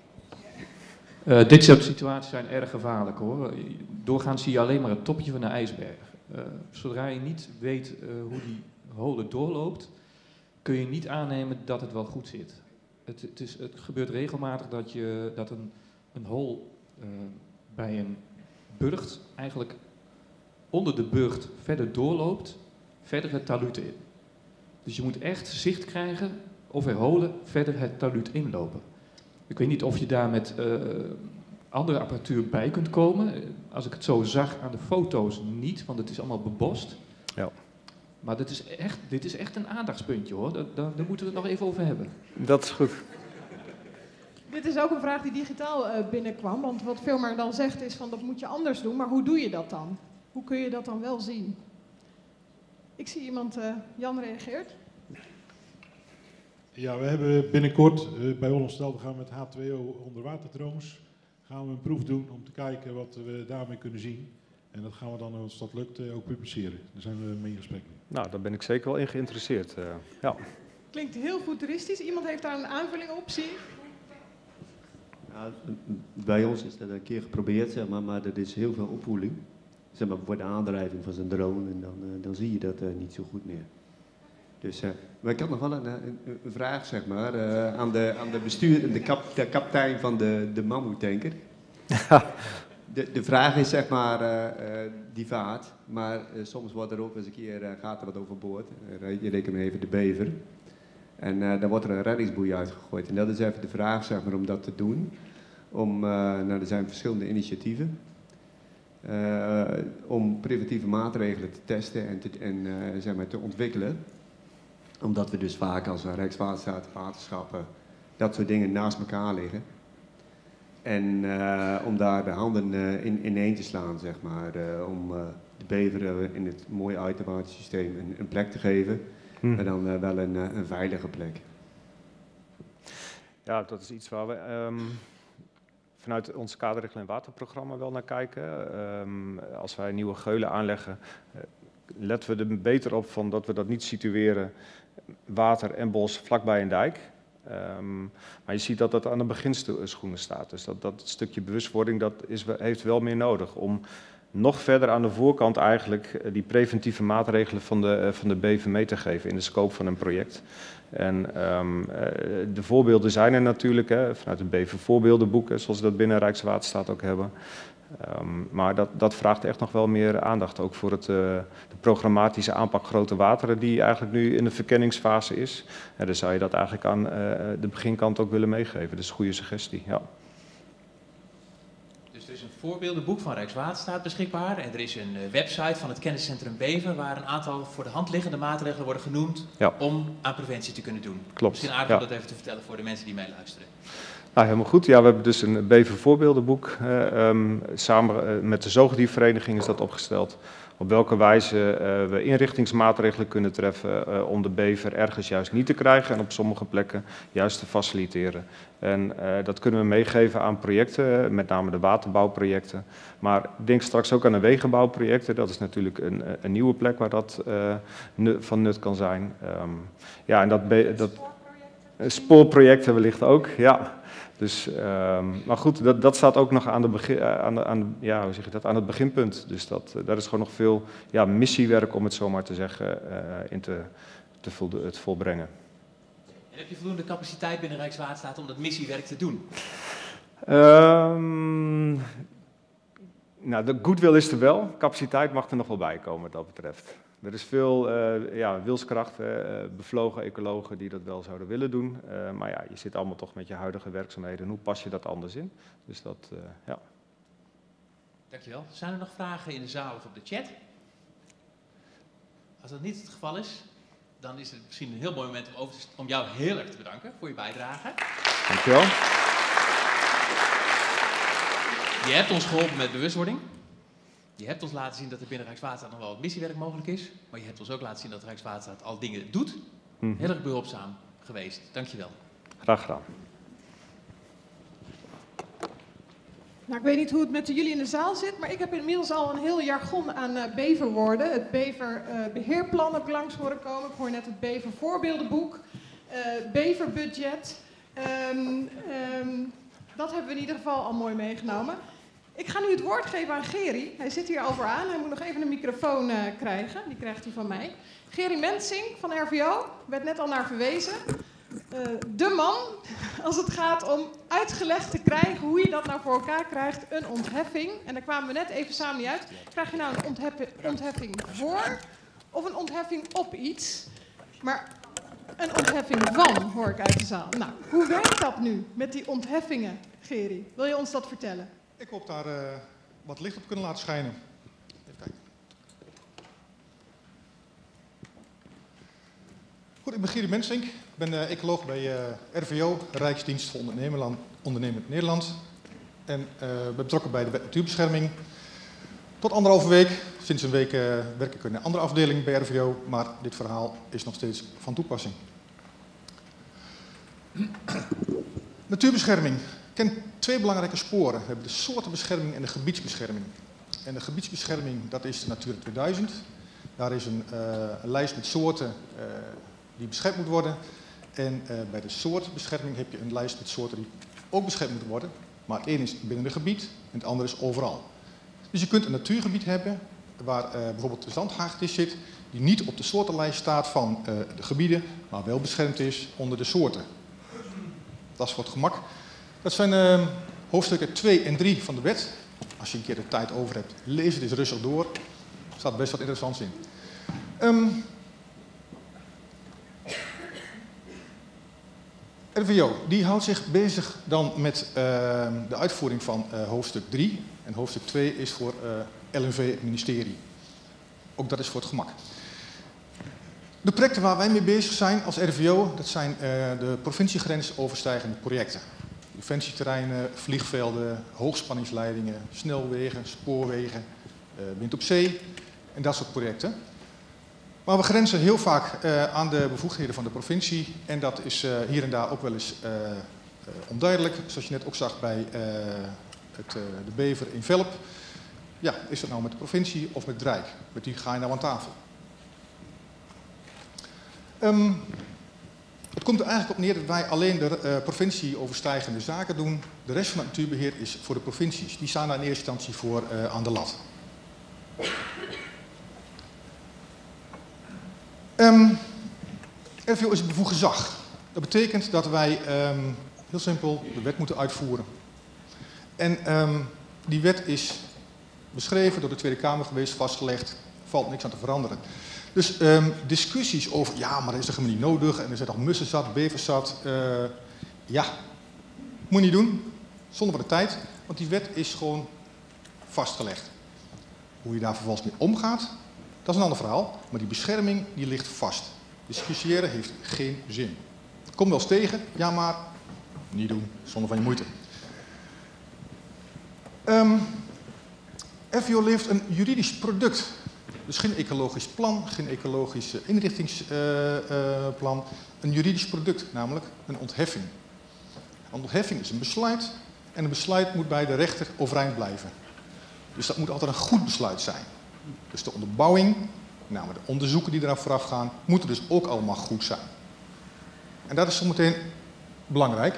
Uh, dit soort situaties zijn erg gevaarlijk hoor. Doorgaans zie je alleen maar het topje van de ijsberg. Uh, zodra je niet weet uh, hoe die holen doorloopt, kun je niet aannemen dat het wel goed zit. Het, het, is, het gebeurt regelmatig dat, je, dat een, een hol uh, bij een burcht eigenlijk onder de burcht verder doorloopt, verder het talud in. Dus je moet echt zicht krijgen of er holen verder het talud inlopen. Ik weet niet of je daar met uh, andere apparatuur bij kunt komen. Als ik het zo zag aan de foto's niet, want het is allemaal bebost. Ja. Maar dit is echt, dit is echt een aandachtspuntje hoor, daar, daar, daar moeten we het nog even over hebben. Dat is goed. Dit is ook een vraag die digitaal uh, binnenkwam, want wat Vilmar dan zegt is van dat moet je anders doen, maar hoe doe je dat dan? Hoe kun je dat dan wel zien? Ik zie iemand, uh, Jan reageert. Ja, we hebben binnenkort uh, bij Hollandse Delta gaan we met H twee O onderwaterdrones gaan we een proef doen om te kijken wat we daarmee kunnen zien. En dat gaan we dan, als dat lukt, uh, ook publiceren. Daar zijn we mee in gesprek. Nou, daar ben ik zeker wel in geïnteresseerd. Uh, ja. Klinkt heel futuristisch. Iemand heeft daar een aanvulling op, zie ik. Ja, bij ons is dat een keer geprobeerd, zeg maar, maar er is heel veel opwoeling. Zeg maar, voor de aandrijving van zijn drone en dan, uh, dan zie je dat uh, niet zo goed meer. Dus, uh, maar ik had nog wel een, een, een vraag, zeg maar, uh, aan de, aan de bestuur, de, kap, de kapitein van de, de mammoetanker. de, de vraag is, zeg maar, uh, uh, die vaart, maar uh, soms wordt er ook eens een keer, uh, gaat er wat overboord. Uh, je rekent even de bever. En uh, dan wordt er een reddingsboei uitgegooid. En dat is even de vraag, zeg maar, om dat te doen. Om, uh, nou, er zijn verschillende initiatieven. Uh, om preventieve maatregelen te testen en, te, en uh, zeg maar, te ontwikkelen. Omdat we dus vaak als Rijkswaterstaat, waterschappen, dat soort dingen naast elkaar liggen. En uh, om daar de handen uh, in, ineen te slaan, zeg maar. Uh, om uh, de beveren in het mooie uiterwatersysteem een, een plek te geven. Hmm. Maar dan uh, wel een, uh, een veilige plek. Ja, dat is iets waar we um, vanuit ons kaderrichtlijn waterprogramma wel naar kijken. Um, als wij nieuwe geulen aanleggen, uh, letten we er beter op van dat we dat niet situeren, water en bos vlakbij een dijk. Um, maar je ziet dat dat aan de beginschoenen staat. Dus dat, dat stukje bewustwording dat is, heeft wel meer nodig om nog verder aan de voorkant eigenlijk die preventieve maatregelen van de, van de bever mee te geven in de scope van een project. En um, de voorbeelden zijn er natuurlijk, hè, vanuit het bevervoorbeeldenboek, hè, zoals we dat binnen Rijkswaterstaat ook hebben. Um, maar dat, dat vraagt echt nog wel meer aandacht, ook voor het, uh, de programmatische aanpak grote wateren die eigenlijk nu in de verkenningsfase is. En dan zou je dat eigenlijk aan uh, de beginkant ook willen meegeven. Dus een goede suggestie, ja. Dus er is een voorbeeldenboek van Rijkswaterstaat beschikbaar en er is een uh, website van het kenniscentrum Bever waar een aantal voor de hand liggende maatregelen worden genoemd ja. om aan preventie te kunnen doen. Klopt. Misschien aardig ja. om dat even te vertellen voor de mensen die meeluisteren. Nou, helemaal goed. Ja, we hebben dus een Bever voorbeeldenboek. Uh, um, samen uh, met de zoogdiervereniging is dat opgesteld. Op welke wijze uh, we inrichtingsmaatregelen kunnen treffen uh, om de bever ergens juist niet te krijgen en op sommige plekken juist te faciliteren. En uh, dat kunnen we meegeven aan projecten, met name de waterbouwprojecten. Maar ik denk straks ook aan de wegenbouwprojecten. Dat is natuurlijk een, een nieuwe plek waar dat uh, nut, van nut kan zijn. Um, ja, en dat, dat spoorprojecten wellicht ook, ja. Dus, um, maar goed, dat, dat staat ook nog aan, de begin, aan, de, aan, de, ja, hoe zeg je dat, aan het beginpunt. Dus dat, daar is gewoon nog veel ja, missiewerk, om het zo maar te zeggen, uh, in te, te vol, het volbrengen. En heb je voldoende capaciteit binnen Rijkswaterstaat om dat missiewerk te doen? Um, nou, de goodwill is er wel. Capaciteit mag er nog wel bij komen wat dat betreft. Er is veel uh, ja, wilskracht, uh, bevlogen ecologen die dat wel zouden willen doen. Uh, maar ja, je zit allemaal toch met je huidige werkzaamheden. Hoe pas je dat anders in? Dus dat, uh, ja. Dankjewel. Zijn er nog vragen in de zaal of op de chat? Als dat niet het geval is, dan is het misschien een heel mooi moment om, over te, om jou heel erg te bedanken voor je bijdrage. Dankjewel. Je hebt ons geholpen met bewustwording. Je hebt ons laten zien dat er binnen Rijkswaterstaat nog wel wat missiewerk mogelijk is. Maar je hebt ons ook laten zien dat Rijkswaterstaat al dingen doet. Mm-hmm. Heel erg behulpzaam geweest. Dankjewel. Graag gedaan. Nou, ik weet niet hoe het met jullie in de zaal zit, maar ik heb inmiddels al een heel jargon aan uh, beverwoorden. Het beverbeheerplan uh, heb ik langs horen komen. Ik hoor net het bevervoorbeeldenboek, uh, beverbudget. Um, um, dat hebben we in ieder geval al mooi meegenomen. Ik ga nu het woord geven aan Geri. Hij zit hier over aan. Hij moet nog even een microfoon uh, krijgen. Die krijgt hij van mij. Geri Mensing van R V O. Werd net al naar verwezen. Uh, de man als het gaat om uitgelegd te krijgen hoe je dat nou voor elkaar krijgt. Een ontheffing. En daar kwamen we net even samen niet uit. Krijg je nou een onthef ontheffing voor of een ontheffing op iets? Maar een ontheffing van, hoor ik uit de zaal. Nou, hoe werkt dat nu met die ontheffingen, Geri? Wil je ons dat vertellen? Ik hoop daar uh, wat licht op kunnen laten schijnen. Even kijken. Goed, ik ben Geri Mensink. Ik ben uh, ecoloog bij uh, R V O, Rijksdienst voor Ondernemend Nederland. En uh, ben betrokken bij de Wet Natuurbescherming. Tot anderhalve week. Sinds een week uh, werk ik in een andere afdeling bij R V O, maar dit verhaal is nog steeds van toepassing. Natuurbescherming kent twee belangrijke sporen. We hebben de soortenbescherming en de gebiedsbescherming. En de gebiedsbescherming, dat is de Natura tweeduizend. Daar is een, uh, een lijst met soorten uh, die beschermd moet worden. En uh, bij de soortbescherming heb je een lijst met soorten die ook beschermd moeten worden. Maar het ene is binnen een gebied en het andere is overal. Dus je kunt een natuurgebied hebben waar uh, bijvoorbeeld de zandhagedis zit, die niet op de soortenlijst staat van uh, de gebieden, maar wel beschermd is onder de soorten. Dat is voor het gemak. Dat zijn uh, hoofdstukken twee en drie van de wet. Als je een keer de tijd over hebt, lees het eens rustig door. Er staat best wat interessants in. Um, R V O die houdt zich bezig dan met uh, de uitvoering van uh, hoofdstuk drie. En hoofdstuk twee is voor uh, L N V, het ministerie. Ook dat is voor het gemak. De projecten waar wij mee bezig zijn als R V O, dat zijn uh, de provinciegrens overstijgende projecten. Defensieterreinen, vliegvelden, hoogspanningsleidingen, snelwegen, spoorwegen, uh, wind op zee en dat soort projecten. Maar we grenzen heel vaak uh, aan de bevoegdheden van de provincie en dat is uh, hier en daar ook wel eens uh, uh, onduidelijk. Zoals je net ook zag bij uh, het, uh, de bever in Velp. Ja, is dat nou met de provincie of met het Rijk? Met wie ga je nou aan tafel? Um, het komt er eigenlijk op neer dat wij alleen de uh, provincie overstijgende zaken doen. De rest van het natuurbeheer is voor de provincies. Die staan daar in eerste instantie voor uh, aan de lat. Um, R R V O is een bevoegd gezag. Dat betekent dat wij, um, heel simpel, de wet moeten uitvoeren. En um, die wet is beschreven, door de Tweede Kamer geweest, vastgelegd, valt niks aan te veranderen. Dus um, discussies over, ja, maar dat is toch helemaal niet nodig, en er zijn toch mussen zat, bevers zat. Uh, ja, moet je niet doen, zonder voor de tijd, want die wet is gewoon vastgelegd. Hoe je daar vervolgens mee omgaat, dat is een ander verhaal, maar die bescherming die ligt vast. Discussiëren heeft geen zin. Kom wel eens tegen, ja maar, niet doen, zonder van je moeite. Um, R V O levert een juridisch product. Dus geen ecologisch plan, geen ecologisch inrichtingsplan. Uh, uh, een juridisch product, namelijk een ontheffing. Een ontheffing is een besluit en een besluit moet bij de rechter overeind blijven. Dus dat moet altijd een goed besluit zijn. Dus de onderbouwing, namelijk de onderzoeken die eraan vooraf gaan, moeten dus ook allemaal goed zijn. En dat is zometeen belangrijk.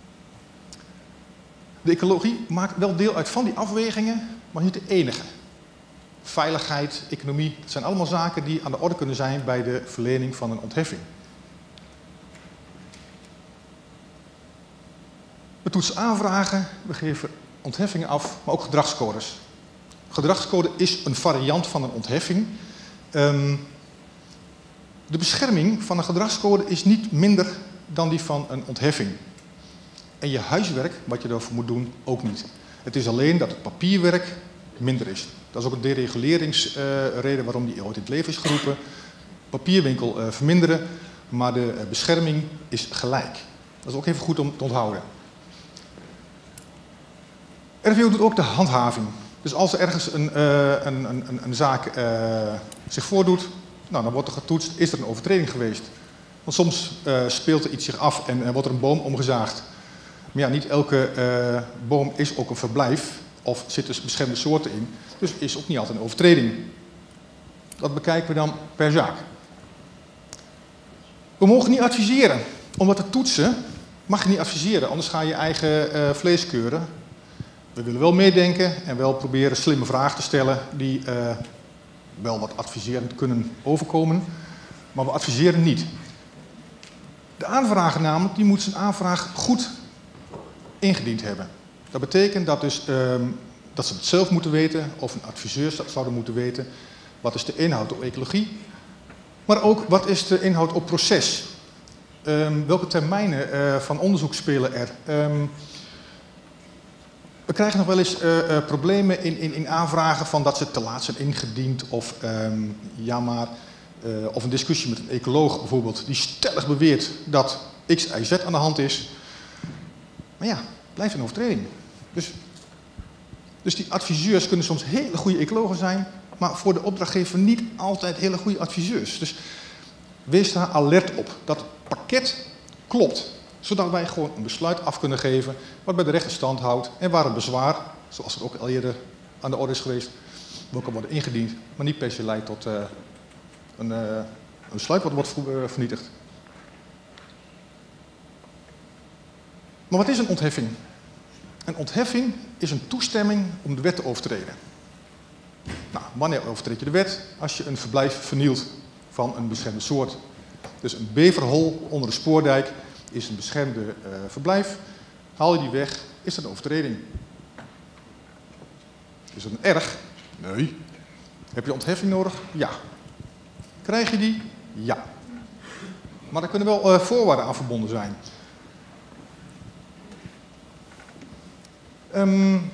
De ecologie maakt wel deel uit van die afwegingen, maar niet de enige. Veiligheid, economie, dat zijn allemaal zaken die aan de orde kunnen zijn bij de verlening van een ontheffing. We toetsen aanvragen, we geven ontheffingen af, maar ook gedragscodes. Gedragscode is een variant van een ontheffing. Um, de bescherming van een gedragscode is niet minder dan die van een ontheffing. En je huiswerk, wat je daarvoor moet doen, ook niet. Het is alleen dat het papierwerk minder is. Dat is ook een dereguleringsreden uh, waarom die ooit in het leven is geroepen. Papierwinkel uh, verminderen, maar de uh, bescherming is gelijk. Dat is ook even goed om te onthouden. R V O doet ook de handhaving. Dus als er ergens een, uh, een, een, een zaak uh, zich voordoet, nou, dan wordt er getoetst, is er een overtreding geweest. Want soms uh, speelt er iets zich af en uh, wordt er een boom omgezaagd. Maar ja, niet elke uh, boom is ook een verblijf of zitten dus beschermde soorten in. Dus is ook niet altijd een overtreding. Dat bekijken we dan per zaak. We mogen niet adviseren. Omdat te toetsen mag je niet adviseren, anders ga je je eigen uh, vlees keuren. We willen wel meedenken en wel proberen slimme vragen te stellen die uh, wel wat adviserend kunnen overkomen, maar we adviseren niet. De aanvrager namelijk, die moet zijn aanvraag goed ingediend hebben. Dat betekent dat, dus, um, dat ze het zelf moeten weten, of een adviseur dat zouden moeten weten, wat is de inhoud op ecologie, maar ook wat is de inhoud op proces. Um, welke termijnen uh, van onderzoek spelen er? Um, We krijgen nog wel eens uh, uh, problemen in, in, in aanvragen van dat ze te laat zijn ingediend of, um, ja maar, uh, of een discussie met een ecoloog bijvoorbeeld die stellig beweert dat X, Y, Z aan de hand is. Maar ja, blijft een overtreding. Dus, dus die adviseurs kunnen soms hele goede ecologen zijn, maar voor de opdrachtgever niet altijd hele goede adviseurs. Dus wees daar alert op dat het pakket klopt. Zodat wij gewoon een besluit af kunnen geven wat bij de rechter stand houdt en waar een bezwaar, zoals het ook al eerder aan de orde is geweest, wel kan worden ingediend, maar niet per se leidt tot uh, een, uh, een besluit wat wordt vernietigd. Maar wat is een ontheffing? Een ontheffing is een toestemming om de wet te overtreden. Nou, wanneer overtreed je de wet? Als je een verblijf vernielt van een beschermde soort. Dus een beverhol onder de spoordijk is een beschermde uh, verblijf. Haal je die weg, is dat een overtreding. Is dat een erg? Nee. Heb je ontheffing nodig? Ja. Krijg je die? Ja. Maar er kunnen wel uh, voorwaarden aan verbonden zijn. Um,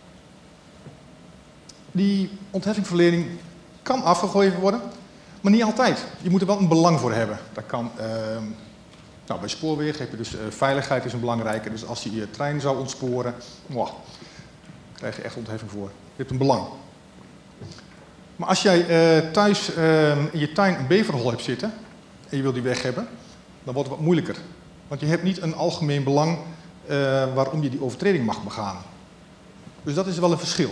die ontheffingverlening kan afgegeven worden, maar niet altijd. Je moet er wel een belang voor hebben. Dat kan... Uh, Nou, bij spoorwegen heb je dus uh, veiligheid is een belangrijke. Dus als je je trein zou ontsporen, wow, krijg je echt ontheffing voor. Je hebt een belang. Maar als jij uh, thuis uh, in je tuin een beverhol hebt zitten en je wil die weg hebben, dan wordt het wat moeilijker. Want je hebt niet een algemeen belang uh, waarom je die overtreding mag begaan. Dus dat is wel een verschil.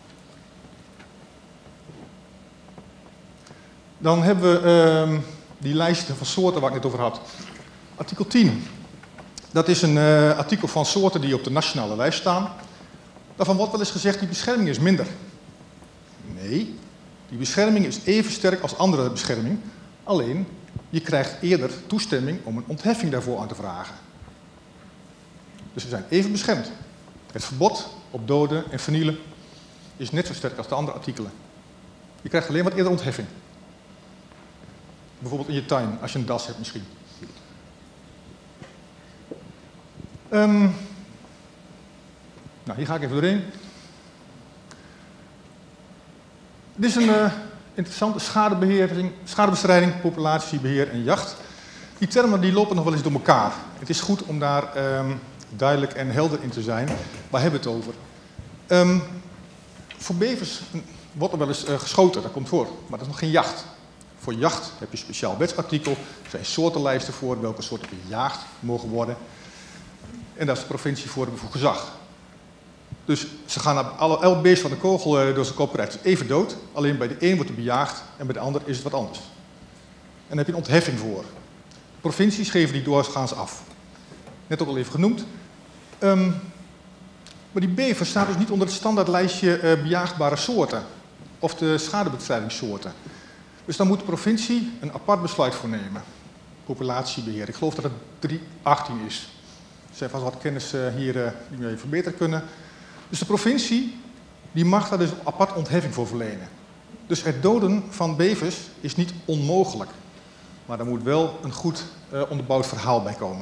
Dan hebben we uh, die lijsten van soorten waar ik het over had. Artikel tien. Dat is een uh, artikel van soorten die op de nationale lijst staan. Daarvan wordt wel eens gezegd, die bescherming is minder. Nee, die bescherming is even sterk als andere bescherming. Alleen, Je krijgt eerder toestemming om een ontheffing daarvoor aan te vragen. Dus ze zijn even beschermd. Het verbod op doden en vernielen is net zo sterk als de andere artikelen. Je krijgt alleen wat eerder ontheffing. Bijvoorbeeld in je tuin, als je een das hebt misschien. Um, nou, hier ga ik even doorheen. Dit is een uh, interessante schadebeheersing, schadebestrijding, populatiebeheer en jacht. Die termen die lopen nog wel eens door elkaar. Het is goed om daar um, duidelijk en helder in te zijn. Waar hebben we het over? Um, voor bevers wordt er wel eens uh, geschoten, dat komt voor. Maar dat is nog geen jacht. Voor jacht heb je een speciaal wetsartikel. Er zijn soortenlijsten voor welke soorten bejaagd mogen worden. En daar is de provincie voor, voor gezag. Dus ze gaan naar alle, elk beest van de kogel uh, door zijn kop rijdt even dood. Alleen bij de een wordt hij bejaagd en bij de ander is het wat anders. En daar heb je een ontheffing voor. De provincies geven die doorgaans af. Net ook al even genoemd. Um, maar die bever staat dus niet onder het standaardlijstje uh, bejaagbare soorten. Of de schadebestrijdingssoorten. Dus dan moet de provincie een apart besluit voor nemen. Populatiebeheer. Ik geloof dat het drie achttien is. Er zijn vast wat kennis uh, hier uh, die we even beter kunnen. Dus de provincie die mag daar dus apart ontheffing voor verlenen. Dus het doden van bevers is niet onmogelijk. Maar daar moet wel een goed uh, onderbouwd verhaal bij komen.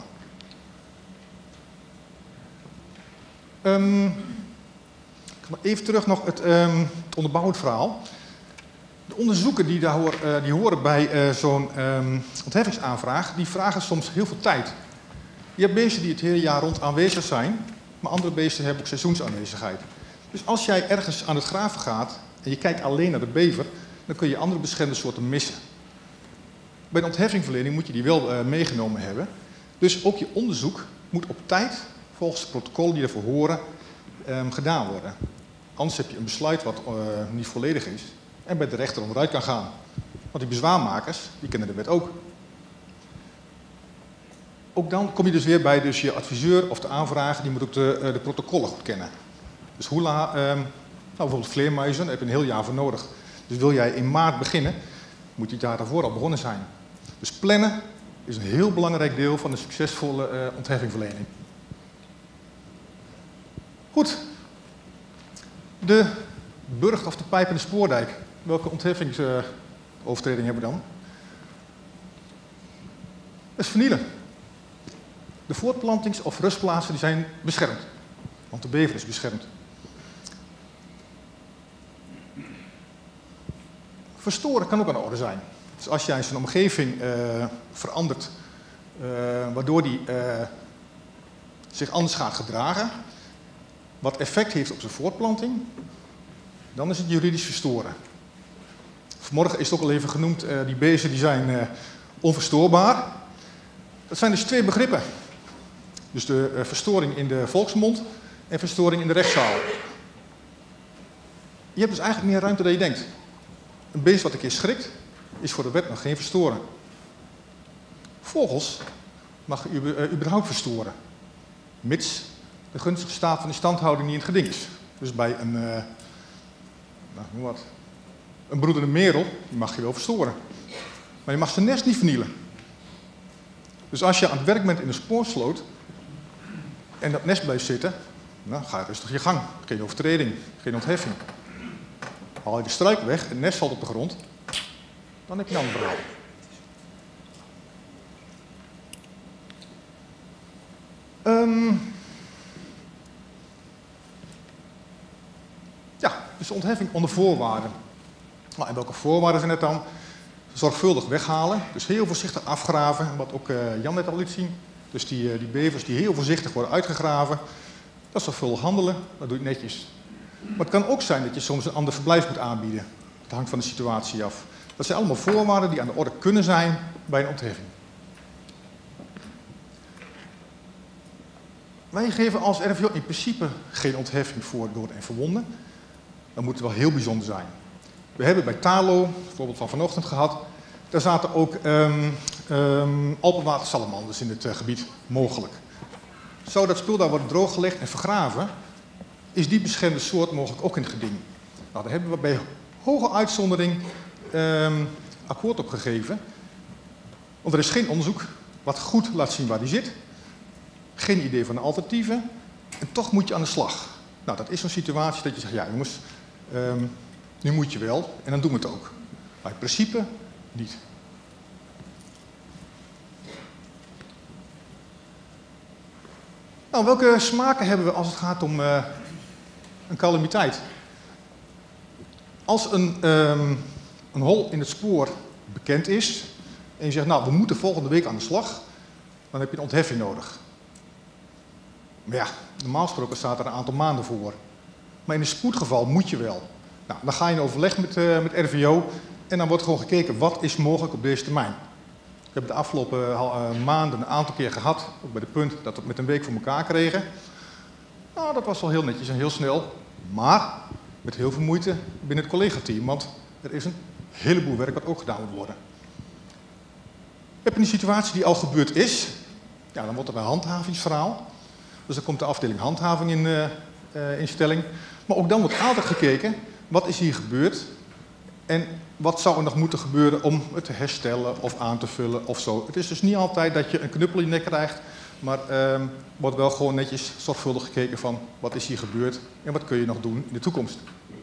Um, even terug nog het, um, het onderbouwd verhaal. De onderzoeken die, daar hoor, uh, die horen bij uh, zo'n um, ontheffingsaanvraag, die vragen soms heel veel tijd. Je hebt beesten die het hele jaar rond aanwezig zijn, maar andere beesten hebben ook seizoensaanwezigheid. Dus als jij ergens aan het graven gaat en je kijkt alleen naar de bever, dan kun je andere beschermde soorten missen. Bij de ontheffingverlening moet je die wel uh, meegenomen hebben. Dus ook je onderzoek moet op tijd, volgens de protocollen die ervoor horen, um, gedaan worden. Anders heb je een besluit wat uh, niet volledig is en bij de rechter onderuit kan gaan. Want die bezwaarmakers, die kennen de wet ook. Ook dan kom je dus weer bij dus je adviseur of de aanvrager, die moet ook de, uh, de protocollen goed kennen. Dus hoe laat, um, nou bijvoorbeeld vleermuizen, daar heb je een heel jaar voor nodig. Dus wil jij in maart beginnen, moet je daar daarvoor al begonnen zijn. Dus plannen is een heel belangrijk deel van de succesvolle uh, ontheffingverlening. Goed. De burcht of de pijp en de spoordijk. Welke ontheffingsovertreding uh, hebben we dan? Dat is vernielen. De voortplantings- of rustplaatsen die zijn beschermd. Want de bever is beschermd. Verstoren kan ook aan de orde zijn. Dus als jij zijn omgeving uh, verandert, uh, waardoor die uh, zich anders gaat gedragen, wat effect heeft op zijn voortplanting, dan is het juridisch verstoren. Vanmorgen is het ook al even genoemd, uh, die beesten die zijn uh, onverstoorbaar. Dat zijn dus twee begrippen. Dus de uh, verstoring in de volksmond en verstoring in de rechtszaal. Je hebt dus eigenlijk meer ruimte dan je denkt. Een beest wat een keer schrikt, is voor de wet nog geen verstoren. Vogels mag je uh, überhaupt verstoren, mits de gunstige staat van de standhouding niet in het geding is. Dus bij een, uh, nou, hoe wat, een broedende merel, die mag je wel verstoren. Maar je mag zijn nest niet vernielen. Dus als je aan het werk bent in een spoorsloot en dat nest blijft zitten, nou, ga rustig je gang. Geen overtreding, geen ontheffing. Haal je de struik weg, het nest valt op de grond, dan heb je dan een verhaal. Um, ja, dus de ontheffing onder voorwaarden. Nou, en welke voorwaarden zijn het dan? Zorgvuldig weghalen, dus heel voorzichtig afgraven, wat ook uh, Jan net al liet zien. Dus die, uh, die bevers die heel voorzichtig worden uitgegraven, dat is zorgvuldig handelen, dat doe je netjes. Maar het kan ook zijn dat je soms een ander verblijf moet aanbieden. Het hangt van de situatie af. Dat zijn allemaal voorwaarden die aan de orde kunnen zijn bij een ontheffing. Wij geven als R V O in principe geen ontheffing voor dood en verwonden. Dat moet wel heel bijzonder zijn. We hebben bij Talo, bijvoorbeeld van vanochtend gehad, daar zaten ook um, um, alpenwatersalamanders in het uh, gebied mogelijk. Zou dat spul daar worden drooggelegd en vergraven, is die beschermde soort mogelijk ook in het geding. Nou, daar hebben we bij hoge uitzondering um, akkoord op gegeven. Want er is geen onderzoek wat goed laat zien waar die zit. Geen idee van de alternatieven. En toch moet je aan de slag. Nou, dat is zo'n situatie dat je zegt, ja jongens, um, nu moet je wel en dan doen we het ook. Maar in principe niet. Nou, welke smaken hebben we als het gaat om uh, een calamiteit? Als een, um, een hol in het spoor bekend is en je zegt, nou, we moeten volgende week aan de slag, dan heb je een ontheffing nodig. Maar ja, normaal gesproken staat er een aantal maanden voor. Maar in een spoedgeval moet je wel. Nou, dan ga je in overleg met, uh, met R V O en dan wordt gewoon gekeken wat is mogelijk op deze termijn. We hebben de afgelopen uh, maanden een aantal keer gehad, ook bij de punt dat we het met een week voor elkaar kregen. Nou, dat was wel heel netjes en heel snel, maar met heel veel moeite binnen het collega-team, want er is een heleboel werk wat ook gedaan moet worden. Heb je een situatie die al gebeurd is, ja, dan wordt er een handhavingsverhaal. Dus dan komt de afdeling handhaving in, uh, uh, in stelling. Maar ook dan wordt altijd gekeken, wat is hier gebeurd en wat zou er nog moeten gebeuren om het te herstellen of aan te vullen of zo. Het is dus niet altijd dat je een knuppel in je nek krijgt, maar uh, wordt wel gewoon netjes zorgvuldig gekeken van wat is hier gebeurd en wat kun je nog doen in de toekomst.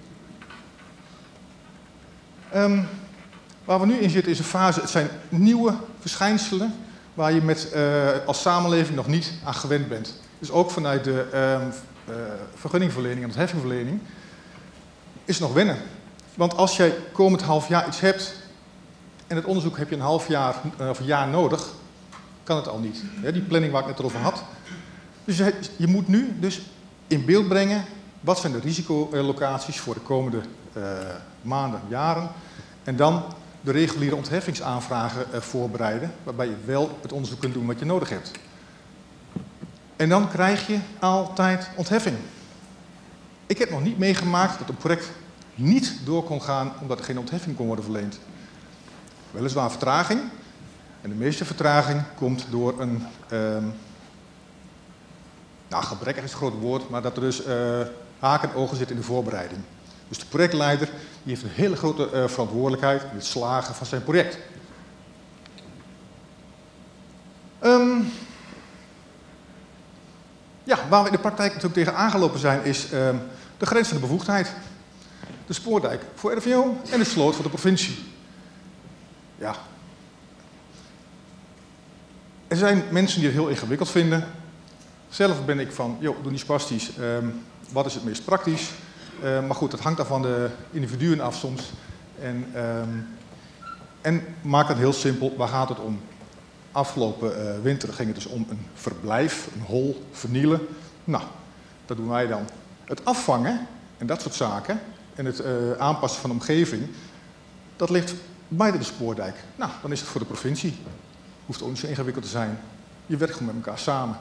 Um, waar we nu in zitten is een fase, het zijn nieuwe verschijnselen waar je met, uh, als samenleving nog niet aan gewend bent. Dus ook vanuit de uh, uh, vergunningverlening en ontheffingverlening is het nog wennen. Want als jij komend half jaar iets hebt en het onderzoek heb je een half jaar uh, of een jaar nodig, kan het al niet. Ja, die planning waar ik net over had. Dus je, je moet nu dus in beeld brengen wat zijn de risicolocaties voor de komende uh, maanden, jaren. En dan de reguliere ontheffingsaanvragen uh, voorbereiden, waarbij je wel het onderzoek kunt doen wat je nodig hebt. En dan krijg je altijd ontheffing. Ik heb nog niet meegemaakt dat een project niet door kon gaan omdat er geen ontheffing kon worden verleend. Weliswaar vertraging. En de meeste vertraging komt door een, um, nou gebrekkig is het groot woord, maar dat er dus uh, haken en ogen zit in de voorbereiding. Dus de projectleider die heeft een hele grote uh, verantwoordelijkheid in het slagen van zijn project. Um, ja, waar we in de praktijk natuurlijk tegen aangelopen zijn is um, de grens van de bevoegdheid. De spoordijk voor R V O en de sloot voor de provincie. Ja. Er zijn mensen die het heel ingewikkeld vinden. Zelf ben ik van, joh, doe niet spastisch. Um, wat is het meest praktisch? Uh, maar goed, dat hangt daar van de individuen af soms. En, um, en maak het heel simpel, waar gaat het om? Afgelopen uh, winter ging het dus om een verblijf, een hol, vernielen. Nou, dat doen wij dan. Het afvangen en dat soort zaken en het uh, aanpassen van de omgeving, dat ligt buiten de spoordijk. Nou, dan is het voor de provincie. Hoeft ook niet zo ingewikkeld te zijn. Je werkt gewoon met elkaar samen.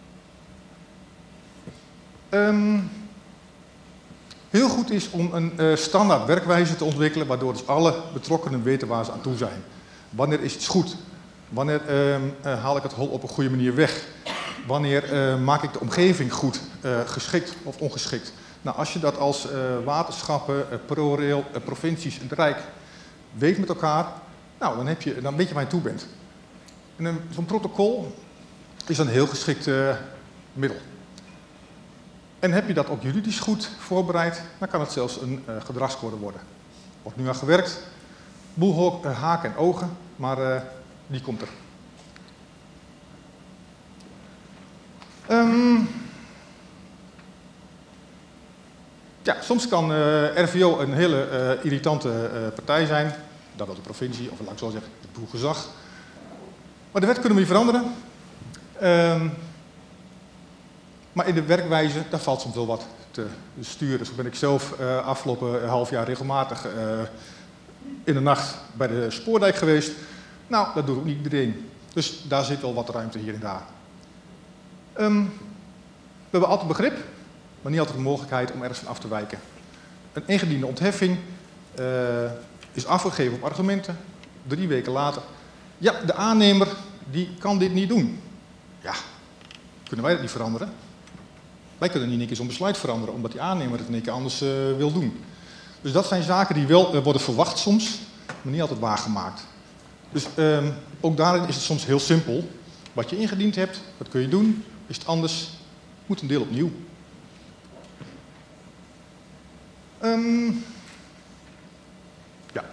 Um, heel goed is om een uh, standaard werkwijze te ontwikkelen, waardoor dus alle betrokkenen weten waar ze aan toe zijn. Wanneer is iets goed? Wanneer uh, uh, haal ik het hol op een goede manier weg? Wanneer uh, maak ik de omgeving goed, uh, geschikt of ongeschikt? Nou, als je dat als uh, waterschappen, uh, ProRail, uh, provincies en het Rijk weet met elkaar, nou, dan, heb je, dan weet je waar je toe bent. En uh, zo'n protocol is een heel geschikt uh, middel. En heb je dat ook juridisch goed voorbereid, dan kan het zelfs een uh, gedragscode worden. Wordt nu aan gewerkt, boel uh, haken en ogen, maar uh, die komt er. Um, ja, soms kan uh, R V O een hele uh, irritante uh, partij zijn. Dat wel de provincie, of laat ik zo zeggen, het boelgezag. Maar de wet kunnen we niet veranderen. Um, maar in de werkwijze, daar valt soms wel wat te sturen. Zo ben ik zelf uh, afgelopen half jaar regelmatig uh, in de nacht bij de spoordijk geweest. Nou, dat doet ook niet iedereen. Dus daar zit wel wat ruimte hier en daar. Um, we hebben altijd begrip, maar niet altijd de mogelijkheid om ergens van af te wijken. Een ingediende ontheffing uh, is afgegeven op argumenten. Drie weken later. Ja, de aannemer die kan dit niet doen. Ja, kunnen wij dat niet veranderen? Wij kunnen niet in één keer zo'n besluit veranderen, omdat die aannemer het in één keer anders uh, wil doen. Dus dat zijn zaken die wel uh, worden verwacht soms, maar niet altijd waargemaakt. Dus um, ook daarin is het soms heel simpel. Wat je ingediend hebt, wat kun je doen? Is het anders? Moet een deel opnieuw. Um, ja.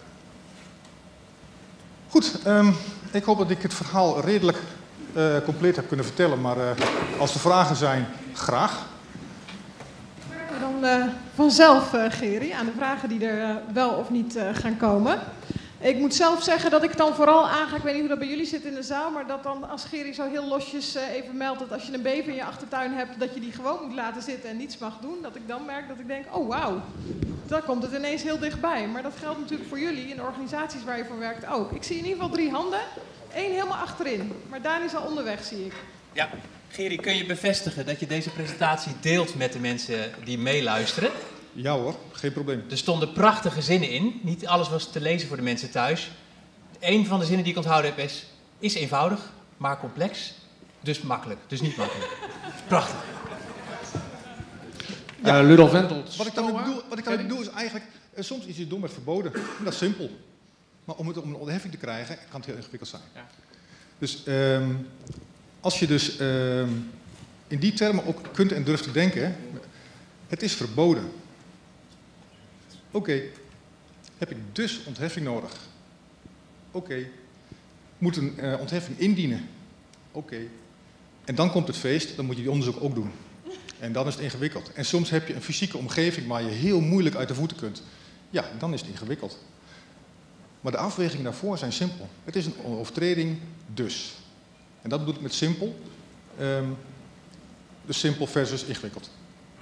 Goed, um, ik hoop dat ik het verhaal redelijk uh, compleet heb kunnen vertellen. Maar uh, als er vragen zijn, graag. Dan uh, vanzelf, uh, Geri, aan de vragen die er uh, wel of niet uh, gaan komen. Ik moet zelf zeggen dat ik dan vooral aanga, ik weet niet hoe dat bij jullie zit in de zaal, maar dat dan als Geri zo heel losjes uh, even meldt dat als je een bever in je achtertuin hebt, dat je die gewoon moet laten zitten en niets mag doen. Dat ik dan merk dat ik denk, oh wauw, dan komt het ineens heel dichtbij. Maar dat geldt natuurlijk voor jullie in de organisaties waar je voor werkt ook. Ik zie in ieder geval drie handen, één helemaal achterin. Maar Daan is al onderweg, zie ik. Ja, Geri, kun je bevestigen dat je deze presentatie deelt met de mensen die meeluisteren? Ja hoor, geen probleem. Er stonden prachtige zinnen in. Niet alles was te lezen voor de mensen thuis. Een van de zinnen die ik onthouden heb is... is eenvoudig, maar complex. Dus makkelijk. Dus niet makkelijk. Prachtig. Ja, uh, Ludolf Wendels. Wat ik dan bedoel, wat ik dan bedoel is eigenlijk... Uh, soms is het dom met verboden. En dat is simpel. Maar om het om een onderheffing te krijgen, kan het heel ingewikkeld zijn. Ja. Dus um, als je dus um, in die termen ook kunt en durft te denken... Het is verboden. Oké, okay. Heb ik dus ontheffing nodig? Oké. Okay. Moet een uh, ontheffing indienen? Oké. Okay. En dan komt het feest, dan moet je die onderzoek ook doen. En dan is het ingewikkeld. En soms heb je een fysieke omgeving waar je heel moeilijk uit de voeten kunt. Ja, dan is het ingewikkeld. Maar de afwegingen daarvoor zijn simpel. Het is een overtreding, dus. En dat bedoel ik met simpel. Um, dus simpel versus ingewikkeld.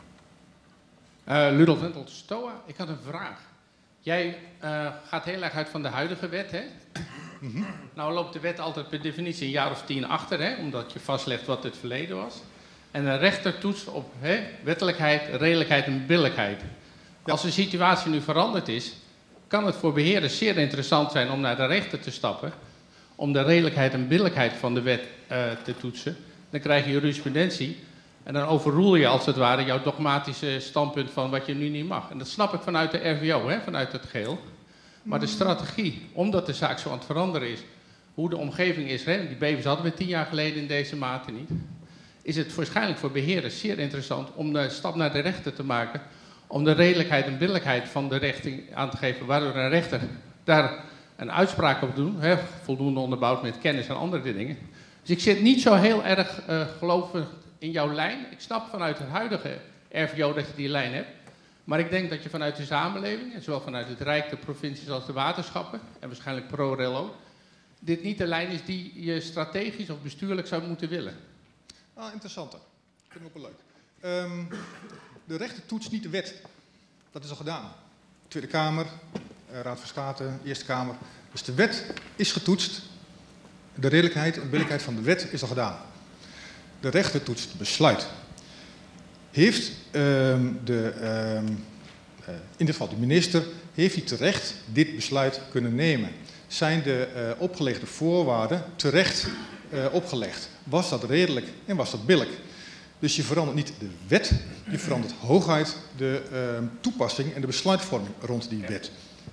Uh, Ludolf Wendels, Stoa, ik had een vraag. Jij uh, gaat heel erg uit van de huidige wet, hè? Mm-hmm. Nou loopt de wet altijd per definitie een jaar of tien achter, hè? Omdat je vastlegt wat het verleden was. En een rechter toetst op hè, wettelijkheid, redelijkheid en billijkheid. Ja. Als de situatie nu veranderd is, kan het voor beheerders zeer interessant zijn om naar de rechter te stappen, om de redelijkheid en billijkheid van de wet uh, te toetsen. Dan krijg je jurisprudentie. En dan overroel je als het ware jouw dogmatische standpunt van wat je nu niet mag. En dat snap ik vanuit de R V O, hè, vanuit het geheel. Maar de strategie, omdat de zaak zo aan het veranderen is, hoe de omgeving is, hè, die bevers hadden we tien jaar geleden in deze mate niet, is het waarschijnlijk voor beheerders zeer interessant om de stap naar de rechter te maken, om de redelijkheid en billijkheid van de richting aan te geven, waardoor een rechter daar een uitspraak op doet, hè, voldoende onderbouwd met kennis en andere dingen. Dus ik zit niet zo heel erg uh, gelovig in jouw lijn. Ik snap vanuit het huidige R V O dat je die lijn hebt. Maar ik denk dat je vanuit de samenleving, en zowel vanuit het Rijk, de provincies als de waterschappen, en waarschijnlijk ProRail ook, dit niet de lijn is die je strategisch of bestuurlijk zou moeten willen. Ah, interessant. Dat vind ik ook wel leuk. Um, de rechter toetst niet de wet. Dat is al gedaan. Tweede Kamer, uh, Raad van State, Eerste Kamer. Dus de wet is getoetst. De redelijkheid en billijkheid van de wet is al gedaan. De rechter toetst het besluit. Heeft um, de, um, uh, in dit geval de minister, heeft hij terecht dit besluit kunnen nemen? Zijn de uh, opgelegde voorwaarden terecht uh, opgelegd? Was dat redelijk en was dat billijk? Dus je verandert niet de wet, je verandert hooguit de uh, toepassing en de besluitvorming rond die wet.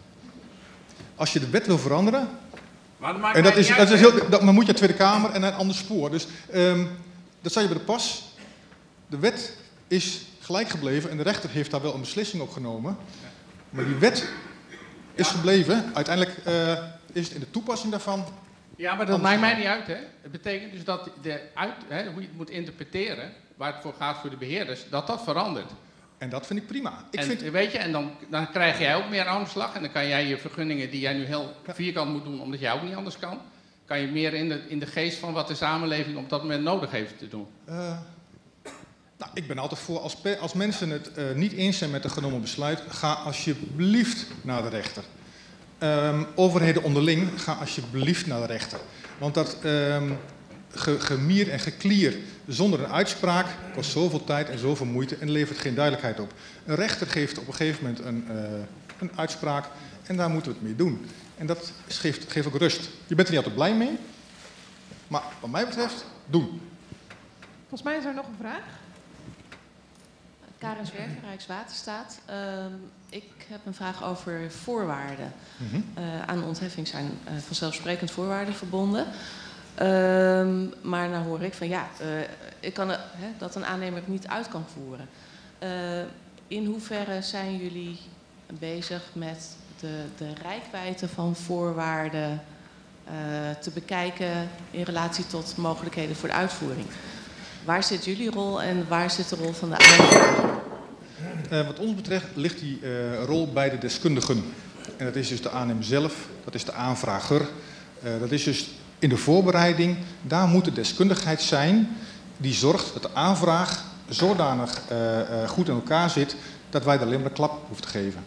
Als je de wet wil veranderen, maar dat maakt en dat is, uit, dat is heel, dat, dan moet je de Tweede Kamer en een ander spoor. Dus um, dat sta je bij de pas. De wet is gelijk gebleven en de rechter heeft daar wel een beslissing op genomen. Maar die wet is gebleven. Uiteindelijk uh, is het in de toepassing daarvan. Ja, maar dat maakt mij niet uit, hè. Het betekent dus dat de uit, hè, hoe je het moet interpreteren, waar het voor gaat voor de beheerders, dat dat verandert. En dat vind ik prima. Ik en, vind... Weet je, en dan, dan krijg jij ook meer aanslag en dan kan jij je vergunningen die jij nu heel vierkant moet doen, omdat jij ook niet anders kan, kan je meer in de, in de geest van wat de samenleving op dat moment nodig heeft te doen. Uh, nou, ik ben altijd voor, als, als mensen het uh, niet eens zijn met een genomen besluit, ga alsjeblieft naar de rechter. Um, overheden onderling, ga alsjeblieft naar de rechter. Want dat um, ge, gemier en geklier zonder een uitspraak kost zoveel tijd en zoveel moeite en levert geen duidelijkheid op. Een rechter geeft op een gegeven moment een, uh, een uitspraak en daar moeten we het mee doen. En dat geeft, geeft ook rust. Je bent er niet altijd blij mee, maar wat mij betreft, doen. Volgens mij is er nog een vraag. Karen Zwerver, Rijkswaterstaat. Uh, ik heb een vraag over voorwaarden. Mm-hmm. uh, aan de ontheffing zijn uh, vanzelfsprekend voorwaarden verbonden. Uh, maar nou hoor ik van ja, uh, ik kan, uh, hè, dat een aannemer het niet uit kan voeren. Uh, in hoeverre zijn jullie bezig met de, de reikwijdte van voorwaarden uh, te bekijken in relatie tot mogelijkheden voor de uitvoering? Waar zit jullie rol en waar zit de rol van de aannemer? Uh, wat ons betreft ligt die uh, rol bij de deskundigen. En dat is dus de aannemer zelf, dat is de aanvrager. Uh, dat is dus in de voorbereiding, daar moet de deskundigheid zijn die zorgt dat de aanvraag zodanig uh, uh, goed in elkaar zit dat wij er alleen maar een klap hoeven te geven.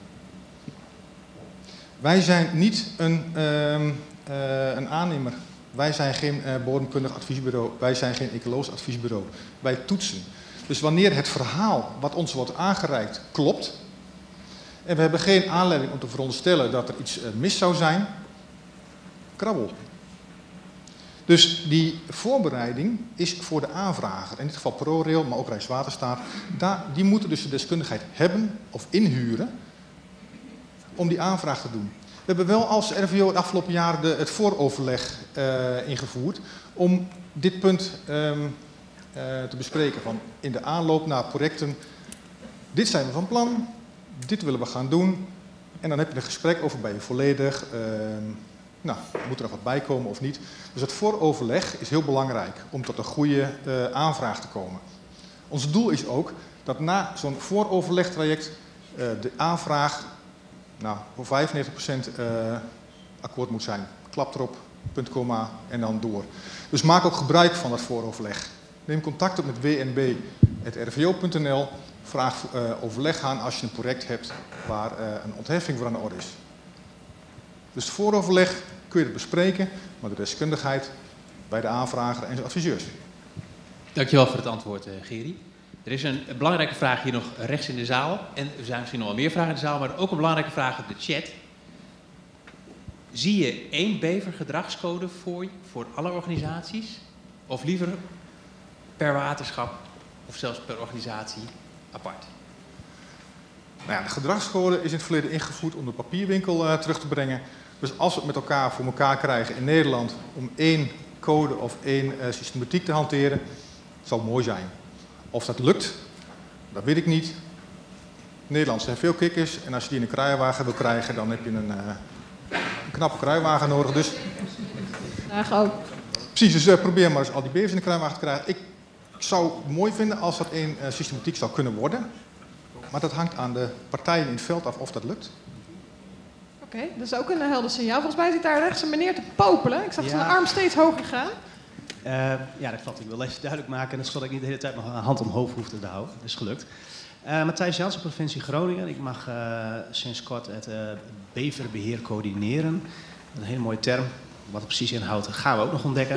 Wij zijn niet een, uh, uh, een aannemer. Wij zijn geen uh, bodemkundig adviesbureau. Wij zijn geen ecologisch adviesbureau. Wij toetsen. Dus wanneer het verhaal wat ons wordt aangereikt klopt, en we hebben geen aanleiding om te veronderstellen dat er iets uh, mis zou zijn, krabbel. Dus die voorbereiding is voor de aanvrager, in dit geval ProRail, maar ook Rijkswaterstaat, daar, die moeten dus de deskundigheid hebben of inhuren om die aanvraag te doen. We hebben wel als R V O het afgelopen jaar de, het vooroverleg uh, ingevoerd om dit punt um, uh, te bespreken. Van in de aanloop naar projecten, dit zijn we van plan, dit willen we gaan doen. En dan heb je een gesprek over, ben je volledig, uh, nou, moet er nog wat bij komen of niet. Dus het vooroverleg is heel belangrijk om tot een goede uh, aanvraag te komen. Ons doel is ook dat na zo'n vooroverlegtraject uh, de aanvraag nou, voor vijfennegentig procent uh, akkoord moet zijn. Klap erop, punt, komma en dan door. Dus maak ook gebruik van dat vooroverleg. Neem contact op met w n b punt r v o punt n l. Vraag uh, overleg aan als je een project hebt waar uh, een ontheffing voor aan de orde is. Dus het vooroverleg kun je het bespreken, maar de deskundigheid bij de aanvrager en de adviseurs. Dankjewel voor het antwoord, uh, Geri. Er is een belangrijke vraag hier nog rechts in de zaal. En er zijn misschien nog wel meer vragen in de zaal, maar ook een belangrijke vraag op de chat. Zie je één bevergedragscode voor, voor alle organisaties? Of liever per waterschap of zelfs per organisatie apart? Nou ja, de gedragscode is in het verleden ingevoerd om de papierwinkel uh, terug te brengen. Dus als we het met elkaar voor elkaar krijgen in Nederland om één code of één uh, systematiek te hanteren, zal mooi zijn. Of dat lukt, dat weet ik niet. Nederland zijn veel kikkers en als je die in een kruiwagen wil krijgen, dan heb je een, uh, een knappe kruiwagen nodig. Dus... Graag ook. Precies, dus uh, probeer maar eens al die bevers in de kruiwagen te krijgen. Ik, ik zou het mooi vinden als dat één uh, systematiek zou kunnen worden. Maar dat hangt aan de partijen in het veld af of dat lukt. Oké, okay, dat is ook een helder signaal. Volgens mij zit daar rechts een meneer te popelen. Ik zag ja. zijn arm steeds hoger gaan. Uh, ja, dat klopt. Ik wil even duidelijk maken, zodat ik niet de hele tijd nog een hand omhoog hoefde te houden. Dat is gelukt. Uh, Matthijs Jansen, provincie Groningen. Ik mag uh, sinds kort het uh, beverbeheer coördineren. Een hele mooie term. Wat het precies inhoudt, gaan we ook nog ontdekken.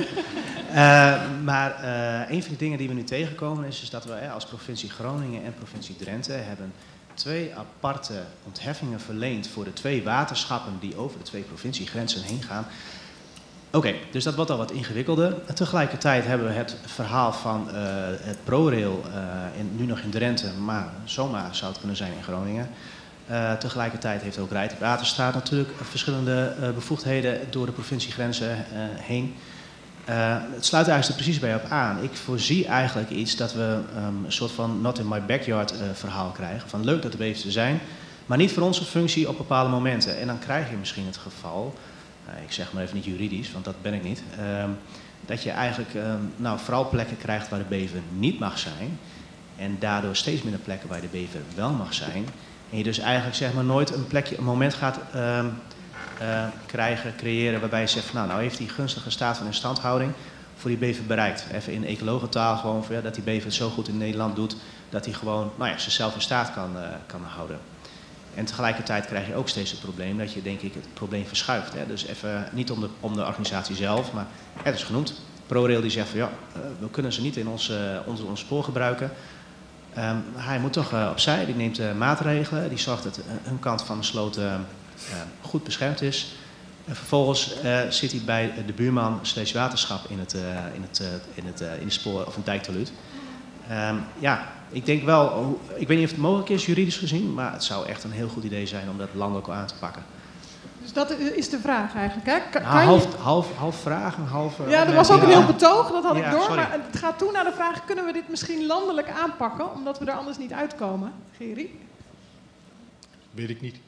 uh, maar uh, een van de dingen die we nu tegenkomen is, is dat we uh, als provincie Groningen en provincie Drenthe hebben twee aparte ontheffingen verleend voor de twee waterschappen die over de twee provinciegrenzen heen gaan. Oké, okay, dus dat wordt al wat ingewikkelder. Tegelijkertijd hebben we het verhaal van uh, het ProRail, uh, in, nu nog in Drenthe, maar zomaar zou het kunnen zijn in Groningen. Uh, tegelijkertijd heeft ook Rijkswaterstaat natuurlijk verschillende uh, bevoegdheden door de provinciegrenzen uh, heen. Uh, het sluit eigenlijk er precies bij op aan. Ik voorzie eigenlijk iets dat we um, een soort van not in my backyard uh, verhaal krijgen. Van leuk dat er bevers er zijn, maar niet voor onze functie op bepaalde momenten. En dan krijg je misschien het geval, uh, ik zeg maar even niet juridisch, want dat ben ik niet, uh, dat je eigenlijk uh, nou, vooral plekken krijgt waar de bever niet mag zijn. En daardoor steeds minder plekken waar de bever wel mag zijn. En je dus eigenlijk zeg maar nooit een plekje, een moment gaat uh, uh, krijgen, creëren waarbij je zegt van, nou, nou heeft die gunstige staat van instandhouding voor die bever bereikt. Even in ecologentaal gewoon voor, ja, dat die bever het zo goed in Nederland doet dat hij gewoon nou ja, zichzelf in staat kan, uh, kan houden. En tegelijkertijd krijg je ook steeds het probleem dat je denk ik het probleem verschuift. Hè? Dus even niet om de, om de organisatie zelf, maar het is genoemd. ProRail die zegt van ja, uh, we kunnen ze niet in ons, uh, ons, ons spoor gebruiken. Um, hij moet toch uh, opzij, die neemt uh, maatregelen, die zorgt dat uh, hun kant van de sloot uh, uh, goed beschermd is. En vervolgens uh, zit hij bij de buurman slash waterschap in het, uh, in het, uh, in het, uh, in het spoor of een dijkteluut. Um, ja, ik denk wel, ik weet niet of het mogelijk is juridisch gezien, maar het zou echt een heel goed idee zijn om dat landelijk aan te pakken. Dus dat is de vraag eigenlijk, hè? Kan, Nou, kan half, je... half, half vragen, half... uh, Ja, er was ook een heel opmerking. betoog, dat had Ja, ik door. sorry. Maar het gaat toe naar de vraag, kunnen we dit misschien landelijk aanpakken? Omdat we er anders niet uitkomen. Geri? Weet ik niet.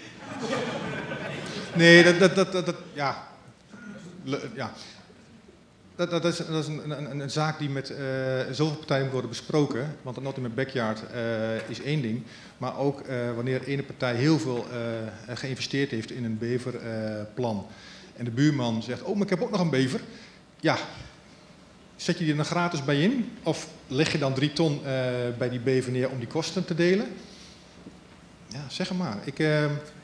Nee, dat, dat, dat, dat, dat- ja. Le- ja. Dat, dat is, dat is een, een, een zaak die met uh, zoveel partijen moet worden besproken. Want een not in mijn backyard uh, is één ding. Maar ook uh, wanneer ene partij heel veel uh, geïnvesteerd heeft in een beverplan. Uh, en de buurman zegt, oh, maar ik heb ook nog een bever. Ja, zet je die er dan gratis bij in? Of leg je dan drie ton uh, bij die bever neer om die kosten te delen? Ja, zeg maar. Ik, uh,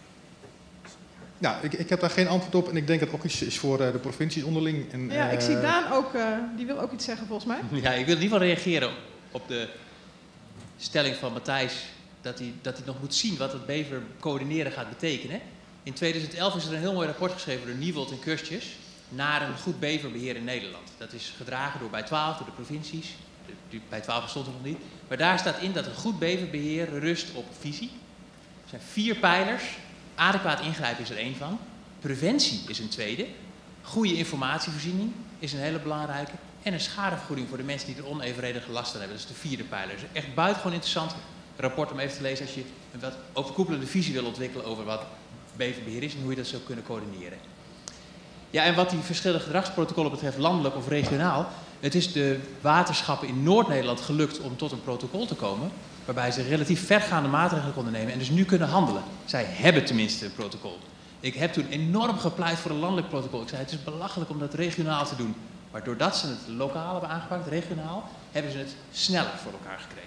ja, ik, ik heb daar geen antwoord op en ik denk dat het ook iets is voor uh, de provincies onderling. En, Ja, ik uh, zie Daan ook, uh, die wil ook iets zeggen volgens mij. Ja, ik wil in ieder geval reageren op de stelling van Matthijs dat hij, dat hij nog moet zien wat het bever coördineren gaat betekenen. In tweeduizend elf is er een heel mooi rapport geschreven door Niewold en Kurstjes naar een goed beverbeheer in Nederland. Dat is gedragen door bij twaalf, door de provincies. De, die, bij twaalf bestond het nog niet. Maar daar staat in dat een goed beverbeheer rust op visie. Er zijn vier pijlers. Adequaat ingrijpen is er één van. Preventie is een tweede. Goede informatievoorziening is een hele belangrijke. En een schadevergoeding voor de mensen die er onevenredige last van hebben. Dat is de vierde pijler. Dus echt buitengewoon interessant rapport om even te lezen als je een wat overkoepelende visie wil ontwikkelen over wat beverbeheer is en hoe je dat zou kunnen coördineren. Ja, en wat die verschillende gedragsprotocollen betreft, landelijk of regionaal. Het is de waterschappen in Noord-Nederland gelukt om tot een protocol te komen waarbij ze relatief vergaande maatregelen konden nemen en dus nu kunnen handelen. Zij hebben tenminste een protocol. Ik heb toen enorm gepleit voor een landelijk protocol. Ik zei, het is belachelijk om dat regionaal te doen. Maar doordat ze het lokaal hebben aangepakt, regionaal, hebben ze het sneller voor elkaar gekregen.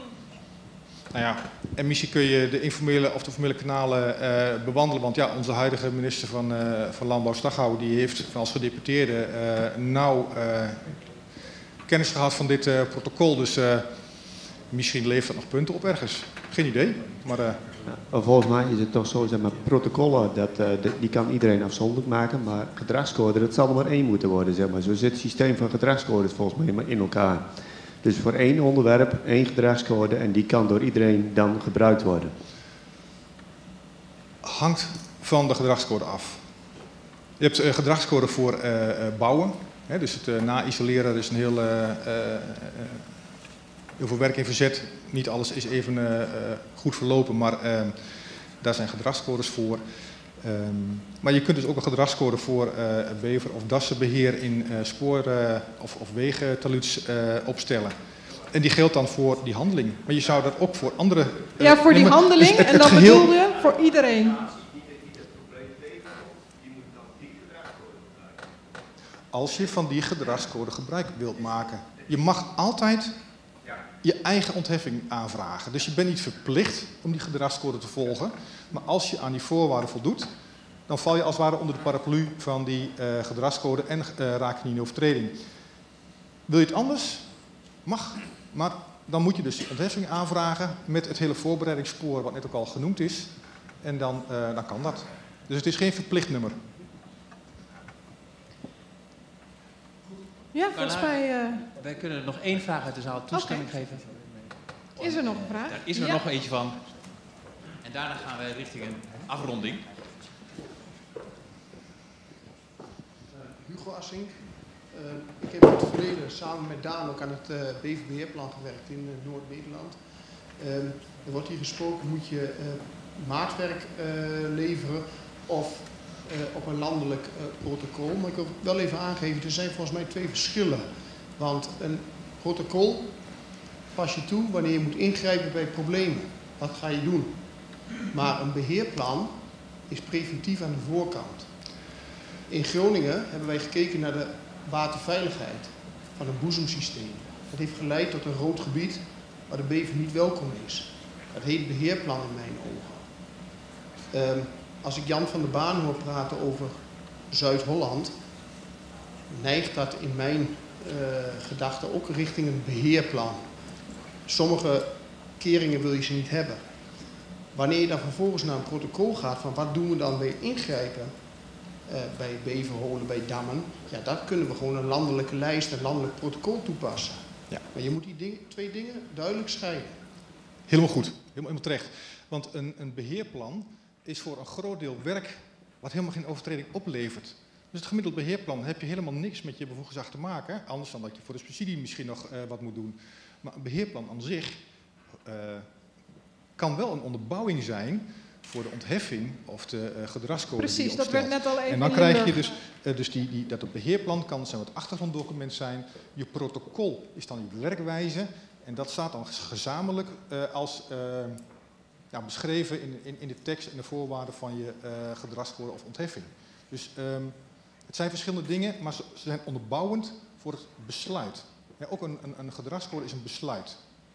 Nou ja, en misschien kun je de informele of de formele kanalen uh, bewandelen. Want ja, onze huidige minister van, uh, van Landbouw, Staghouwer, die heeft als gedeputeerde uh, nauw uh, kennis gehad van dit uh, protocol. Dus uh, misschien levert dat nog punten op ergens. Geen idee, maar... Uh... Ja, volgens mij is het toch zo, zeg maar, protocollen, dat, uh, de, die kan iedereen afzonderlijk maken. Maar gedragscode, dat zal er maar één moeten worden, zeg maar. Zo zit het systeem van gedragscodes volgens mij maar in elkaar. Dus voor één onderwerp, één gedragscode en die kan door iedereen dan gebruikt worden. Hangt van de gedragscode af. Je hebt een gedragscode voor uh, uh, bouwen. Hè, dus het uh, na-isoleren is een heel, uh, uh, uh, heel veel werk in verzet. Niet alles is even uh, uh, goed verlopen, maar uh, daar zijn gedragscodes voor. Um, maar je kunt dus ook een gedragscode voor uh, bever- of dassenbeheer in uh, spoor- uh, of, of wegentaluuts uh, opstellen. En die geldt dan voor die handeling. Maar je zou dat ook voor andere... Uh, ja, voor die nee, handeling dus het, en het dan geheel... bedoel je voor iedereen. Als je van die gedragscode gebruik wilt maken. Je mag altijd je eigen ontheffing aanvragen. Dus je bent niet verplicht om die gedragscode te volgen. Maar als je aan die voorwaarden voldoet, dan val je als het ware onder de paraplu van die uh, gedragscode en uh, raak je niet in overtreding. Wil je het anders? Mag. Maar dan moet je dus die ontheffing aanvragen met het hele voorbereidingsspoor wat net ook al genoemd is. En dan, uh, dan kan dat. Dus het is geen verplicht nummer. Ja, volgens mij... Uh... Wij kunnen nog één vraag uit de zaal toestemming okay. geven. Is er nog een vraag? Daar is er ja. nog eentje van. En daarna gaan we richting een afronding. Uh, Hugo Assink. Uh, ik heb in het verleden samen met Daan ook aan het uh, beverbeheerplan gewerkt in uh, Noord-Nederland. Uh, er wordt hier gesproken, moet je uh, maatwerk uh, leveren of uh, op een landelijk uh, protocol. Maar ik wil wel even aangeven, er zijn volgens mij twee verschillen. Want een protocol pas je toe wanneer je moet ingrijpen bij problemen. Wat ga je doen? Maar een beheerplan is preventief aan de voorkant. In Groningen hebben wij gekeken naar de waterveiligheid van een boezemsysteem. Dat heeft geleid tot een rood gebied waar de bever niet welkom is. Dat heet beheerplan in mijn ogen. Um, als ik Jan van der Baan hoor praten over Zuid-Holland, neigt dat in mijn uh, gedachten ook richting een beheerplan. Sommige keringen wil je ze niet hebben. Wanneer je dan vervolgens naar een protocol gaat van wat doen we dan bij ingrijpen, uh, bij beverholen, bij dammen, ja, dat kunnen we gewoon een landelijke lijst, een landelijk protocol toepassen. Ja. Maar je moet die ding, twee dingen duidelijk scheiden. Helemaal goed, helemaal, helemaal terecht. Want een, een beheerplan is voor een groot deel werk wat helemaal geen overtreding oplevert. Dus het gemiddeld beheerplan heb je helemaal niks met je bevoegd gezag te maken. Anders dan dat je voor de subsidie misschien nog uh, wat moet doen. Maar een beheerplan aan zich uh, kan wel een onderbouwing zijn voor de ontheffing of de uh, gedragscode. Precies, die je dat werd net al even En dan in krijg je Limburg. dus, uh, dus die, die, dat het beheerplan kan zijn wat achtergronddocument zijn. Je protocol is dan je werkwijze. En dat staat dan gezamenlijk uh, als uh, ja, beschreven in, in, in de tekst en de voorwaarden van je uh, gedragscode of ontheffing. Dus um, het zijn verschillende dingen, maar ze, ze zijn onderbouwend voor het besluit. Ja, ook een, een, een gedragscode is een besluit.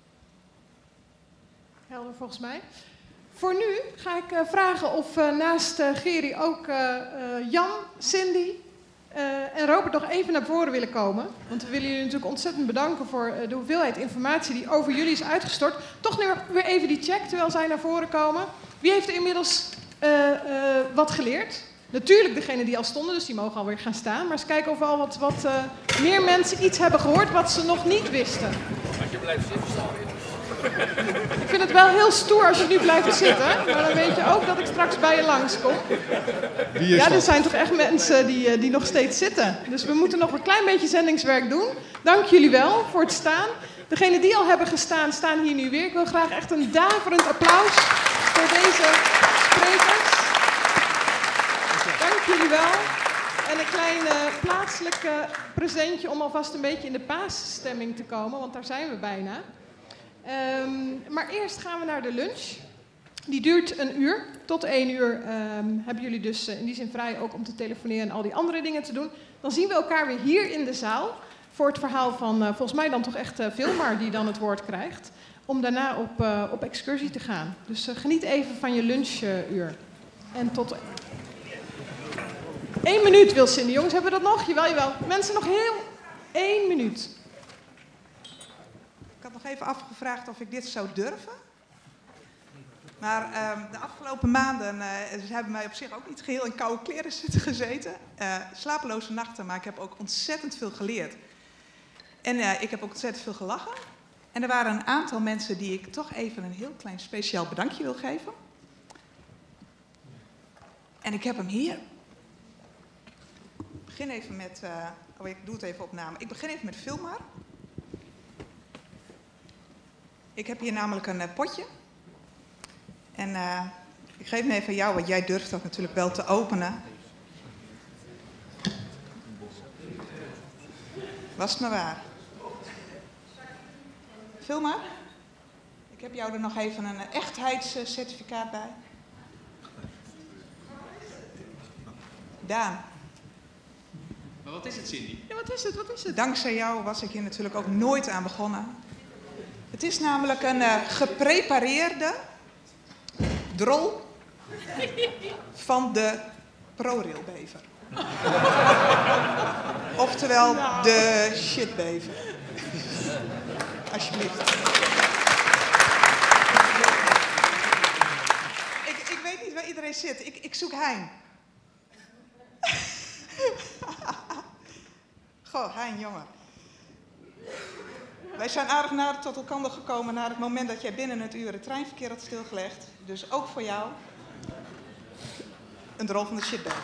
Helder volgens mij. Voor nu ga ik uh, vragen of uh, naast uh, Geri ook uh, uh, Jan, Cindy uh, en Robert nog even naar voren willen komen. Want we willen jullie natuurlijk ontzettend bedanken voor uh, de hoeveelheid informatie die over jullie is uitgestort. Toch nu weer even die check terwijl zij naar voren komen. Wie heeft er inmiddels uh, uh, wat geleerd? Natuurlijk degenen die al stonden, dus die mogen alweer gaan staan. Maar eens kijken of we al wat, wat uh, meer mensen iets hebben gehoord wat ze nog niet wisten. Maar je blijft zitten staan. Ik vind het wel heel stoer als je nu blijft zitten. Maar dan weet je ook dat ik straks bij je langskom. Ja, er zijn toch echt mensen die, die nog steeds zitten. Dus we moeten nog een klein beetje zendingswerk doen. Dank jullie wel voor het staan. Degenen die al hebben gestaan, staan hier nu weer. Ik wil graag echt een daverend applaus voor deze sprekers. Dank jullie wel. En een klein uh, plaatselijk uh, presentje om alvast een beetje in de paasstemming te komen, want daar zijn we bijna. Um, maar eerst gaan we naar de lunch. Die duurt een uur. Tot één uur um, hebben jullie dus uh, in die zin vrij ook om te telefoneren en al die andere dingen te doen. Dan zien we elkaar weer hier in de zaal voor het verhaal van uh, volgens mij dan toch echt uh, Vilmar die dan het woord krijgt. Om daarna op, uh, op excursie te gaan. Dus uh, geniet even van je lunchuur. En tot... Eén minuut wil Cindy. Jongens, hebben we dat nog? Jawel, jawel. Mensen, nog heel... één minuut. Ik had nog even afgevraagd of ik dit zou durven. Maar uh, de afgelopen maanden uh, ze hebben mij op zich ook niet geheel in koude kleren zitten gezeten. Uh, slapeloze nachten, maar ik heb ook ontzettend veel geleerd. En uh, ik heb ook ontzettend veel gelachen. En er waren een aantal mensen die ik toch even een heel klein speciaal bedankje wil geven. En ik heb hem hier. Ik begin even met... Uh, oh, ik doe het even op naam. Ik begin even met Vilmar. Ik heb hier namelijk een uh, potje. En uh, ik geef hem even aan jou, want jij durft dat natuurlijk wel te openen. Was het maar waar. Vilmar, ik heb jou er nog even een echtheidscertificaat bij. Daan. Maar wat is het, Cindy? Ja, wat is het? Wat is het? Dankzij jou was ik hier natuurlijk ook nooit aan begonnen. Het is namelijk een uh, geprepareerde drol van de ProRailbever. Oftewel de shitbever. Alsjeblieft. Ik, ik weet niet waar iedereen zit. Ik, ik zoek Hein. Goh, Hein, jongen. Wij zijn aardig nader tot elkaar gekomen na het moment dat jij binnen het uur het treinverkeer had stilgelegd. Dus ook voor jou een drol van de shitbag.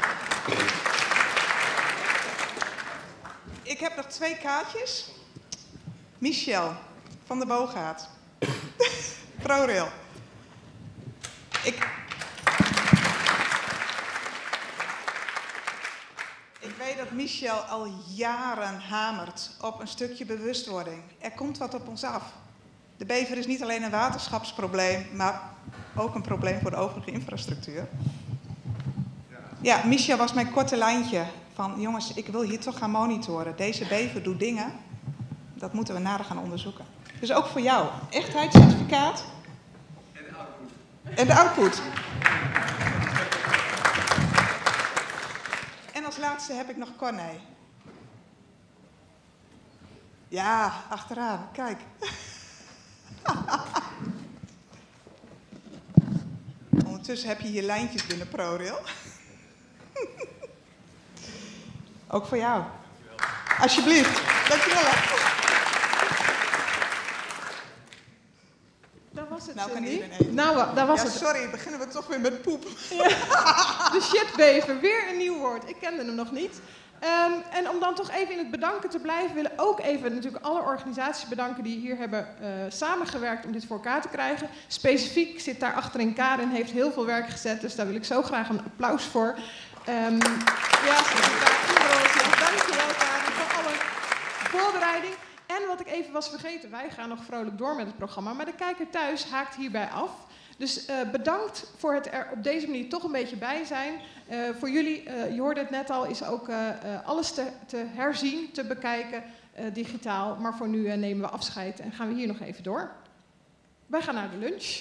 Ik heb nog twee kaartjes. Michel van de Boogaard. ProRail. Ik... Ik weet dat Michel al jaren hamert op een stukje bewustwording. Er komt wat op ons af. De bever is niet alleen een waterschapsprobleem, maar ook een probleem voor de overige infrastructuur. Ja, Michel was mijn korte lijntje van, jongens, ik wil hier toch gaan monitoren. Deze bever doet dingen, dat moeten we nader gaan onderzoeken. Dus ook voor jou, echtheidscertificaat. En de output. En de output. En als laatste heb ik nog Corné. Ja, achteraan, kijk. Ondertussen heb je hier lijntjes binnen ProRail. Ook voor jou. Alsjeblieft. Dankjewel. Hè. het, Nou kan Cindy? iedereen eten. Nou, daar was Ja, het. sorry, beginnen we toch weer met poep. Ja. De shitbever, weer een nieuw woord. Ik kende hem nog niet. Um, en om dan toch even in het bedanken te blijven, willen ook even natuurlijk alle organisaties bedanken die hier hebben uh, samengewerkt om dit voor elkaar te krijgen. Specifiek zit daar achterin Karin, heeft heel veel werk gezet, dus daar wil ik zo graag een applaus voor. Um, ja, dankjewel Karin voor alle voorbereiding. En wat ik even was vergeten, wij gaan nog vrolijk door met het programma, maar de kijker thuis haakt hierbij af. Dus uh, bedankt voor het er op deze manier toch een beetje bij zijn. Uh, voor jullie, uh, je hoorde het net al, is ook uh, uh, alles te, te herzien, te bekijken, uh, digitaal. Maar voor nu uh, nemen we afscheid en gaan we hier nog even door. Wij gaan naar de lunch.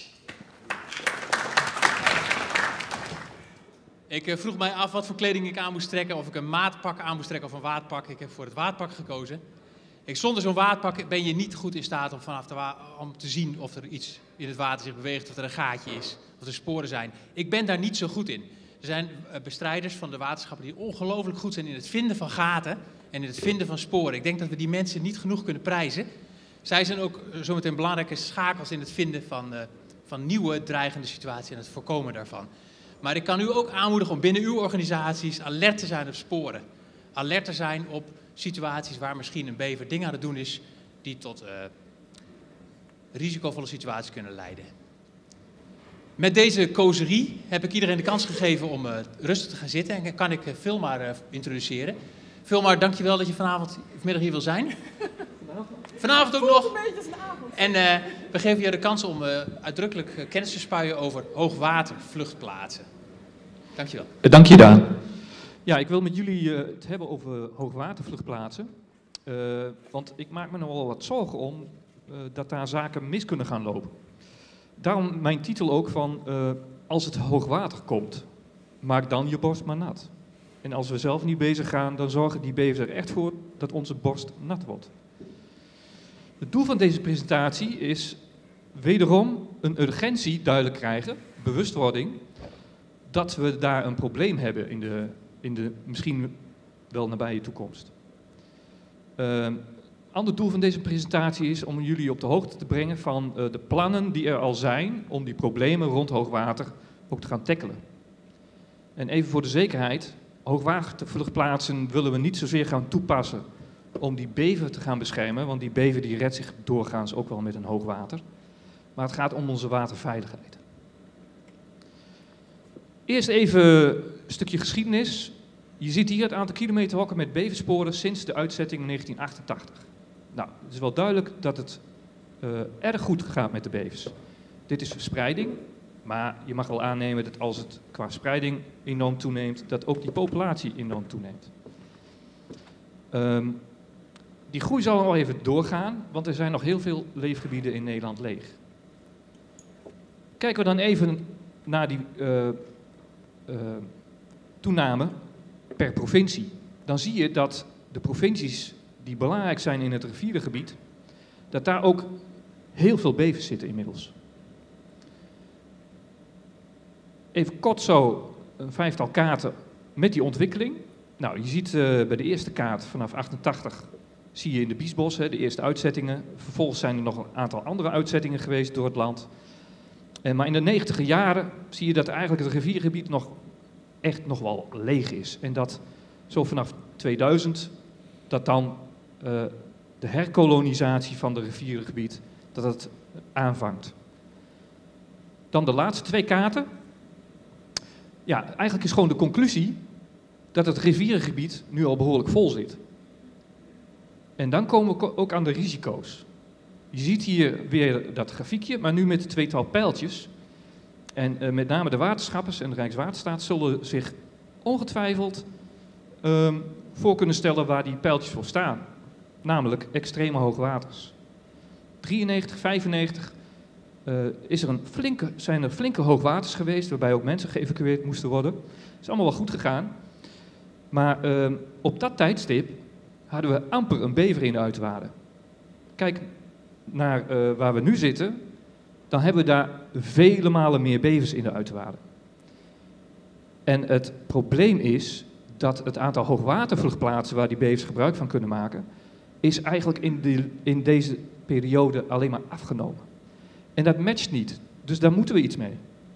Ik uh, vroeg mij af wat voor kleding ik aan moest trekken, of ik een maatpak aan moest trekken of een waadpak. Ik heb voor het waadpak gekozen. Ik, zonder zo'n waadpak ben je niet goed in staat om, vanaf de wa om te zien of er iets in het water zich beweegt, of er een gaatje is, of er sporen zijn. Ik ben daar niet zo goed in. Er zijn uh, bestrijders van de waterschappen die ongelooflijk goed zijn in het vinden van gaten en in het vinden van sporen. Ik denk dat we die mensen niet genoeg kunnen prijzen. Zij zijn ook uh, zometeen belangrijke schakels in het vinden van, uh, van nieuwe dreigende situaties en het voorkomen daarvan. Maar ik kan u ook aanmoedigen om binnen uw organisaties alert te zijn op sporen. Alert te zijn op situaties waar misschien een bever dingen aan het doen is die tot uh, risicovolle situaties kunnen leiden. Met deze causerie heb ik iedereen de kans gegeven om uh, rustig te gaan zitten en kan ik uh, Vilmar uh, introduceren. Vilmar, dankjewel dat je vanavond vanmiddag hier wil zijn. Vanavond ook nog. En uh, we geven je de kans om uh, uitdrukkelijk uh, kennis te spuien over hoogwatervluchtplaatsen. Dankjewel. Dank je, Daan. Ja, ik wil met jullie uh, het hebben over hoogwatervluchtplaatsen. Uh, want ik maak me nog wel wat zorgen om uh, dat daar zaken mis kunnen gaan lopen. Daarom mijn titel ook van uh, als het hoogwater komt, maak dan je borst maar nat. En als we zelf niet bezig gaan, dan zorgen die bevers er echt voor dat onze borst nat wordt. Het doel van deze presentatie is wederom een urgentie duidelijk krijgen, bewustwording, dat we daar een probleem hebben in de, in de misschien wel nabije toekomst. Uh, ander doel van deze presentatie is om jullie op de hoogte te brengen van uh, de plannen die er al zijn om die problemen rond hoogwater ook te gaan tackelen. En even voor de zekerheid, hoogwatervluchtplaatsen willen we niet zozeer gaan toepassen om die bever te gaan beschermen, want die bever die redt zich doorgaans ook wel met een hoogwater. Maar het gaat om onze waterveiligheid. Eerst even een stukje geschiedenis. Je ziet hier het aantal kilometerhokken met beversporen sinds de uitzetting in negentien achtentachtig. Nou, het is wel duidelijk dat het uh, erg goed gaat met de bevers. Dit is verspreiding, maar je mag wel aannemen dat als het qua spreiding enorm toeneemt, dat ook die populatie enorm toeneemt. Um, die groei zal nog even doorgaan, want er zijn nog heel veel leefgebieden in Nederland leeg. Kijken we dan even naar die uh, uh, toename per provincie. Dan zie je dat de provincies die belangrijk zijn in het rivierengebied, dat daar ook heel veel bevers zitten inmiddels. Even kort zo een vijftal kaarten met die ontwikkeling. Nou, je ziet uh, bij de eerste kaart vanaf achtentachtig zie je in de Biesbos hè, de eerste uitzettingen. Vervolgens zijn er nog een aantal andere uitzettingen geweest door het land. En maar in de negentiger jaren zie je dat eigenlijk het riviergebied nog echt nog wel leeg is. En dat zo vanaf tweeduizend, dat dan uh, de herkolonisatie van het rivierengebied, dat het aanvangt. Dan de laatste twee kaarten. Ja, eigenlijk is gewoon de conclusie dat het rivierengebied nu al behoorlijk vol zit. En dan komen we ook aan de risico's. Je ziet hier weer dat grafiekje, maar nu met tweetal pijltjes. En uh, met name de waterschappers en de Rijkswaterstaat zullen zich ongetwijfeld um, voor kunnen stellen waar die pijltjes voor staan. Namelijk extreme hoogwaters. drieënnegentig, vijfennegentig uh, is er een flinke, zijn er flinke hoogwaters geweest, waarbij ook mensen geëvacueerd moesten worden. Dat is allemaal wel goed gegaan. Maar uh, op dat tijdstip hadden we amper een bever in de Uitwaarden. Kijk naar uh, waar we nu zitten, dan hebben we daar vele malen meer bevers in de Uitwaarden. En het probleem is dat het aantal hoogwatervluchtplaatsen waar die bevers gebruik van kunnen maken, is eigenlijk in, de, in deze periode alleen maar afgenomen. En dat matcht niet. Dus daar moeten we iets mee.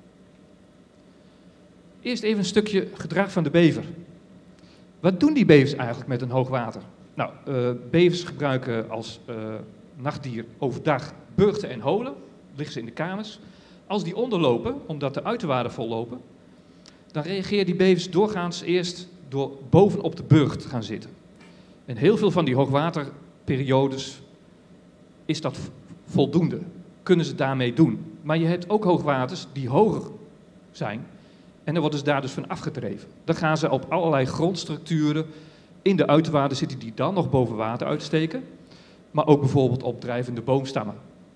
Eerst even een stukje gedrag van de bever. Wat doen die bevers eigenlijk met een hoog water? Nou, uh, bevers gebruiken als uh, nachtdier overdag burchten en holen. Liggen ze in de kamers. Als die onderlopen, omdat de uiterwaarden vollopen, dan reageren die bevers doorgaans eerst door bovenop de burcht te gaan zitten. En heel veel van die hoogwaterperiodes is dat voldoende. Kunnen ze daarmee doen. Maar je hebt ook hoogwaters die hoger zijn. En dan worden ze daar dus van afgedreven. Dan gaan ze op allerlei grondstructuren in de uiterwaarden zitten die dan nog boven water uitsteken. Maar ook bijvoorbeeld op drijvende boomstammen.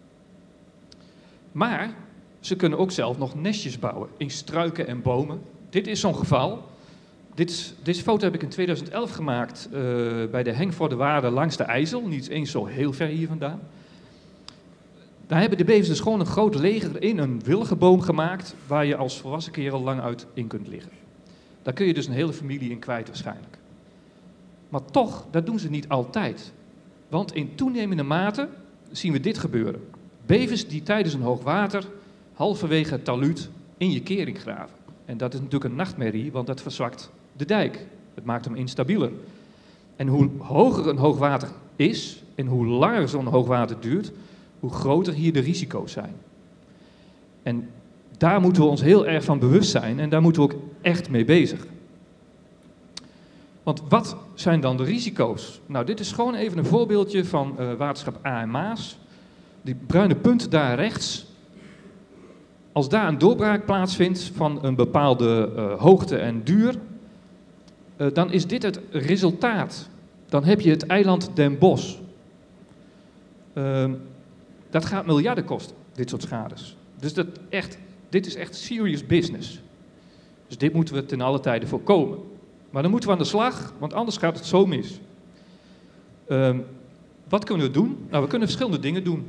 Maar ze kunnen ook zelf nog nestjes bouwen in struiken en bomen. Dit is zo'n geval. Dit is, deze foto heb ik in tweeduizend elf gemaakt uh, bij de Hengvorderwaarden langs de IJssel. Niet eens zo heel ver hier vandaan. Daar hebben de bevers dus gewoon een groot leger in een wilgenboom gemaakt waar je als volwassen kerel lang uit in kunt liggen. Daar kun je dus een hele familie in kwijt waarschijnlijk. Maar toch, dat doen ze niet altijd. Want in toenemende mate zien we dit gebeuren. Bevers die tijdens een hoogwater halverwege het talud in je kering graven. En dat is natuurlijk een nachtmerrie, want dat verzwakt de dijk. Het maakt hem instabieler. En hoe hoger een hoogwater is en hoe langer zo'n hoogwater duurt, hoe groter hier de risico's zijn. En daar moeten we ons heel erg van bewust zijn en daar moeten we ook echt mee bezig. Want wat zijn dan de risico's? Nou, dit is gewoon even een voorbeeldje van uh, waterschap A en Maas. Die bruine punt daar rechts. Als daar een doorbraak plaatsvindt van een bepaalde uh, hoogte en duur, uh, dan is dit het resultaat. Dan heb je het eiland Den Bosch. Uh, dat gaat miljarden kosten, dit soort schades. Dus dat echt, dit is echt serious business. Dus dit moeten we ten alle tijde voorkomen. Maar dan moeten we aan de slag, want anders gaat het zo mis. Uh, wat kunnen we doen? Nou, we kunnen verschillende dingen doen.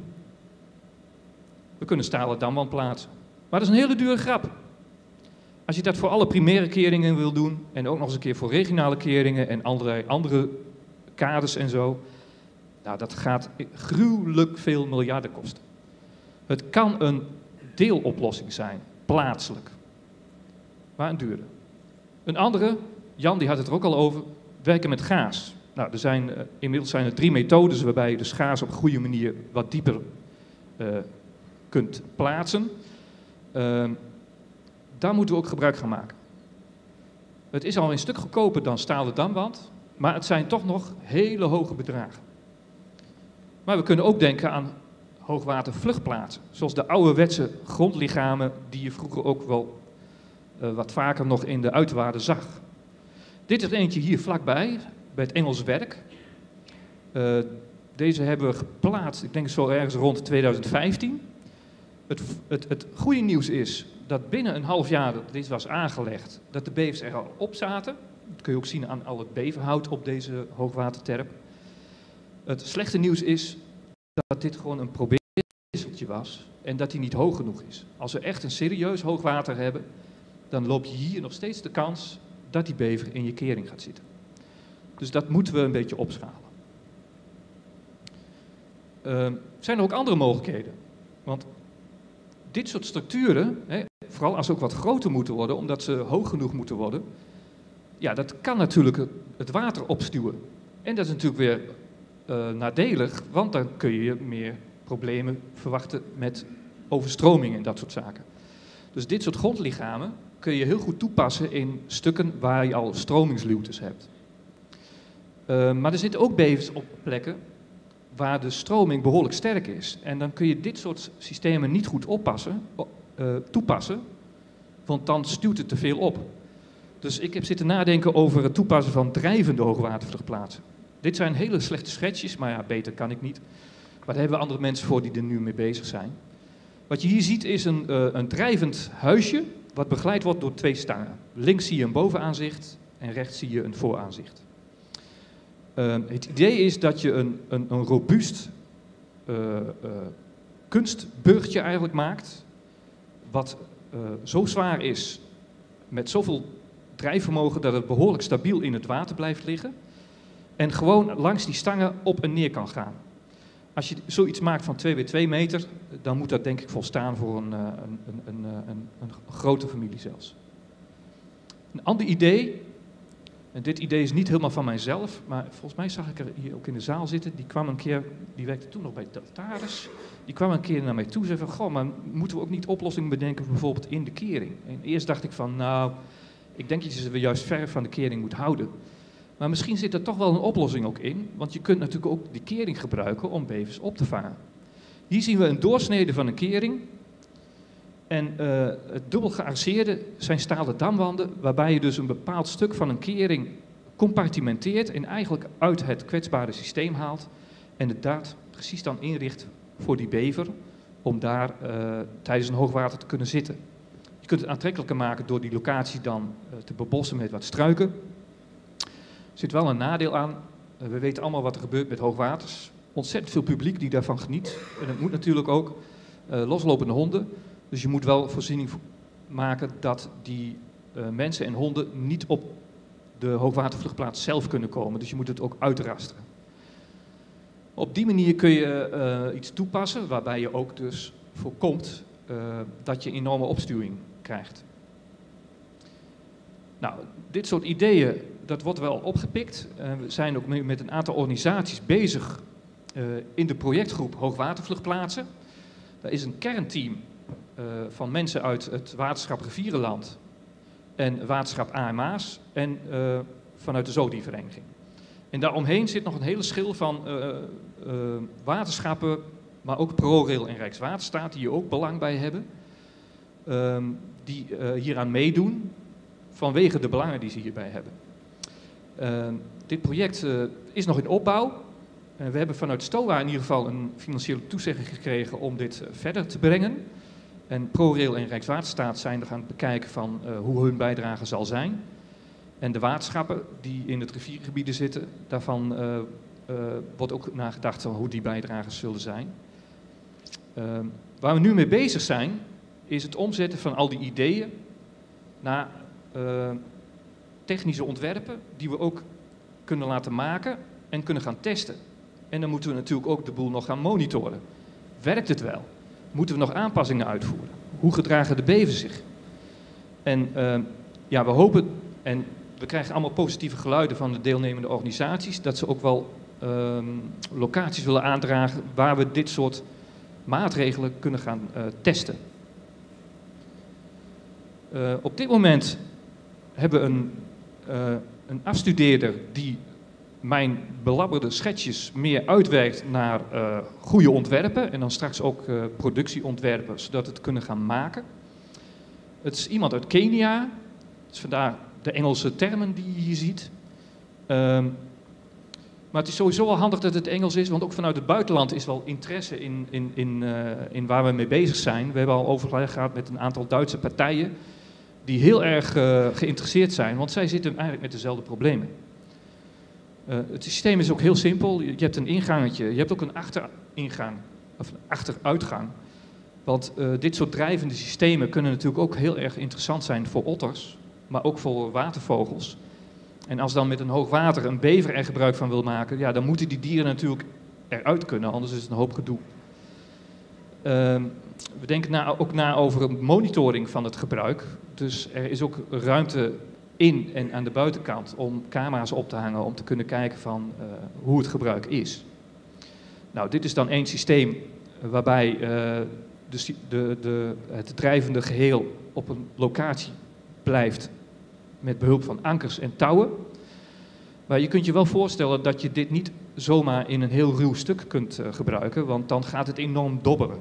We kunnen stalen damwand plaatsen. Maar dat is een hele dure grap. Als je dat voor alle primaire keringen wil doen, en ook nog eens een keer voor regionale keringen en andere, andere kaders en zo, nou, dat gaat gruwelijk veel miljarden kosten. Het kan een deeloplossing zijn, plaatselijk. Maar een dure. Een andere, Jan die had het er ook al over, werken met gaas. Nou, er zijn, uh, inmiddels zijn er drie methodes waarbij je de gaas op een goede manier wat dieper uh, kunt plaatsen. Uh, daar moeten we ook gebruik van maken. Het is al een stuk goedkoper dan stalen damwand, maar het zijn toch nog hele hoge bedragen. Maar we kunnen ook denken aan hoogwatervluchtplaatsen, zoals de ouderwetse grondlichamen die je vroeger ook wel uh, wat vaker nog in de uitwaarden zag. Dit is eentje hier vlakbij, bij het Engels Werk. Uh, deze hebben we geplaatst, ik denk zo ergens rond tweeduizend vijftien. Het, het, het goede nieuws is dat binnen een half jaar dat dit was aangelegd, dat de bevers er al op zaten. Dat kun je ook zien aan al het beverhout op deze hoogwaterterp. Het slechte nieuws is dat dit gewoon een probeerseltje was en dat die niet hoog genoeg is. Als we echt een serieus hoogwater hebben, dan loop je hier nog steeds de kans dat die bever in je kering gaat zitten. Dus dat moeten we een beetje opschalen. Uh, zijn er ook andere mogelijkheden? Want dit soort structuren, hè, vooral als ze ook wat groter moeten worden, omdat ze hoog genoeg moeten worden, ja, dat kan natuurlijk het water opstuwen. En dat is natuurlijk weer uh, nadelig, want dan kun je meer problemen verwachten met overstromingen en dat soort zaken. Dus dit soort grondlichamen kun je heel goed toepassen in stukken waar je al stromingsluwtes hebt. Uh, maar er zitten ook bevers op plekken waar de stroming behoorlijk sterk is. En dan kun je dit soort systemen niet goed oppassen, uh, toepassen, want dan stuwt het te veel op. Dus ik heb zitten nadenken over het toepassen van drijvende hoogwatervluchtplaatsen. Dit zijn hele slechte schetsjes, maar ja, beter kan ik niet. Maar daar hebben we andere mensen voor die er nu mee bezig zijn. Wat je hier ziet is een, uh, een drijvend huisje, wat begeleid wordt door twee stangen. Links zie je een bovenaanzicht en rechts zie je een vooraanzicht. Uh, het idee is dat je een, een, een robuust uh, uh, kunstburgtje eigenlijk maakt, wat uh, zo zwaar is, met zoveel drijfvermogen dat het behoorlijk stabiel in het water blijft liggen en gewoon langs die stangen op en neer kan gaan. als je zoiets maakt van twee bij twee meter, dan moet dat denk ik volstaan voor een, een, een, een, een, een grote familie zelfs. Een ander idee, en dit idee is niet helemaal van mijzelf, maar volgens mij zag ik er hier ook in de zaal zitten, die kwam een keer, die werkte toen nog bij Deltaris, die kwam een keer naar mij toe en zei van, goh, maar moeten we ook niet oplossingen bedenken, bijvoorbeeld in de kering? En eerst dacht ik van, nou, ik denk dat je ze juist ver van de kering moet houden. Maar misschien zit er toch wel een oplossing ook in, want je kunt natuurlijk ook die kering gebruiken om bevers op te vangen. Hier zien we een doorsnede van een kering. En uh, het dubbel gearceerde zijn stalen damwanden, waarbij je dus een bepaald stuk van een kering compartimenteert en eigenlijk uit het kwetsbare systeem haalt en het daar precies dan inricht voor die bever, om daar uh, tijdens een hoogwater te kunnen zitten. Je kunt het aantrekkelijker maken door die locatie dan uh, te bebossen met wat struiken. Er zit wel een nadeel aan. Uh, we weten allemaal wat er gebeurt met hoogwaters. Ontzettend veel publiek die daarvan geniet. En het moet natuurlijk ook uh, loslopende honden. Dus je moet wel voorziening maken dat die uh, mensen en honden niet op de hoogwatervluchtplaats zelf kunnen komen. Dus je moet het ook uitrasteren. Op die manier kun je uh, iets toepassen waarbij je ook dus voorkomt uh, dat je enorme opstuwing krijgt. Nou, dit soort ideeën, dat wordt wel opgepikt. Uh, we zijn ook met een aantal organisaties bezig uh, in de projectgroep Hoogwatervluchtplaatsen. Daar is een kernteam uh, van mensen uit het waterschap Rivierenland en waterschap A M A's en uh, vanuit de zoodiervereniging. En daaromheen zit nog een hele schil van uh, uh, waterschappen, maar ook ProRail en Rijkswaterstaat, die hier ook belang bij hebben, uh, die uh, hieraan meedoen, vanwege de belangen die ze hierbij hebben. Uh, dit project uh, is nog in opbouw. Uh, we hebben vanuit STOA in ieder geval een financiële toezegging gekregen om dit uh, verder te brengen. En ProRail en Rijkswaterstaat zijn er aan het bekijken van uh, hoe hun bijdrage zal zijn. En de waterschappen die in het riviergebieden zitten, daarvan uh, uh, wordt ook nagedacht van hoe die bijdragen zullen zijn. Uh, waar we nu mee bezig zijn, is het omzetten van al die ideeën naar uh, technische ontwerpen die we ook kunnen laten maken en kunnen gaan testen. En dan moeten we natuurlijk ook de boel nog gaan monitoren. Werkt het wel? Moeten we nog aanpassingen uitvoeren? Hoe gedragen de bevers zich? En uh, ja, we hopen, en we krijgen allemaal positieve geluiden van de deelnemende organisaties, dat ze ook wel uh, locaties willen aandragen waar we dit soort maatregelen kunnen gaan uh, testen. Uh, op dit moment hebben we een, uh, een afstudeerder die mijn belabberde schetsjes meer uitwerkt naar uh, goede ontwerpen en dan straks ook uh, productieontwerpen, zodat we het kunnen gaan maken. Het is iemand uit Kenia, dus vandaar de Engelse termen die je hier ziet. Um, maar het is sowieso wel handig dat het Engels is, want ook vanuit het buitenland is wel interesse in, in, in, uh, in waar we mee bezig zijn. We hebben al overleg gehad met een aantal Duitse partijen die heel erg uh, geïnteresseerd zijn, want zij zitten eigenlijk met dezelfde problemen. Uh, het systeem is ook heel simpel. Je hebt een ingangetje, je hebt ook een achteringang, of een achteruitgang. Want uh, dit soort drijvende systemen kunnen natuurlijk ook heel erg interessant zijn voor otters, maar ook voor watervogels. En als dan met een hoog water een bever er gebruik van wil maken, ja, dan moeten die dieren natuurlijk eruit kunnen, anders is het een hoop gedoe. Uh, we denken na, ook na over een monitoring van het gebruik. Dus er is ook ruimte in en aan de buitenkant om camera's op te hangen om te kunnen kijken van uh, hoe het gebruik is. Nou, dit is dan één systeem waarbij uh, de, de, de, het drijvende geheel op een locatie blijft met behulp van ankers en touwen. Maar je kunt je wel voorstellen dat je dit niet zomaar in een heel ruw stuk kunt uh, gebruiken, want dan gaat het enorm dobberen.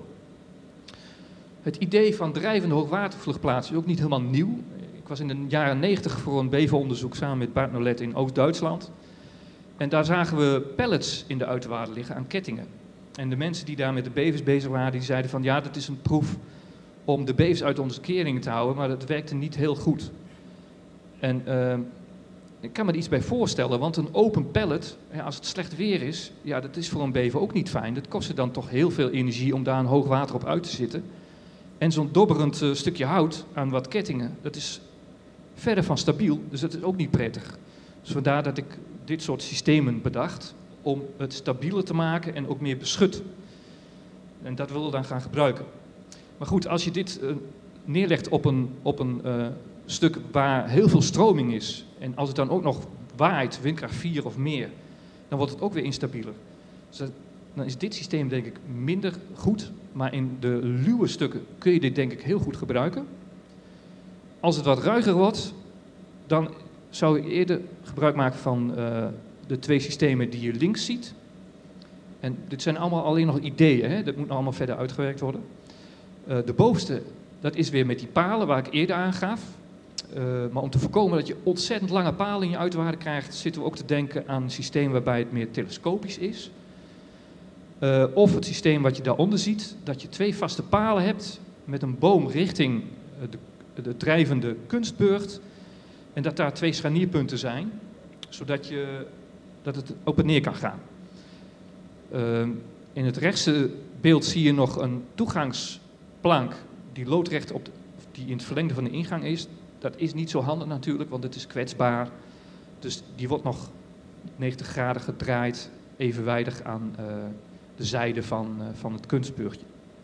Het idee van drijvende hoogwatervluchtplaatsen is ook niet helemaal nieuw. Ik was in de jaren negentig voor een beveronderzoek samen met Bart Nolet in Oost-Duitsland. En daar zagen we pellets in de uiterwaarden liggen aan kettingen. En de mensen die daar met de bevers bezig waren, die zeiden van ja, dat is een proef om de bevers uit onze keringen te houden, maar dat werkte niet heel goed. En uh, ik kan me er iets bij voorstellen, want een open pellet, ja, als het slecht weer is, ja, dat is voor een bever ook niet fijn. Dat kost dan toch heel veel energie om daar een hoog water op uit te zitten. En zo'n dobberend uh, stukje hout aan wat kettingen, dat is verder van stabiel, dus dat is ook niet prettig. Dus vandaar dat ik dit soort systemen bedacht om het stabieler te maken en ook meer beschut. En dat willen we dan gaan gebruiken. Maar goed, als je dit uh, neerlegt op een, op een uh, stuk waar heel veel stroming is, en als het dan ook nog waait, windkracht vier of meer, dan wordt het ook weer instabieler. Dus dat, dan is dit systeem denk ik minder goed, maar in de luwe stukken kun je dit denk ik heel goed gebruiken. Als het wat ruiger wordt, dan zou je eerder gebruik maken van uh, de twee systemen die je links ziet. En dit zijn allemaal alleen nog ideeën, hè? Dat moet nog allemaal verder uitgewerkt worden. Uh, de bovenste, dat is weer met die palen waar ik eerder aan gaf. Uh, maar om te voorkomen dat je ontzettend lange palen in je uitwaarde krijgt, zitten we ook te denken aan een systeem waarbij het meer telescopisch is. Uh, of het systeem wat je daaronder ziet, dat je twee vaste palen hebt met een boom richting de, de drijvende kunstburcht. En dat daar twee scharnierpunten zijn, zodat je, dat het op en neer kan gaan. Uh, in het rechtse beeld zie je nog een toegangsplank die loodrecht op de, die in het verlengde van de ingang is. Dat is niet zo handig natuurlijk, want het is kwetsbaar. Dus die wordt nog negentig graden gedraaid, evenwijdig aan uh, de zijde van, uh, van het kunstburgtje.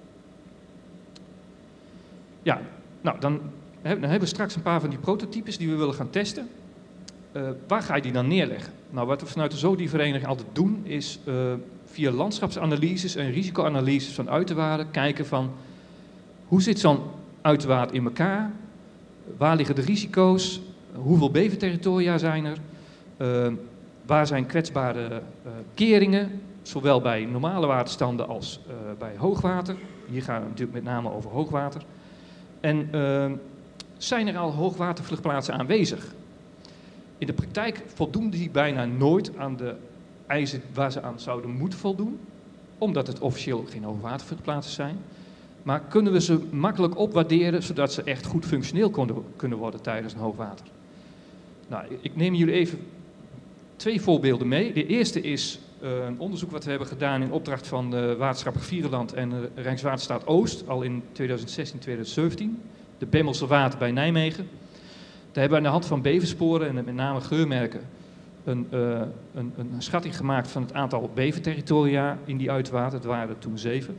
Ja, nou dan, dan hebben we straks een paar van die prototypes die we willen gaan testen. Uh, waar ga je die dan neerleggen? Nou, wat we vanuit de Zodi-vereniging altijd doen, is uh, via landschapsanalyses en risicoanalyses van uiterwaarden kijken van hoe zit zo'n uiterwaard in elkaar? Waar liggen de risico's? Hoeveel beverterritoria zijn er? Uh, waar zijn kwetsbare uh, keringen? Zowel bij normale waterstanden als uh, bij hoogwater. Hier gaan we natuurlijk met name over hoogwater. En uh, zijn er al hoogwatervluchtplaatsen aanwezig? In de praktijk voldoen die bijna nooit aan de eisen waar ze aan zouden moeten voldoen, omdat het officieel geen hoogwatervluchtplaatsen zijn. Maar kunnen we ze makkelijk opwaarderen, zodat ze echt goed functioneel konden, kunnen worden tijdens een hoogwater? Nou, ik neem jullie even twee voorbeelden mee. De eerste is uh, een onderzoek wat we hebben gedaan in opdracht van uh, Waterschap Rivierenland en uh, Rijkswaterstaat Oost, al in tweeduizend zestien, tweeduizend zeventien. De Bemmelse Water bij Nijmegen. Daar hebben we aan de hand van beversporen en met name geurmerken een, uh, een, een schatting gemaakt van het aantal beverterritoria in die uitwater. Het waren er toen zeven.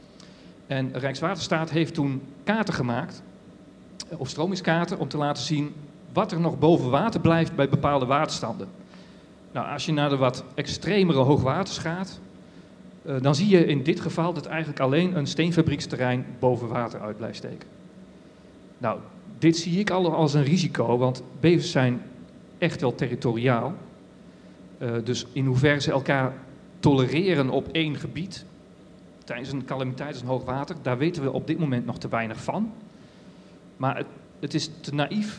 En Rijkswaterstaat heeft toen kaarten gemaakt, of stromingskaarten, om te laten zien wat er nog boven water blijft bij bepaalde waterstanden. Nou, als je naar de wat extremere hoogwaters gaat, uh, dan zie je in dit geval dat eigenlijk alleen een steenfabrieksterrein boven water uit blijft steken. Nou, dit zie ik al als een risico, want bevers zijn echt wel territoriaal. Uh, dus in hoeverre ze elkaar tolereren op één gebied tijdens een calamiteit als een hoogwater, daar weten we op dit moment nog te weinig van. Maar het, het is te naïef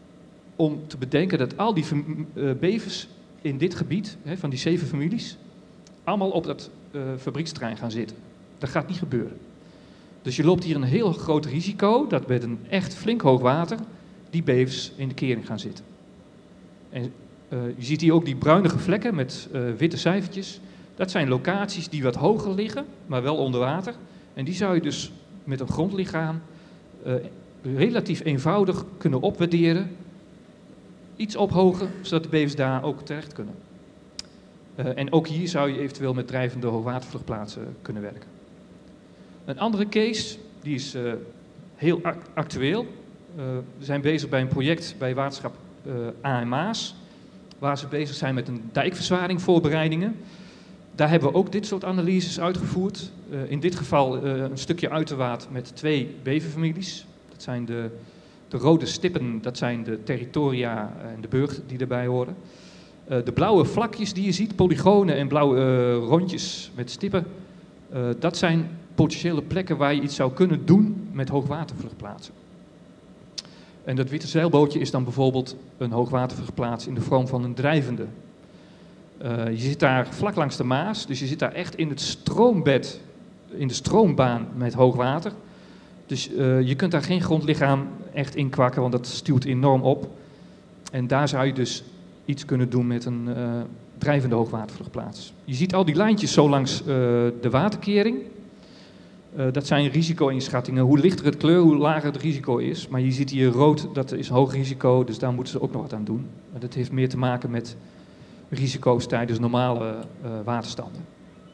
om te bedenken dat al die uh, bevers in dit gebied, hè, van die zeven families, allemaal op dat uh, fabrieksterrein gaan zitten. Dat gaat niet gebeuren. Dus je loopt hier een heel groot risico dat met een echt flink hoog water die bevers in de kering gaan zitten. En uh, je ziet hier ook die bruinige vlekken met uh, witte cijfertjes. Dat zijn locaties die wat hoger liggen, maar wel onder water. En die zou je dus met een grondlichaam uh, relatief eenvoudig kunnen opwaarderen. Iets ophogen, zodat de bevers daar ook terecht kunnen. Uh, en ook hier zou je eventueel met drijvende hoogwatervluchtplaatsen kunnen werken. Een andere case, die is uh, heel act actueel. Uh, we zijn bezig bij een project bij waterschap uh, A en Maas, waar ze bezig zijn met een dijkverzwaring voorbereidingen. Daar hebben we ook dit soort analyses uitgevoerd. Uh, in dit geval uh, een stukje uiterwaard met twee beverfamilies. Dat zijn de, de rode stippen, dat zijn de territoria en de burchten die erbij horen. Uh, de blauwe vlakjes die je ziet, polygonen en blauwe uh, rondjes met stippen, uh, dat zijn potentiële plekken waar je iets zou kunnen doen met hoogwatervluchtplaatsen. En dat witte zeilbootje is dan bijvoorbeeld een hoogwatervluchtplaats in de vorm van een drijvende. Uh, je zit daar vlak langs de Maas, dus je zit daar echt in het stroombed, in de stroombaan met hoogwater. Dus uh, je kunt daar geen grondlichaam echt in kwakken, want dat stuwt enorm op. En daar zou je dus iets kunnen doen met een uh, drijvende hoogwatervluchtplaats. Je ziet al die lijntjes zo langs uh, de waterkering. Uh, dat zijn risico-inschattingen. Hoe lichter het kleur, hoe lager het risico is. Maar je ziet hier rood, dat is hoog risico, dus daar moeten ze ook nog wat aan doen. Maar dat heeft meer te maken met risico's tijdens normale uh, waterstanden.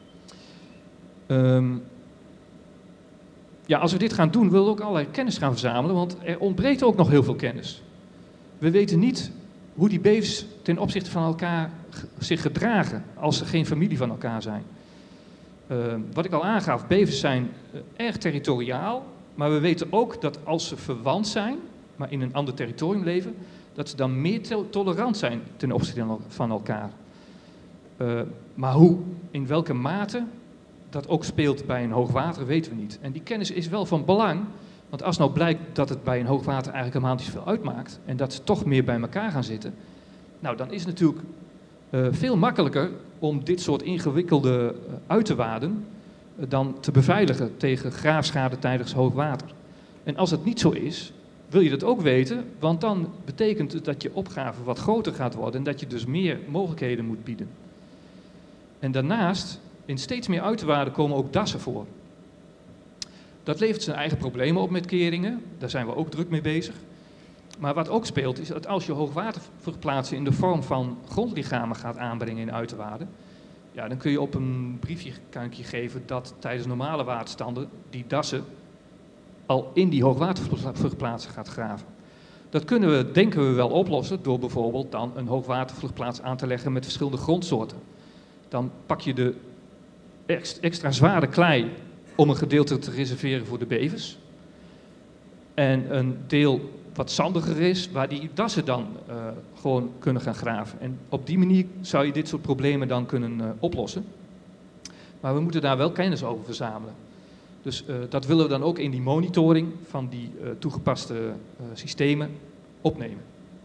Um, ja, als we dit gaan doen, willen we ook allerlei kennis gaan verzamelen, want er ontbreekt ook nog heel veel kennis. We weten niet hoe die bevers ten opzichte van elkaar zich gedragen als ze geen familie van elkaar zijn. Uh, wat ik al aangaf, bevers zijn uh, erg territoriaal, maar we weten ook dat als ze verwant zijn, maar in een ander territorium leven, dat ze dan meer to tolerant zijn ten opzichte van elkaar. Uh, maar hoe, in welke mate dat ook speelt bij een hoogwater, weten we niet. En die kennis is wel van belang, want als nou blijkt dat het bij een hoogwater eigenlijk helemaal niet zoveel uitmaakt en dat ze toch meer bij elkaar gaan zitten, nou dan is het natuurlijk uh, veel makkelijker om dit soort ingewikkelde uh, uiterwaarden uh, dan te beveiligen tegen graafschade tijdens hoogwater. En als het niet zo is, wil je dat ook weten, want dan betekent het dat je opgave wat groter gaat worden en dat je dus meer mogelijkheden moet bieden. En daarnaast, in steeds meer uiterwaarden komen ook dassen voor. Dat levert zijn eigen problemen op met keringen, daar zijn we ook druk mee bezig. Maar wat ook speelt is dat als je hoogwaterverplaatsing in de vorm van grondlichamen gaat aanbrengen in uiterwaarden, ja, dan kun je op een briefje kankje geven dat tijdens normale waterstanden die dassen al in die hoogwatervluchtplaatsen gaat graven. Dat kunnen we, denken we wel, oplossen door bijvoorbeeld dan een hoogwatervluchtplaats aan te leggen met verschillende grondsoorten. Dan pak je de extra zware klei om een gedeelte te reserveren voor de bevers. En een deel wat zandiger is, waar die dassen dan uh, gewoon kunnen gaan graven. En op die manier zou je dit soort problemen dan kunnen uh, oplossen. Maar we moeten daar wel kennis over verzamelen. Dus uh, dat willen we dan ook in die monitoring van die uh, toegepaste uh, systemen opnemen.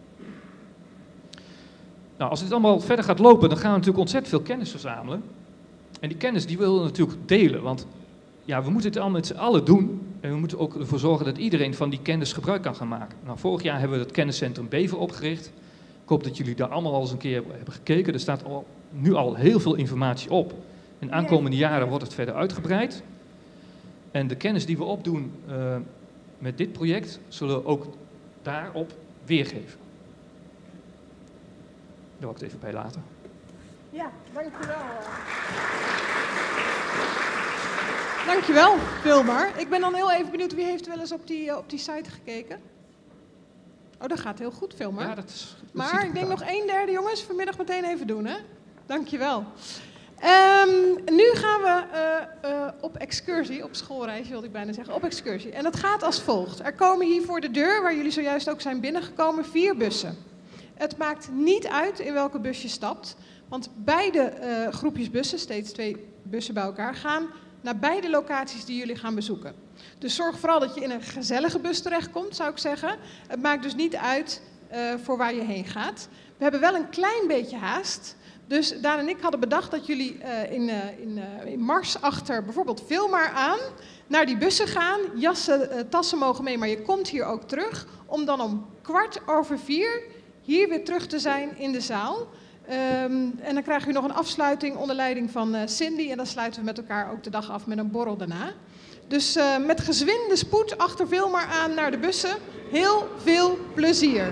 Nou, als dit allemaal verder gaat lopen, dan gaan we natuurlijk ontzettend veel kennis verzamelen. En die kennis die willen we natuurlijk delen, want ja, we moeten het allemaal met z'n allen doen. En we moeten ook ervoor zorgen dat iedereen van die kennis gebruik kan gaan maken. Nou, vorig jaar hebben we het kenniscentrum Bever opgericht. Ik hoop dat jullie daar allemaal al eens een keer hebben gekeken. Er staat al, nu al heel veel informatie op. In aankomende jaren wordt het verder uitgebreid. En de kennis die we opdoen uh, met dit project, zullen we ook daarop weergeven. Daar wil ik het even bij laten. Ja, dankjewel. Dankjewel, Wilmar. Ik ben dan heel even benieuwd, wie heeft wel eens op die, uh, op die site gekeken? Oh, dat gaat heel goed, Wilmar. Ja, dat is, dat maar ik denk nog een derde, jongens, vanmiddag meteen even doen, hè? Dankjewel. Um, nu gaan we uh, uh, op excursie, op schoolreis wilde ik bijna zeggen, op excursie. En dat gaat als volgt. Er komen hier voor de deur, waar jullie zojuist ook zijn binnengekomen, vier bussen. Het maakt niet uit in welke bus je stapt, want beide uh, groepjes bussen, steeds twee bussen bij elkaar, gaan naar beide locaties die jullie gaan bezoeken. Dus zorg vooral dat je in een gezellige bus terechtkomt, zou ik zeggen. Het maakt dus niet uit uh, voor waar je heen gaat. We hebben wel een klein beetje haast. Dus Daan en ik hadden bedacht dat jullie uh, in, uh, in, uh, in mars achter bijvoorbeeld Vilmar aan naar die bussen gaan. Jassen, uh, tassen mogen mee, maar je komt hier ook terug. Om dan om kwart over vier hier weer terug te zijn in de zaal. Um, en dan krijgen we nog een afsluiting onder leiding van uh, Cindy. En dan sluiten we met elkaar ook de dag af met een borrel daarna. Dus uh, met gezwinde spoed achter Vilmar aan naar de bussen. Heel veel plezier.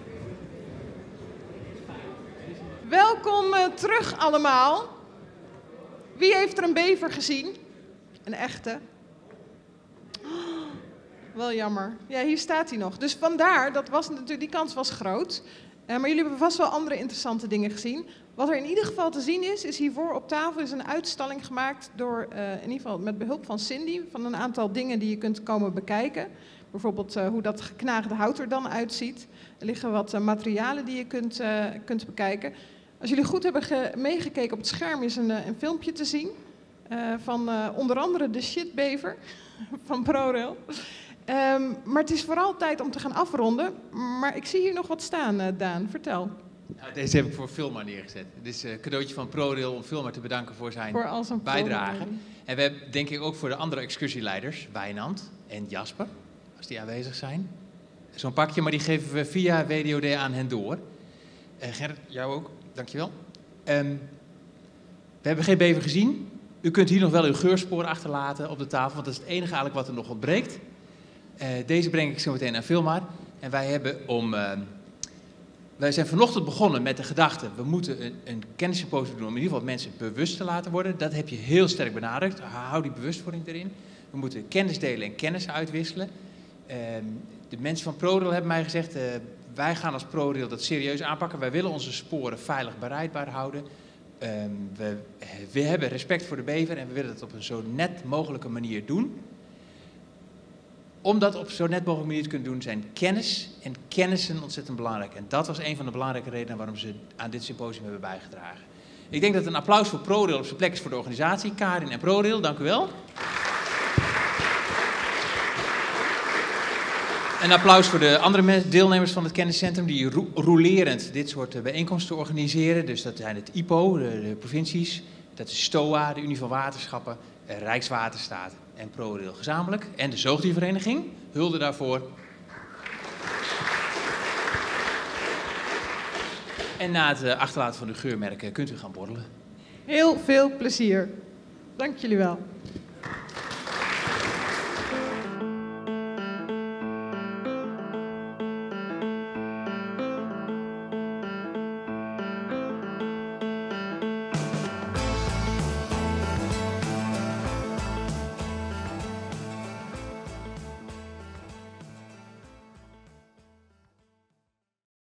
Welkom uh, terug allemaal. Wie heeft er een bever gezien? Een echte? Oh, wel jammer. Ja, hier staat hij nog. Dus vandaar, dat was natuurlijk, die kans was groot. Uh, maar jullie hebben vast wel andere interessante dingen gezien. Wat er in ieder geval te zien is, is hiervoor op tafel is een uitstalling gemaakt door, uh, in ieder geval met behulp van Cindy, van een aantal dingen die je kunt komen bekijken. Bijvoorbeeld uh, hoe dat geknaagde hout er dan uitziet. Er liggen wat uh, materialen die je kunt, uh, kunt bekijken. Als jullie goed hebben meegekeken op het scherm is een, uh, een filmpje te zien uh, van uh, onder andere de shitbever van ProRail. Um, maar het is vooral tijd om te gaan afronden. Maar ik zie hier nog wat staan, uh, Daan. Vertel. Nou, deze heb ik voor Vilmar neergezet. Dit is een cadeautje van ProRail om Vilmar te bedanken voor zijn voor al zijn bijdrage. En we hebben denk ik ook voor de andere excursieleiders, Wijnand en Jasper, als die aanwezig zijn, zo'n pakje, maar die geven we via W D O D aan hen door. Uh, Gerrit, jou ook, dankjewel. Um, we hebben geen bever gezien. U kunt hier nog wel uw geursporen achterlaten op de tafel, want dat is het enige eigenlijk wat er nog ontbreekt. Uh, deze breng ik zo meteen naar Vilmar. En wij hebben om... Uh, wij zijn vanochtend begonnen met de gedachte, we moeten een, een kennissymposium doen om in ieder geval mensen bewust te laten worden. Dat heb je heel sterk benadrukt. Hou die bewustwording erin. We moeten kennis delen en kennis uitwisselen. Uh, de mensen van ProRail hebben mij gezegd, uh, wij gaan als ProRail dat serieus aanpakken. Wij willen onze sporen veilig bereidbaar houden. Uh, we, we hebben respect voor de bever en we willen dat op een zo net mogelijke manier doen. Om dat op zo net mogelijke manier te kunnen doen, zijn kennis en kennissen ontzettend belangrijk. En dat was een van de belangrijke redenen waarom ze aan dit symposium hebben bijgedragen. Ik denk dat een applaus voor ProRail op zijn plek is voor de organisatie. Karin en ProRail, dank u wel. Een applaus voor de andere deelnemers van het kenniscentrum die ro rolerend dit soort bijeenkomsten organiseren. Dus dat zijn het I P O, de, de provincies, dat is STOA, de Unie van Waterschappen, Rijkswaterstaat en ProRail gezamenlijk. En de Zoogdiervereniging, hulde daarvoor. En na het achterlaten van de geurmerken kunt u gaan borrelen. Heel veel plezier. Dank jullie wel.